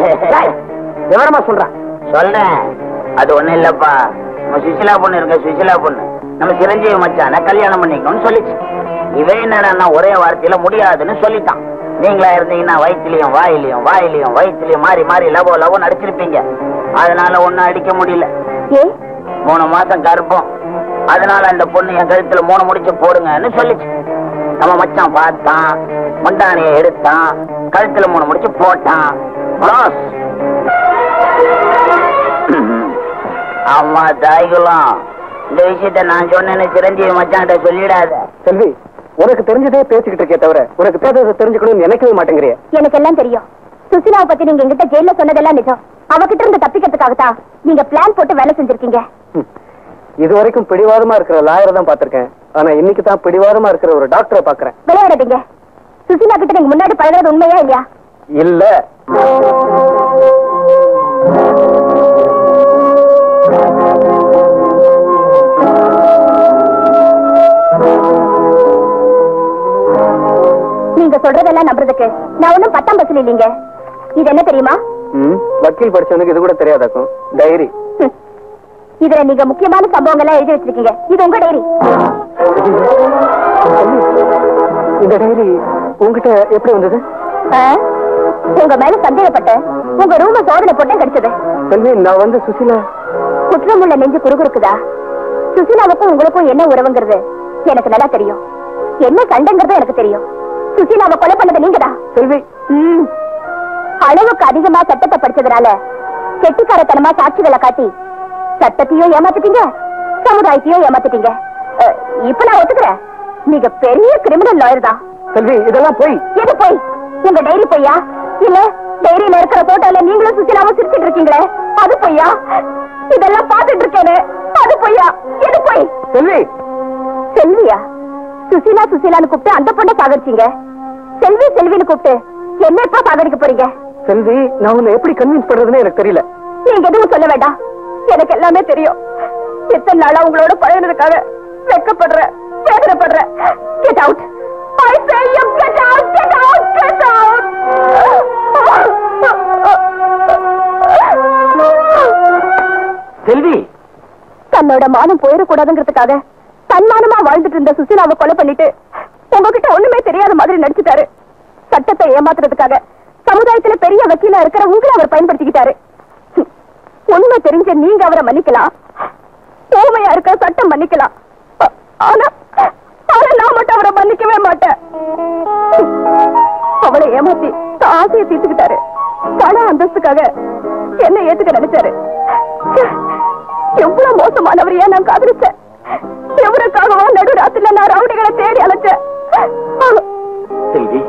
விவரமா சொல்றேன். சொல்றேன். அது ஒண்ணு இல்லப்பா. நம்ம சுசிலா பொண்ணு இருக்க சுசிலா பொண்ணு நம்ம சிரஞ்சீவி மச்சான கல்யாணம் பண்ணிக்கணும்னு சொல்லிச்சு. இவன் என்னடா ஒரே வார்த்தையில முடியாதுன்னு சொல்லிட்டான். நீங்களா இருந்தீங்கன்னா வயிற்றுலயும் வாயிலையும் வாயிலையும் வயிற்றுலயும் மாறி மாறி லவோ லவோ நடிச்சிருப்பீங்க. அதனால ஒன்னும் அடிக்க முடியல. 3 மாசம் கர்ப்பம். அதனால அந்த பொண்ணு என் கழுத்துல 3 முடிச்சு போடுங்கன்னு சொல்லிச்சு. நம்ம மச்சான் பார்த்தான், முந்தானியை எடுத்தான், கழுத்துல 3 முடிச்சு போட்டான். ஆமா தாய்குலம், இந்த விஷயத்த நான் சொன்னேன்னு சிரஞ்சீவி மச்சான் சொல்லிடாத. செல்வி, உனக்கு தெரிஞ்சதே பேசிக்கிட்டு இருக்கே தவிர உனக்கு பேசுறதை தெரிஞ்சுக்கணும்னு நினைக்கவே மாட்டேங்கிறிய. எனக்கு எல்லாம் தெரியும். சுசிலாவை பத்தி நீங்க எங்கிட்ட ஜெயில சொன்னதெல்லாம் நிஜம். அவகிட்ட இருந்து தப்பிக்கிறதுக்காகத்தான் நீங்க பிளான் போட்டு வேலை செஞ்சிருக்கீங்க. இது வரைக்கும் பிடிவாதமா இருக்கிற லாயரை தான் பாத்திருக்கேன். ஆனா இன்னைக்கு தான் பிடிவாதமா இருக்கிற ஒரு டாக்டரை பாக்குறேன். விளையாடுறீங்க. சுசிலா கிட்ட நீங்க முன்னாடி பழகிறது உண்மையா இல்லையா? இல்ல. நீங்க சொல்றதெல்லாம் நம்புறதுக்கு நான் ஒன்னும் 10ஆம் பஸ்ல இல்லீங்க. இது என்ன தெரியுமா? வக்கீல் படிச்சவனுக்கு இது கூட தெரியாதாக்கும். டைரி. இதுல நீங்க முக்கியமான சம்பவங்கள்லாம் எழுதி வச்சிருக்கீங்க. இது உங்க டைரி. இந்த டைரி உங்ககிட்ட எப்படி வந்தது? உங்க மேல சந்தேகப்பட்ட உங்க ரூம சோதனை போட்டு கிடைச்சது. செல்வி, நான் வந்து சுசிலா. குற்றமுள்ள நெஞ்சு குறுகுறுக்குதா? சுசிலாவுக்கும் உங்களுக்கும் என்ன உறவுங்கிறது எனக்கு நல்லா தெரியும். என்ன சண்டைங்கிறது எனக்கு தெரியும். சுசிலாவை கொலை பண்ணது நீங்கதான். செல்வி, அளவுக்கு அதிகமா சட்டத்தை படிச்சதுனால கெட்டிக்காரத்தனமா சாட்சிகளை காட்டி சட்டத்தையும் ஏமாத்திட்டீங்க, சமுதாயத்தையும் ஏமாத்திட்டீங்க. இப்ப நான் ஒத்துக்கிறேன், நீங்க பெரிய கிரிமினல் லாயர் தான். செல்வி, இதெல்லாம் போய். எது போய்? உங்க டைரி பொய்யா? இல்ல டைரியில இருக்கிற போட்டோல நீங்களும் சுசிலாவும் சிரிச்சிட்டு இருக்கீங்களே அது பொய்யா? இதெல்லாம் பாத்துட்டு இருக்கேன்னு அது பொய்யா? எது போய்? செல்வி. செல்வியா? சுசிலா சுசிலான்னு கூப்பிட்டு அந்த பொண்ணை சாகரிச்சீங்க. செல்வி செல்வின்னு கூப்பிட்டு என்ன எப்ப சாகரிக்க போறீங்க? செல்வி, நான் உன்னை எப்படி கன்வின்ஸ் பண்றதுன்னு எனக்கு தெரியல. நீங்க எதுவும் சொல்ல வேண்டாம், எனக்கு எல்லாமே தெரியும். எத்தனை நாளா உங்களோட பழகினதுக்காக வெக்கப்படுறேன், வேதனைப்படுறேன். Get out! I say you get out! Get out! Get out! செல்வி, தன்னோட மானம் போயிடக்கூடாதுங்கிறதுக்காக தன்மானமா வாழ்ந்துட்டு இருந்த சுசிலாவை கொலை பண்ணிட்டு உங்ககிட்ட ஒண்ணுமே தெரியாத மாதிரி நடிச்சுட்டாரு. சட்டத்தை ஏமாத்துறதுக்காக சமுதாயத்துல பெரிய வக்கீலா இருக்கிற உங்களை அவர் பயன்படுத்திக்கிட்டாரு. உண்மை தெரிஞ்ச நீங்க அவரை மன்னிக்கலாம், ஊமையா இருக்க சட்டம் மன்னிக்கலாம். ஆனா நான் மட்டும் அவரை மன்னிக்கவே மாட்டேன். அவளை ஏமாத்தி ஆசையை தீர்த்துக்கிட்டாரு. பண அந்தஸ்துக்காக என்ன ஏத்துக்க நினைச்சாரு. எவ்வளவு மோசமானவரையா நான் காதலிச்சேன். எவருக்காகவோ நடுராத்திரில நான் ரவுடிகளை தேடி அழைச்சேன். செல்வி,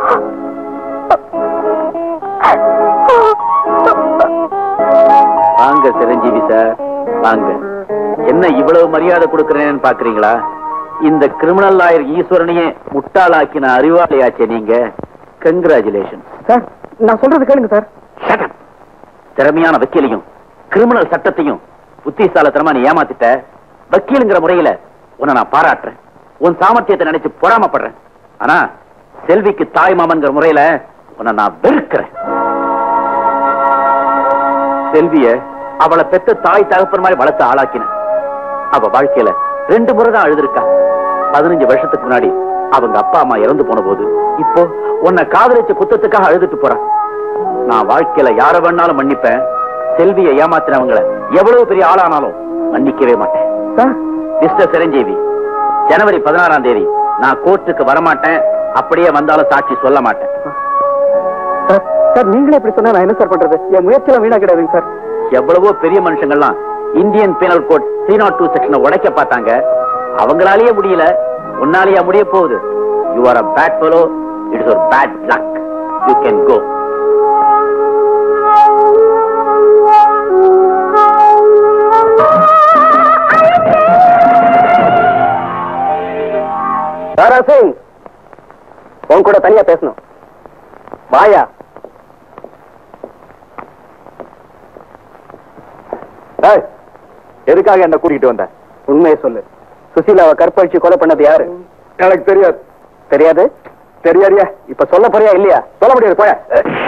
வாங்க சிரஞ்சீவி சார், வாங்க. என்ன இவ்வளவு மரியாதை கொடுக்கறேன்னு பாக்குறீங்களா? இந்த கிரிமினல் லாயர் ஈஸ்வரனையே முட்டாளாக்கின அறிவாளியாச்சே நீங்க. Congratulation sir. நான் சொல்றது கேளுங்க சார். திறமையான வக்கீலையும் கிரிமினல் சட்டத்தையும் புத்திசாலித்தனமா நீ ஏமாத்திட்ட. வக்கீலுங்கிற முறையில உன்னை நான் பாராட்டுறேன். உன் சாமர்த்தியத்தை நினைச்சு பொறாமப்படுறேன். ஆனா செல்விக்கு தாய் மாமன்கிற முறையில உன்னை நான் வெறுக்கிறேன். செல்விய அவளை பெத்த தாய் தகப்பன் மாதிரி வளர்த்து ஆளாக்கின. அவ வாழ்க்கையில 2 முறை தான் அழுதுருக்கா. 15 வருஷத்துக்கு முன்னாடி அவங்க அப்பா அம்மா இறந்து போன போது, இப்போ உன்னை காதலிச்ச குத்தத்துக்காக அழுதுட்டு போறான். நான் வாழ்க்கையில யார வேணாலும் மன்னிப்பேன். செல்வியை ஏமாத்தினவங்களை எவ்வளவு பெரிய ஆளானாலும் மன்னிக்கவே மாட்டேன். மிஸ்டர் சிரஞ்சீவி, ஜனவரி 16ஆம் தேதி நான் கோர்ட்டுக்கு வரமாட்டேன். அப்படியே வந்தாலும் சாட்சி சொல்ல மாட்டேன். சார் நீங்களே இப்படி சொன்னா நான் என்ன சார் பண்றது? என் முயற்சியெல்லாம் வீணா கிடையாதுங்க சார். எவ்வளவோ பெரிய மனுஷங்கள்லாம் இந்தியன் பீனல் கோட் 302 செக்ஷனை உடைக்க பார்த்தாங்க. அவங்களாலேயே முடியல. உன்னாலேயே முடிய போகுது. You are a bad fellow. It is your bad luck. You can go. Dara Singh, உன் கூட தனியா பேசணும். வாயா. எதுக்காக என்ன கூட்டிட்டு வந்த? உண்மையை சொல்லு. சுசீலாவை கற்பழிச்சு கொலை பண்ணது யாரு? எனக்கு தெரியாது. தெரியாது? தெரியாதியா? இப்ப சொல்ல போறியா இல்லையா? சொல்ல முடியாது. போய.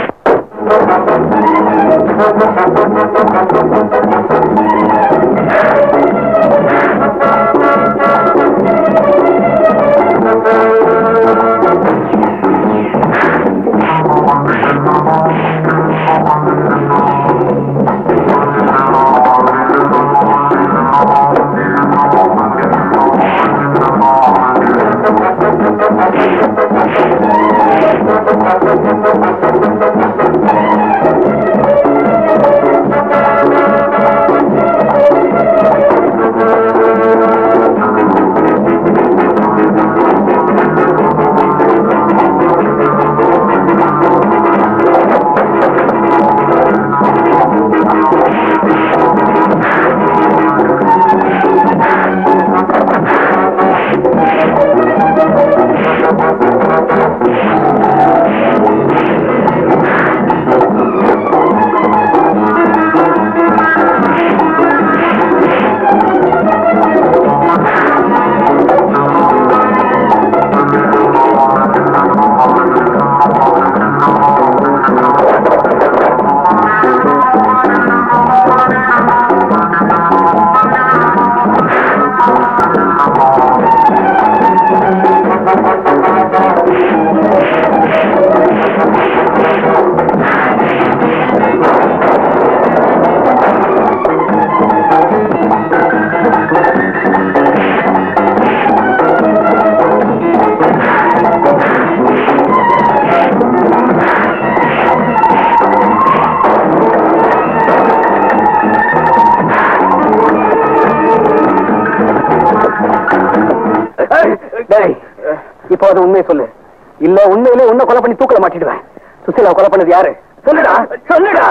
இப்போ அது உண்மையை சொல்லு. இல்ல உண்மையிலே உன்னை கொலை பண்ணி தூக்கல மாட்டிடுவேன். சுசீலா கொலை பண்ணது யாரு? சொல்லுடா, சொல்லுடா.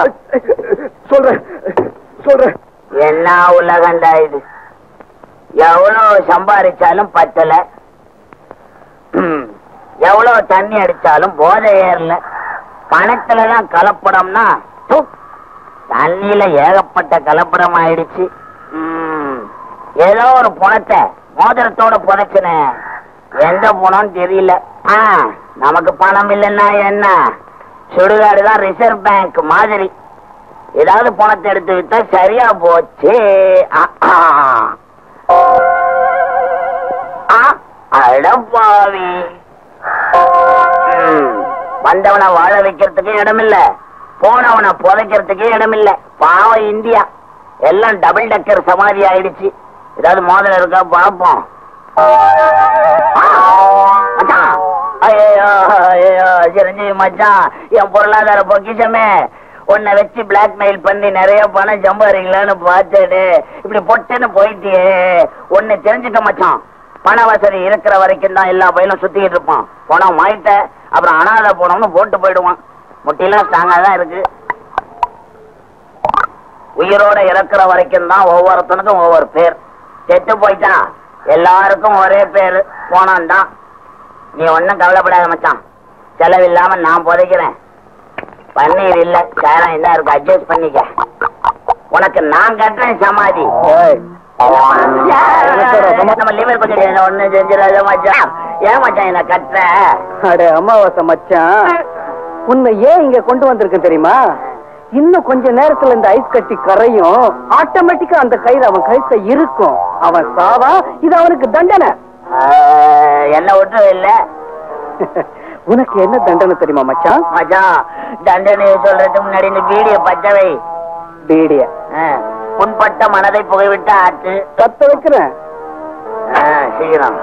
சொல்றேன். என்ன உலகண்டா இது? எவ்வளவு சம்பாதிச்சாலும் பத்தல, எவ்வளவு தண்ணி அடிச்சாலும் போதை ஏறல. பணத்துலதான் கலப்படம்னா தண்ணியில ஏகப்பட்ட கலப்படம் ஆயிடுச்சு. ஏதோ ஒரு பணத்தை மோதிரத்தோட புதைச்சுன, எந்த பணம் தெரியல. நமக்கு பணம் இல்லைன்னா என்ன, சுடுகாடுதான் ரிசர்வ் பேங்க் மாதிரி. ஏதாவது பணத்தை எடுத்து விட்டா சரியா போச்சு. அடப்பாவி, வந்தவனை வாழ வைக்கிறதுக்கு இடம் இல்ல, போனவனை புதைக்கிறதுக்கே இடம் இல்ல. பாவம் இந்தியா எல்லாம் டபுள் டக்கர் சமாதி ஆயிடுச்சு. ஏதாவது மோதல் இருக்கா பாப்போம். சிரஞ்சீவி மச்சான், என் பொருளாதார பொக்கிஷமே, உன்னை வச்சு பிளாக்மெயில் பண்ணி நிறைய பணம் சம்பாதிக்கலான்னு பார்த்தேடு. இப்படி பொட்டுன்னு போயிட்டியே. ஒன்னு தெரிஞ்சுக்க மச்சான், பண வசதி இருக்கிற வரைக்கும் தான் எல்லா பயிலும் சுத்திக்கிட்டு இருப்பான். பணம் மாயிட்ட அப்புறம் அனாதை போனோம்னு போட்டு போயிடுவான். முட்டிலாம் ஸ்ட்ராங்கா தான் இருக்கு. உயிரோட இறக்குற வரைக்கும் தான் ஒவ்வொருத்தனுக்கும் ஒவ்வொரு பேர். செத்து போயிட்டா எல்லாருக்கும் ஒரே பேரு, போனான் தான். நீ ஒன்னும் கவலைப்படாத மச்சான், செலவில்லாம நான் புதைக்கிறேன். பன்னீர் இல்ல சேரம் என்ன இருக்கு, அட்ஜஸ்ட் பண்ணிக்க. உனக்கு நான் கட்டுறேன் சமாதி. நம்ம லிவர் கொஞ்சம் ஒண்ணு செஞ்சிடாத மச்சான். ஏன் மச்சான் என்ன கட்டுற? அடே அமாவாசை மச்சான், உன்னை ஏன் இங்க கொண்டு வந்திருக்கு தெரியுமா? இன்னும் கொஞ்ச நேரத்துல இந்த ஐஸ் கட்டி கரையும், ஆட்டோமேட்டிக்கா அந்த கயிறு அவன் கழுத்த இருக்கும். அவன் சாவா, இது அவனுக்கு தண்டனை. என்ன ஒன்றும் இல்ல. உனக்கு என்ன தண்டனை தெரியுமா மச்சான்? மச்சான், தண்டனையை சொல்றதுக்கு முன்னாடி இந்த பீடிய பச்சவை. பீடிய புண்பட்ட மனதை புகைவிட்ட ஆற்று. பத்த வைக்கிறேன். சீக்கிரம்.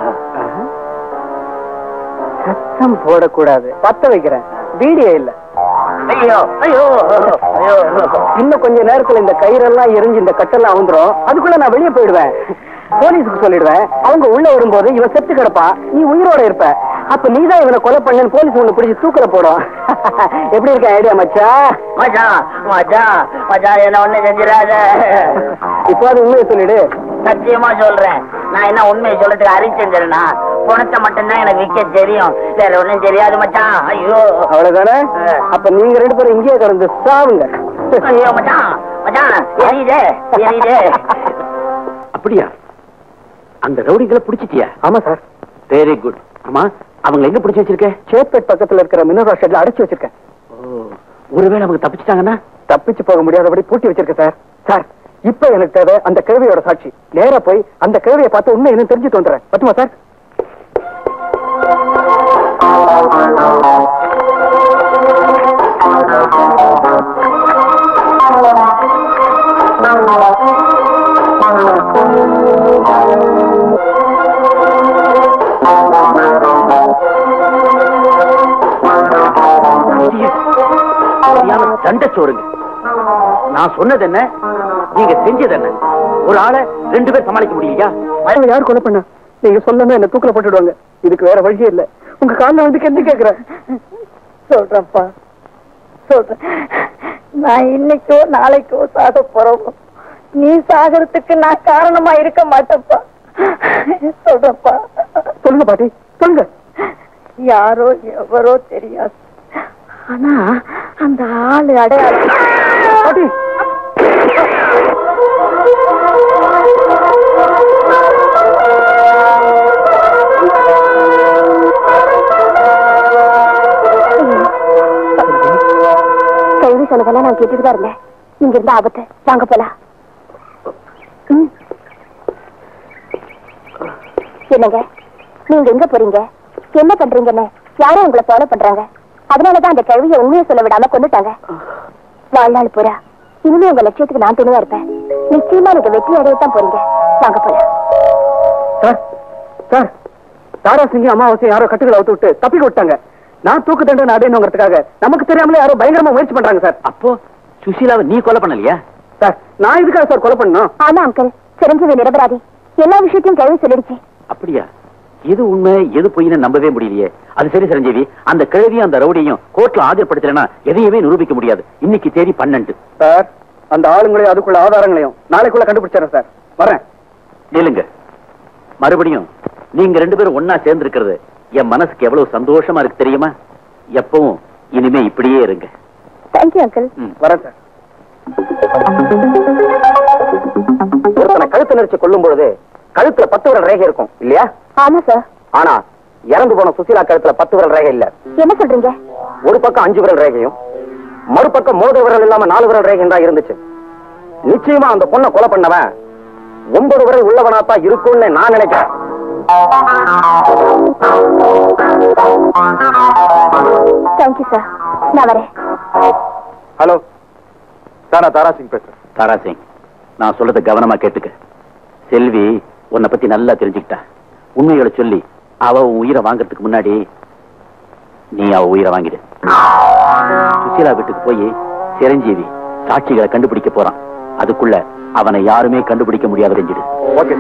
சத்தம் போடக்கூடாது, பத்த வைக்கிறேன். பீடிய இல்ல. ஐயோ ஐயோ ஐயோ. இன்னும் கொஞ்ச நேரத்துல இந்த கயிறெல்லாம் எரிஞ்சு இந்த கட்டெல்லாம் அவுந்துரும். அதுக்குள்ள நான் வெளியே போயிடுவேன். போலீஸுக்கு சொல்லிடுவேன். அவங்க உள்ள வரும்போது இவன் செத்து கிடப்பான், நீ உயிரோட இருப்ப. அப்ப நீதான் இவனை கொலை பண்ணு போலீஸ் ஒண்ணு பிடிச்சு தூக்கல போடும். எப்படி இருக்க ஐடியா மச்சா? மச்சான் மச்சான் மச்சான், என்ன ஒண்ணு செஞ்சிடாத. இப்போ அது உண்மையை சொல்லிடு. சத்தியமா சொல்றேன், நான் என்ன உண்மையை சொல்றதுக்கு அரிச்சேன்னா பணத்தை மட்டும்தான் எனக்கு விற்க தெரியும், வேற ஒண்ணும் தெரியாது மச்சான். ஐயோ அவ்வளவுதானே? அப்ப நீங்க ரெண்டு பேரும் இங்கேயே கடந்து சாவுங்க. ஐயோ மச்சான் மச்சான், எரியுதே எரியுதே. அப்படியா? அந்த ரவுடிகளை பிடிச்சிட்டியா? ஆமா சார். Very good. ஆமா, அவங்க எங்க பிடிச்சு வச்சிருக்க? சேத்பேட் பக்கத்துல இருக்கிற மினரல் ஷெட்ல அடைச்சு வச்சிருக்கேன். ஒருவேளை அவங்க தப்பிச்சிட்டாங்கன்னா? தப்பிச்சு போக முடியாதபடி பூட்டி வச்சிருக்கேன் சார். சார், இப்ப எனக்கு தேவை அந்த கிழவியோட சாட்சி. நேரா போய் அந்த கிழவியை பார்த்து உண்மை என்ன தெரிஞ்சுட்டு வந்துடுறேன். பத்துமா சார்? சண்டை சோறுங்க. நான் சொன்னது என்ன, நீங்க செஞ்சது என்ன? ஒரு ஆளை ரெண்டு பேர் சமாளிக்க முடியலையா? யார் கொலை பண்ண? நீங்க சொல்லாம என்ன தூக்கல போட்டுடுவாங்க. இதுக்கு வேற வழியே இல்ல. உங்க காலில் வந்து கெஞ்சி கேட்கிறேன். சொல்றேன்ப்பா, சொல்றேன். நான் இன்னைக்கோ நாளைக்கோ சாக போறோம். நீ சாகறதுக்கு நான் காரணமா இருக்க மாட்டேன்ப்பா. சொல்றேன்ப்பா. சொல்லுங்க பாட்டி, சொல்லுங்க. யாரோ எவரோ தெரியாது, ஆனா அந்த ஆளு அடையாளம். பாட்டி, கேள்வி சொன்னதெல்லாம் நான் கேட்டுட்டுதான் இருந்தேன். இங்க இருந்த ஆபத்து, வாங்க போலாம். என்னங்க நீங்க எங்க போறீங்க, என்ன பண்றீங்கன்னு யாரும் உங்களை ஃபாலோ பண்றாங்க. அதனாலதான் அந்த கேள்வியை உண்மையை சொல்ல விடாம கொண்டுட்டாங்க. வாழ்நாள் பூரா இனிமே உங்க லட்சியத்துக்கு நான் துணையா இருப்பேன். நிச்சயமா நீங்க வெற்றி அடையத்தான் போறீங்க. வாங்க போலாம். சார், சார், தாராசிங்க அமாவாசை யாரோ கட்டுகளை அவுத்து விட்டு தப்பிக்க விட்டாங்க. நான் தூக்கு தண்டனை அடையணுங்கிறதுக்காக நமக்கு தெரியாமலே யாரோ பயங்கரமா முயற்சி பண்றாங்க சார். அப்போ சுஷீலாவை நீ கொலை பண்ணலையா? சார், நான் இதுக்காக சார் கொலை பண்ணணும்? ஆமா அங்கிள், சிரஞ்சீவி நிரபராதி. எல்லா விஷயத்தையும் கேள்வி சொல்லிடுச்சு. அப்படியா? எது உண்மை எது பொய்ன்னு நம்பவே முடியலையே. அது சரி சிரஞ்சீவி, அந்த கிழவியும் அந்த ரவுடியும் கோர்ட்ல ஆஜர்படுத்தலைன்னா எதையுமே நிரூபிக்க முடியாது. இன்னைக்கு தேதி 12. சார், அந்த ஆளுங்களையும் அதுக்குள்ள ஆதாரங்களையும் நாளைக்குள்ள கண்டுபிடிச்சிடறேன் சார். வரேன். இல்லைங்க, மறுபடியும் நீங்க ரெண்டு பேரும் ஒன்னா சேர்ந்து இருக்கிறது என் மனசுக்கு எவ்வளவு சந்தோஷமா இருக்கு தெரியுமா? எப்பவும் இனிமே இப்படியே இருங்க. Thank you uncle. வரேன் சார். ஒருத்தனை கழுத்து நெரிச்சு கொள்ளும் பொழுது கழுத்துல 10 விரல் ரேகை இருக்கும் இல்லையா? ஆமா சார். ஆனா இறந்து போன சுசீலா கழுத்துல 10 விரல் ரேகை இல்ல. என்ன சொல்றீங்க? ஒரு பக்கம் 5 விரல் ரேகையும் மறுபக்கம் மோதிர விரல் இல்லாம 4 விரல் ரேகையும் தான் இருந்துச்சு. நிச்சயமா அந்த பொண்ணை கொலை பண்ணவன் 9 விரல் உள்ளவனாத்தான் இருக்கும்னு நான் நினைக்கிறேன். Thank you sir. நான் வரேன். ஹலோ சார், நான் தாரா சிங் பேசுறேன். தாரா சிங், நான் சொல்றத கவனமா கேட்டுக்க. செல்வி உன்னை பத்தி நல்லா தெரிஞ்சுக்கிட்டா. உண்மையோட சொல்லி அவ உன் உயிரை வாங்கறதுக்கு முன்னாடி நீ அவ உயிரை வாங்கிடு. சுசீலா வீட்டுக்கு போய் சிரஞ்சீவி சாட்சிகளை கண்டுபிடிக்க போறான். அதுக்குள்ள அவனை யாருமே கண்டுபிடிக்க முடியாத தெரிஞ்சிடு. ஓகே.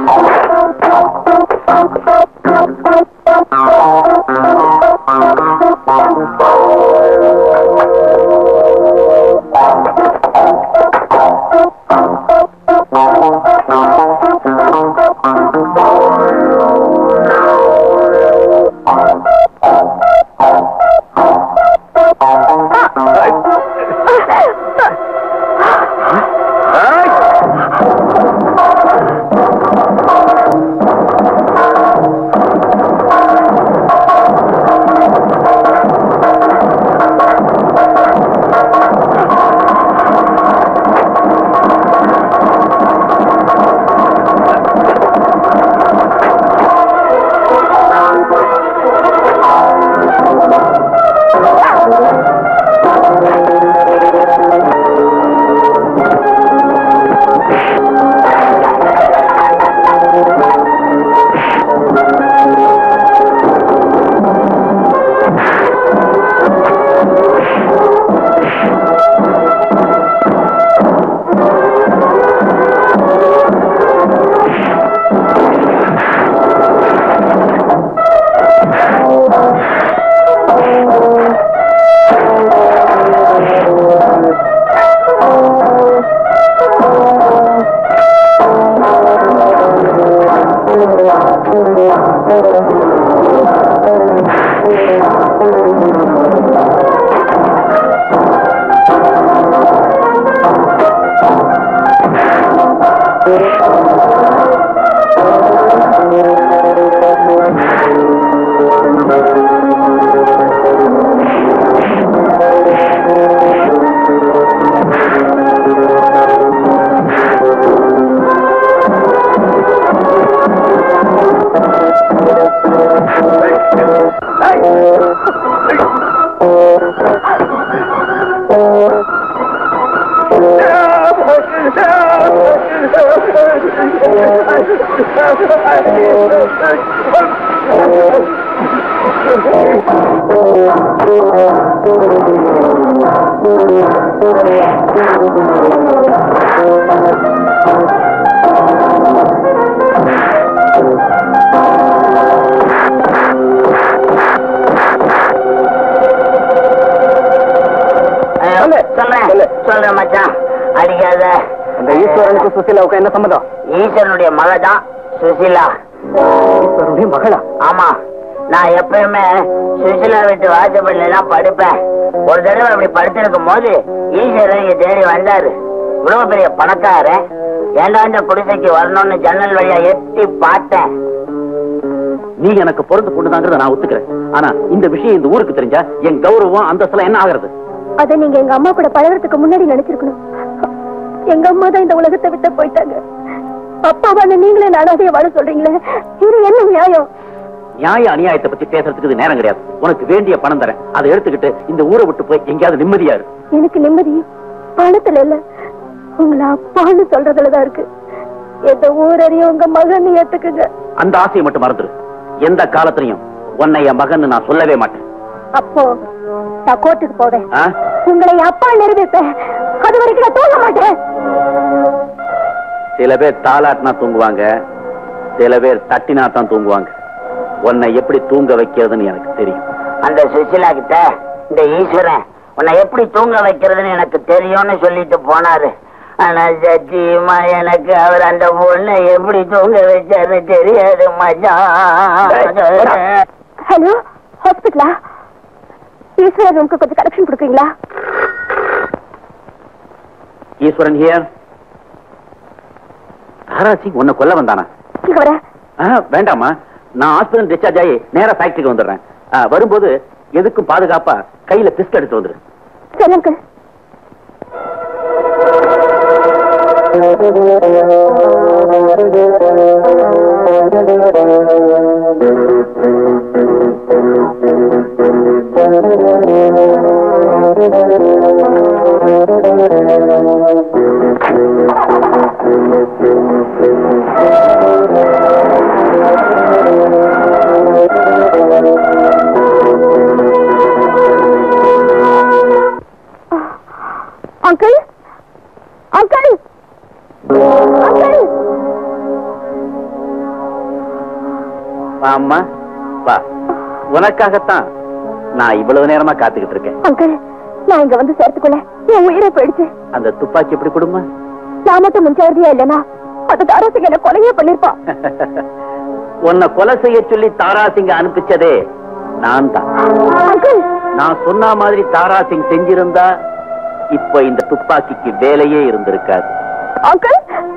சொல்றேன் மச்சான், அடிக்காத. அந்த ஈஸ்வரனுக்கு சுசீலாவுக்கு என்ன சம்மதம்? ஈஸ்வரனுடைய மகள் தான் சுசீலா. ஈஸ்வரனுடைய மகளா? ஆமா, நான் எப்பயுமே சுசீலா வீட்டு வாசப்படியில எல்லாம் படுப்பேன். ஒரு தடவை அப்படி படுத்திருக்கும் போது ஈஸ்வரன் இங்க தேடி வந்தாரு. இவ்வளவு பெரிய பணக்காரன், ஏண்டா இந்த குடிசைக்கு வரணும்னு ஜன்னல் வழியா எட்டி பார்த்தேன். நீ எனக்கு பிறந்து பொண்ணுதாங்கிறத நான் ஒத்துக்கிறேன். ஆனா இந்த விஷயம் இந்த ஊருக்கு தெரிஞ்சா என் கௌரவம் அந்த என்ன ஆகிறது? அதை நீங்க எங்க அம்மா கூட பழகிறதுக்கு முன்னாடி நினைச்சிருக்கணும். எங்க அம்மா தான் இந்த உலகத்தை விட்டு போயிட்டாங்க. அப்பாவான நீங்களே அனாதைய வாழ சொல்றீங்களே, இது என்ன நியாயம்? நியாய அநியாயத்தை பத்தி பேசுறதுக்கு இது நேரம் கிடையாது. உனக்கு வேண்டிய பணம் தரேன், அதை எடுத்துக்கிட்டு இந்த ஊரை விட்டு போய் எங்கேயாவது நிம்மதியா இரு. எனக்கு நிம்மதி பணத்துல இல்ல, உங்களை அப்பான்னு சொல்றதுலதான் இருக்கு. எந்த ஊரையும் உங்க மகன் ஏத்துக்குங்க. அந்த ஆசையை மட்டும் மறந்துரு. எந்த காலத்திலையும் உன்னை என் மகன் நான் சொல்லவே மாட்டேன். அப்போ நான் கோர்ட்டுக்கு போவேன். ஆ? உங்களை அப்பா நிரூபிப்பேன். அது வரைக்கும் நான் தூங்க மாட்டேன். சில பேர் தாலாட்டினா தூங்குவாங்க, சில பேர் தட்டினா தான் தூங்குவாங்க. உன்னை எப்படி தூங்க வைக்கிறதுன்னு எனக்கு தெரியும். அந்த சுசிலா கிட்ட இந்த ஈஸ்வரன் உன்னை எப்படி தூங்க வைக்கிறதுன்னு எனக்கு தெரியும்னு சொல்லிட்டு போனாரு. ஆனா சத்தியமா எனக்கு அவர் அந்த பொண்ணை எப்படி தூங்க வச்சாருன்னு தெரியாது மச்சான். ஹலோ, ஹாஸ்பிட்டலா? ஈஸ்வரன் ரூமுக்கு கொஞ்சம் கலெக்ஷன் கொடுக்குறீங்களா? ஈஸ்வரன் ஹியர். தாராசி உன்னை கொல்ல வந்தானா? இங்க வர. வேண்டாமா, நான் ஹாஸ்பிட்டல் டிஸ்சார்ஜ் ஆகி நேரா ஃபேக்டரிக்கு வந்துடுறேன். வரும்போது எதுக்கும் பாதுகாப்பா கையில பிஸ்ட் எடுத்து வந்துரு. சரி அங்கிள். अंकल अंकल अंकल அம்மா வா, உனக்காகத்தான் நான் இவ்வளவு நேரமா காத்துக்கிட்டு இருக்கேன். अंकल நான் இங்க வந்து சேர்த்துக்குள்ள என் உயிரை போயிடுச்சு. அந்த துப்பாக்கி எப்படி கொடுமா? நான் மட்டும் முன்ஜாகிரதையா இல்லனா அது தாராசிங்க என்ன கொலையே பண்ணிருப்பா. உன்னை கொலை செய்ய சொல்லி தாராசிங்க அனுப்பிச்சதே நான் தான். अंकल நான் சொன்ன மாதிரி தாராசிங் செஞ்சிருந்தா இப்ப இந்த துப்பாக்கிக்கு வேலையே இருந்திருக்காது. अंकल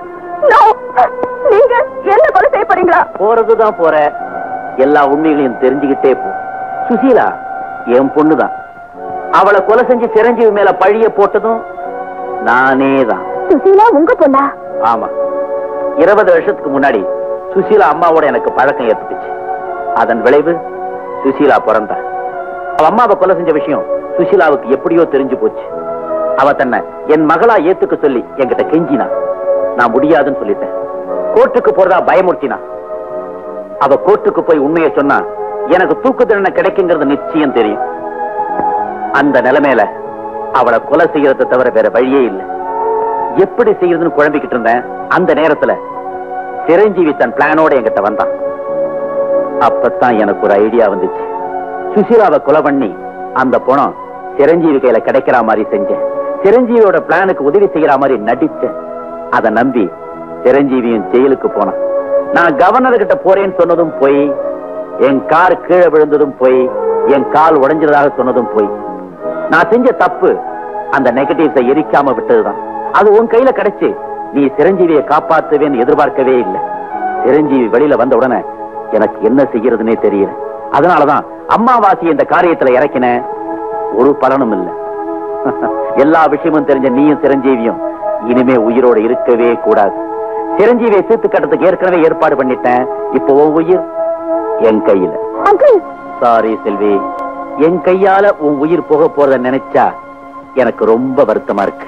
நீங்க என்ன கொலை செய்ய போறீங்களா? போறதுதான் போற, எல்லா உண்மைகளையும் தெரிஞ்சுக்கிட்டே போ. சுசீலா என் பொண்ணுதான். அவளை கொலை செஞ்சு சிரஞ்சீவி மேல பழிய போட்டதும் நானே தான். சுசீலா உங்க பொண்ணா? ஆமா, 20 வருஷத்துக்கு முன்னாடி சுசீலா அம்மாவோட எனக்கு பழக்கம் ஏற்பட்டுச்சு. அதன் விளைவு சுசீலா பிறந்தா. அவ அம்மாவை கொலை செஞ்ச விஷயம் சுசீலாவுக்கு எப்படியோ தெரிஞ்சு போச்சு. அவ தன்னை என் மகளா ஏத்துக்க சொல்லி என்கிட்ட கெஞ்சினா. நான் முடியாதுன்னு சொல்லிட்டேன். கோர்ட்டுக்கு போறதா பயமுறுத்தினா. அவ கோர்ட்டுக்கு போய் உண்மையை சொன்னா எனக்கு தூக்கு தண்டனை கிடைக்குங்கிறது நிச்சயம் தெரியும். அந்த நிலைமையில அவளை கொலை செய்யறதை தவிர வேற வழியே இல்லை. எப்படி செய்யறதுன்னு குழம்பிக்கிட்டு இருந்தேன். அந்த நேரத்துல சிரஞ்சீவி தன் பிளானோட என்கிட்ட வந்தான். அப்பத்தான் எனக்கு ஒரு ஐடியா வந்துச்சு. சுசீலாவை கொலை பண்ணி அந்த பணம் சிரஞ்சீவி கையில கிடைக்கிற மாதிரி செஞ்சேன். சிரஞ்சீவியோட பிளானுக்கு உதவி செய்யற மாதிரி நடிச்சேன். அதை நம்பி சிரஞ்சீவியும் ஜெயிலுக்கு போனான். நான் கவர்னர் கிட்ட போறேன்னு சொன்னதும் போய், என் கார் கீழே விழுந்ததும் போய், என் கால் உடைஞ்சதாக சொன்னதும் போய். நான் செஞ்ச தப்பு அந்த நெகட்டிவ்ஸை எரிக்காம விட்டதுதான். அது உன் கையில கிடைச்சு நீ சிரஞ்சீவியை காப்பாத்துவேன்னு எதிர்பார்க்கவே இல்லை. சிரஞ்சீவி வெளியில வந்த உடனே எனக்கு என்ன செய்யறதுன்னே தெரியல. அதனாலதான் அம்மாவாசி இந்த காரியத்துல இறக்கின. ஒரு பலனும் இல்லை. எல்லா விஷயமும் தெரிஞ்ச நீயும் சிரஞ்சீவியும் இனிமே உயிரோட இருக்கவே கூடாது. சிரஞ்சீவியை தீர்த்து கட்டத்துக்கு ஏற்கனவே ஏற்பாடு பண்ணிட்டேன். இப்போ உன் உயிர் என் கையில. சாரி செல்வி, என் கையால உன் உயிர் போக போறத நினைச்சா எனக்கு ரொம்ப வருத்தமா இருக்கு.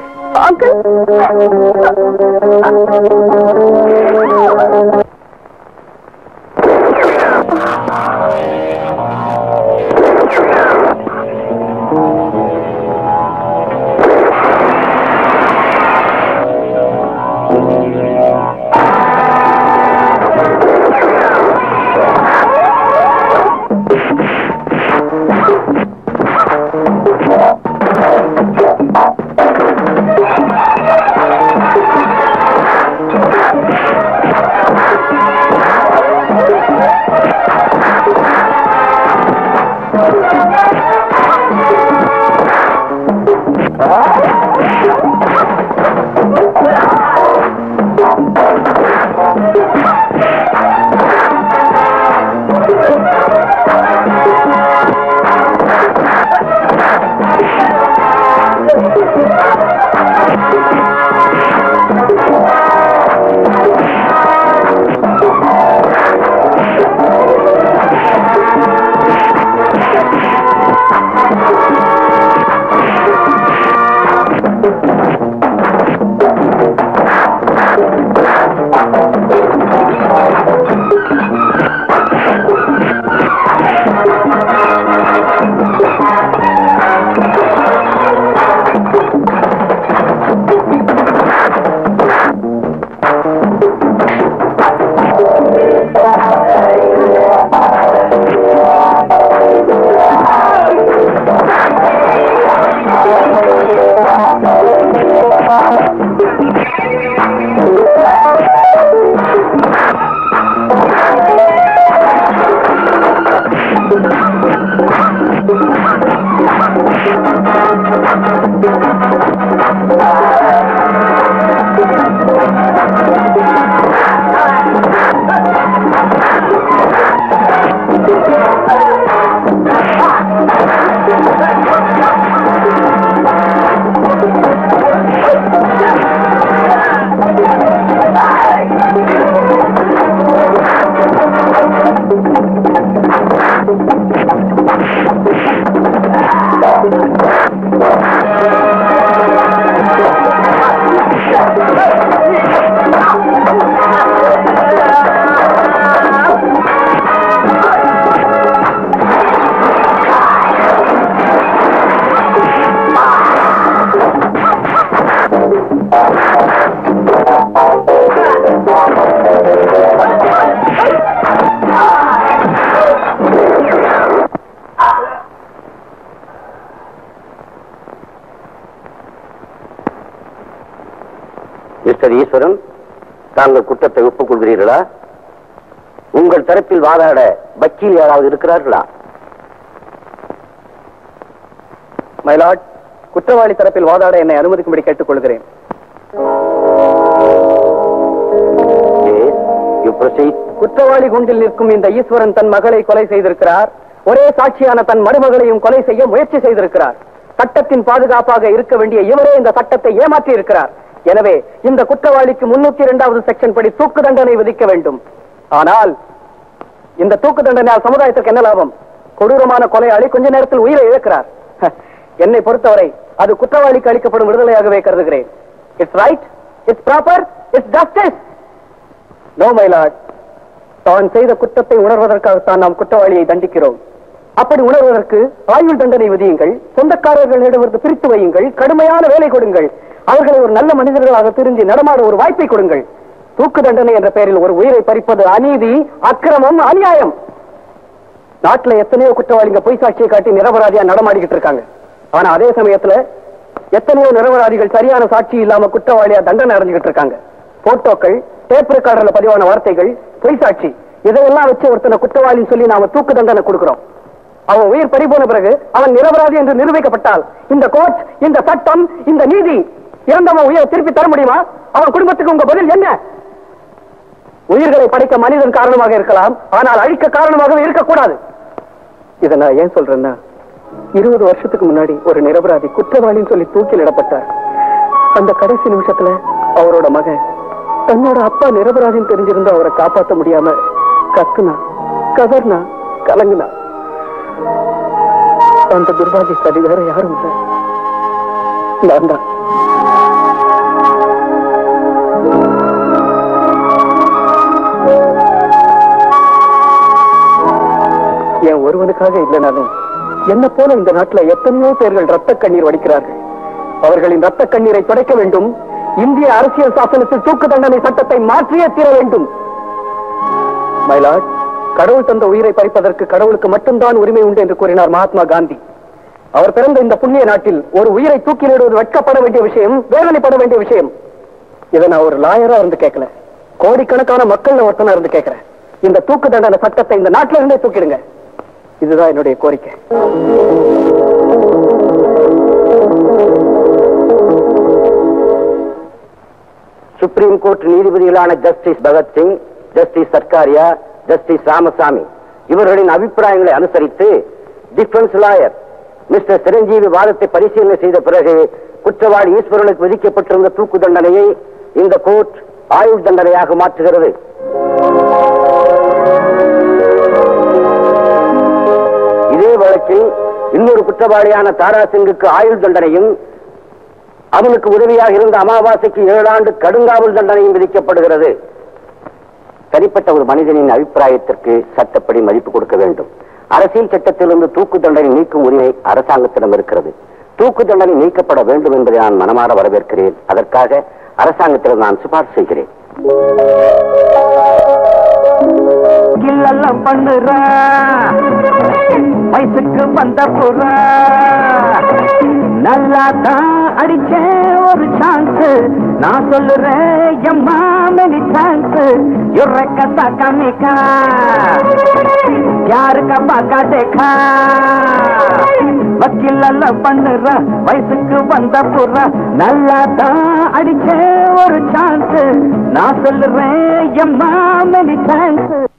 மிஸ்டர் ஈஸ்வரன், தாங்கள் குற்றத்தை ஒப்புக்கொள்கிறீர்களா? உங்கள் தரப்பில் வாதாட வக்கீல் யாராவது இருக்கிறார்களா? மயிலாட், குற்றவாளி தரப்பில் வாதாட என்னை அனுமதிக்கும்படி கேட்டுக் கொள்கிறேன். குற்றவாளி குண்டில் நிற்கும் இந்த ஈஸ்வரன் தன் மகளை கொலை செய்திருக்கிறார். ஒரே சாட்சியான தன் மருமகளையும் கொலை செய்ய முயற்சி செய்திருக்கிறார். சட்டத்தின் பாதுகாப்பாக இருக்க வேண்டிய இவரே இந்த சட்டத்தை ஏமாற்றி இருக்கிறார். எனவே இந்த குற்றவாளிக்கு 302வது செக்ஷன் படி தூக்கு தண்டனை விதிக்க வேண்டும். ஆனால் இந்த தூக்கு தண்டனையால் சமுதாயத்திற்கு என்ன லாபம்? கொடூரமான கொலையாளி கொஞ்ச நேரத்தில் உயிரை இழக்கிறார். என்னை பொறுத்தவரை அது குற்றவாளிக்கு அளிக்கப்படும் விடுதலையாகவே கருதுகிறேன். It's right, it's proper, it's justice. No my lord, தான் செய்த குற்றத்தை உணர்வதற்காகத்தான் நாம் குற்றவாளியை தண்டிக்கிறோம். அப்படி உணர்வதற்கு ஆயுள் தண்டனை விதியுங்கள், சொந்தக்காரர்களிடமிருந்து பிரித்து வையுங்கள், கடுமையான வேலை கொடுங்கள், அவர்களை ஒரு நல்ல மனிதர்களாக திரும்பி நடமாட ஒரு வாய்ப்பை கொடுங்கள். தூக்கு தண்டனை என்ற பெயரில் ஒரு உயிரை பறிப்பது அநீதி, அக்கிரமம், அநியாயம். நாட்டில் எத்தனையோ குற்றவாளிங்க பொய் சாட்சியை காட்டி நிரபராதியா நடமாடிக்கிட்டு இருக்காங்க. ஆனா அதே சமயத்துல எத்தனையோ நிரபராதிகள் சரியான சாட்சி இல்லாம குற்றவாளியா தண்டனை அடைஞ்சுக்கிட்டு இருக்காங்க. போட்டோக்கள், டேப் ரெக்கார்டர்ல பதிவான வார்த்தைகள், பொய் சாட்சி, இதையெல்லாம் வச்சு ஒருத்தனை குற்றவாளின்னு சொல்லி நாம தூக்கு தண்டனை கொடுக்கிறோம். அவன் உயிர் பறிபோன பிறகு அவன் நிரபராதி என்று நிரூபிக்கப்பட்டால் இந்த கோர்ட், இந்த சட்டம், இந்த நீதி இறந்தவன் உயிரை திருப்பி தர முடியுமா? அவன் குடும்பத்துக்கு உங்க பதில் என்ன? உயிர்களை படைக்க மனிதன் காரணமாக இருக்கலாம், ஆனால் அழிக்க காரணமாகவே இருக்கக்கூடாது. இதை நான் ஏன் சொல்றேன்னா, 20 வருஷத்துக்கு முன்னாடி ஒரு நிரபராதி குற்றவாளின்னு சொல்லி தூக்கிலிடப்பட்டார். அந்த கடைசி நிமிஷத்துல அவரோட மகன் தன்னோட அப்பா நிரபராதின்னு தெரிஞ்சிருந்தா அவரை காப்பாற்ற முடியாம கத்துனா, கதர்னா, கலங்குனா. அந்த துர்பாகியசாலி வேற யாரும் இல்லை, நான் தான். என் ஒருவனுக்காக இல்லைனாலும் என்ன போல இந்த நாட்டில் எத்தனையோ பேர்கள் ரத்த கண்ணீர் வடிக்கிறார்கள். அவர்களின் ரத்த கண்ணீரை துடைக்க வேண்டும். இந்திய அரசியல் சாசனத்தில் தூக்கு தண்டனை சட்டத்தை மாற்றியே தீர வேண்டும். மயிலாட், கடவுள் தந்த உயிரை பறிப்பதற்கு கடவுளுக்கு மட்டும்தான் உரிமை உண்டு என்று கூறினார் மகாத்மா காந்தி. அவர் பிறந்த இந்த புண்ணிய நாட்டில் ஒரு உயிரை தூக்கிலிடுவது வெட்கப்பட வேண்டிய விஷயம், வேதனைப்பட வேண்டிய விஷயம். இதை நான் ஒரு லாயரா இருந்து கேட்கல, கோடிக்கணக்கான மக்கள் ஒருத்தனா இருந்து கேட்கிறேன். இந்த தூக்கு தண்டனை சட்டத்தை இந்த நாட்டில இருந்தே தூக்கிடுங்க. இதுதான் என்னுடைய கோரிக்கை. சுப்ரீம் கோர்ட் நீதிபதிகளான justice Bhagat Singh, justice Sarkaria, justice Ramaswamy இவர்களின் அபிப்பிராயங்களை அனுசரித்து டிஃபென்ஸ் லாயர் மிஸ்டர் சிரஞ்சீவி வாதத்தை பரிசீலனை செய்த பிறகு குற்றவாளி ஈஸ்வரனுக்கு விதிக்கப்பட்டிருந்த தூக்கு தண்டனையை இந்த கோர்ட் ஆயுள் தண்டனையாக மாற்றுகிறது. இதே வழக்கில் இன்னொரு குற்றவாளியான தாராசிங்குக்கு ஆயுள் தண்டனையும் அவனுக்கு உதவியாக இருந்த அமாவாசைக்கு 7 ஆண்டு கடுங்காவல் தண்டனையும் விதிக்கப்படுகிறது. தனிப்பட்ட ஒரு மனிதனின் அபிப்பிராயத்திற்கு சட்டப்படி மதிப்பு கொடுக்க வேண்டும். அரசியல் சட்டத்திலிருந்து தூக்கு தண்டனை நீக்கும் உரிமை அரசாங்கத்திடம் இருக்கிறது. தூக்கு தண்டனை நீக்கப்பட வேண்டும் என்பதை நான் மனமாற வரவேற்கிறேன். அதற்காக அரசாங்கத்திடம் நான் சிபார்சு செய்கிறேன். வயசுக்கு வந்த புறா நல்லா தான் அடிச்சேன் ஒரு சான்ஸ், நான் சொல்லுறேன் எம்மா மெனி சான்ஸ். யுரக்கா கமிக்கா யாருக்கா பாக்கா தேக்கா வக்கீல் பண்ணுற வயசுக்கு வந்த புறா நல்லா தான் அடிச்சேன் ஒரு சான்ஸ், நான் சொல்லுறேன் எம்மா மெனி சான்ஸ்.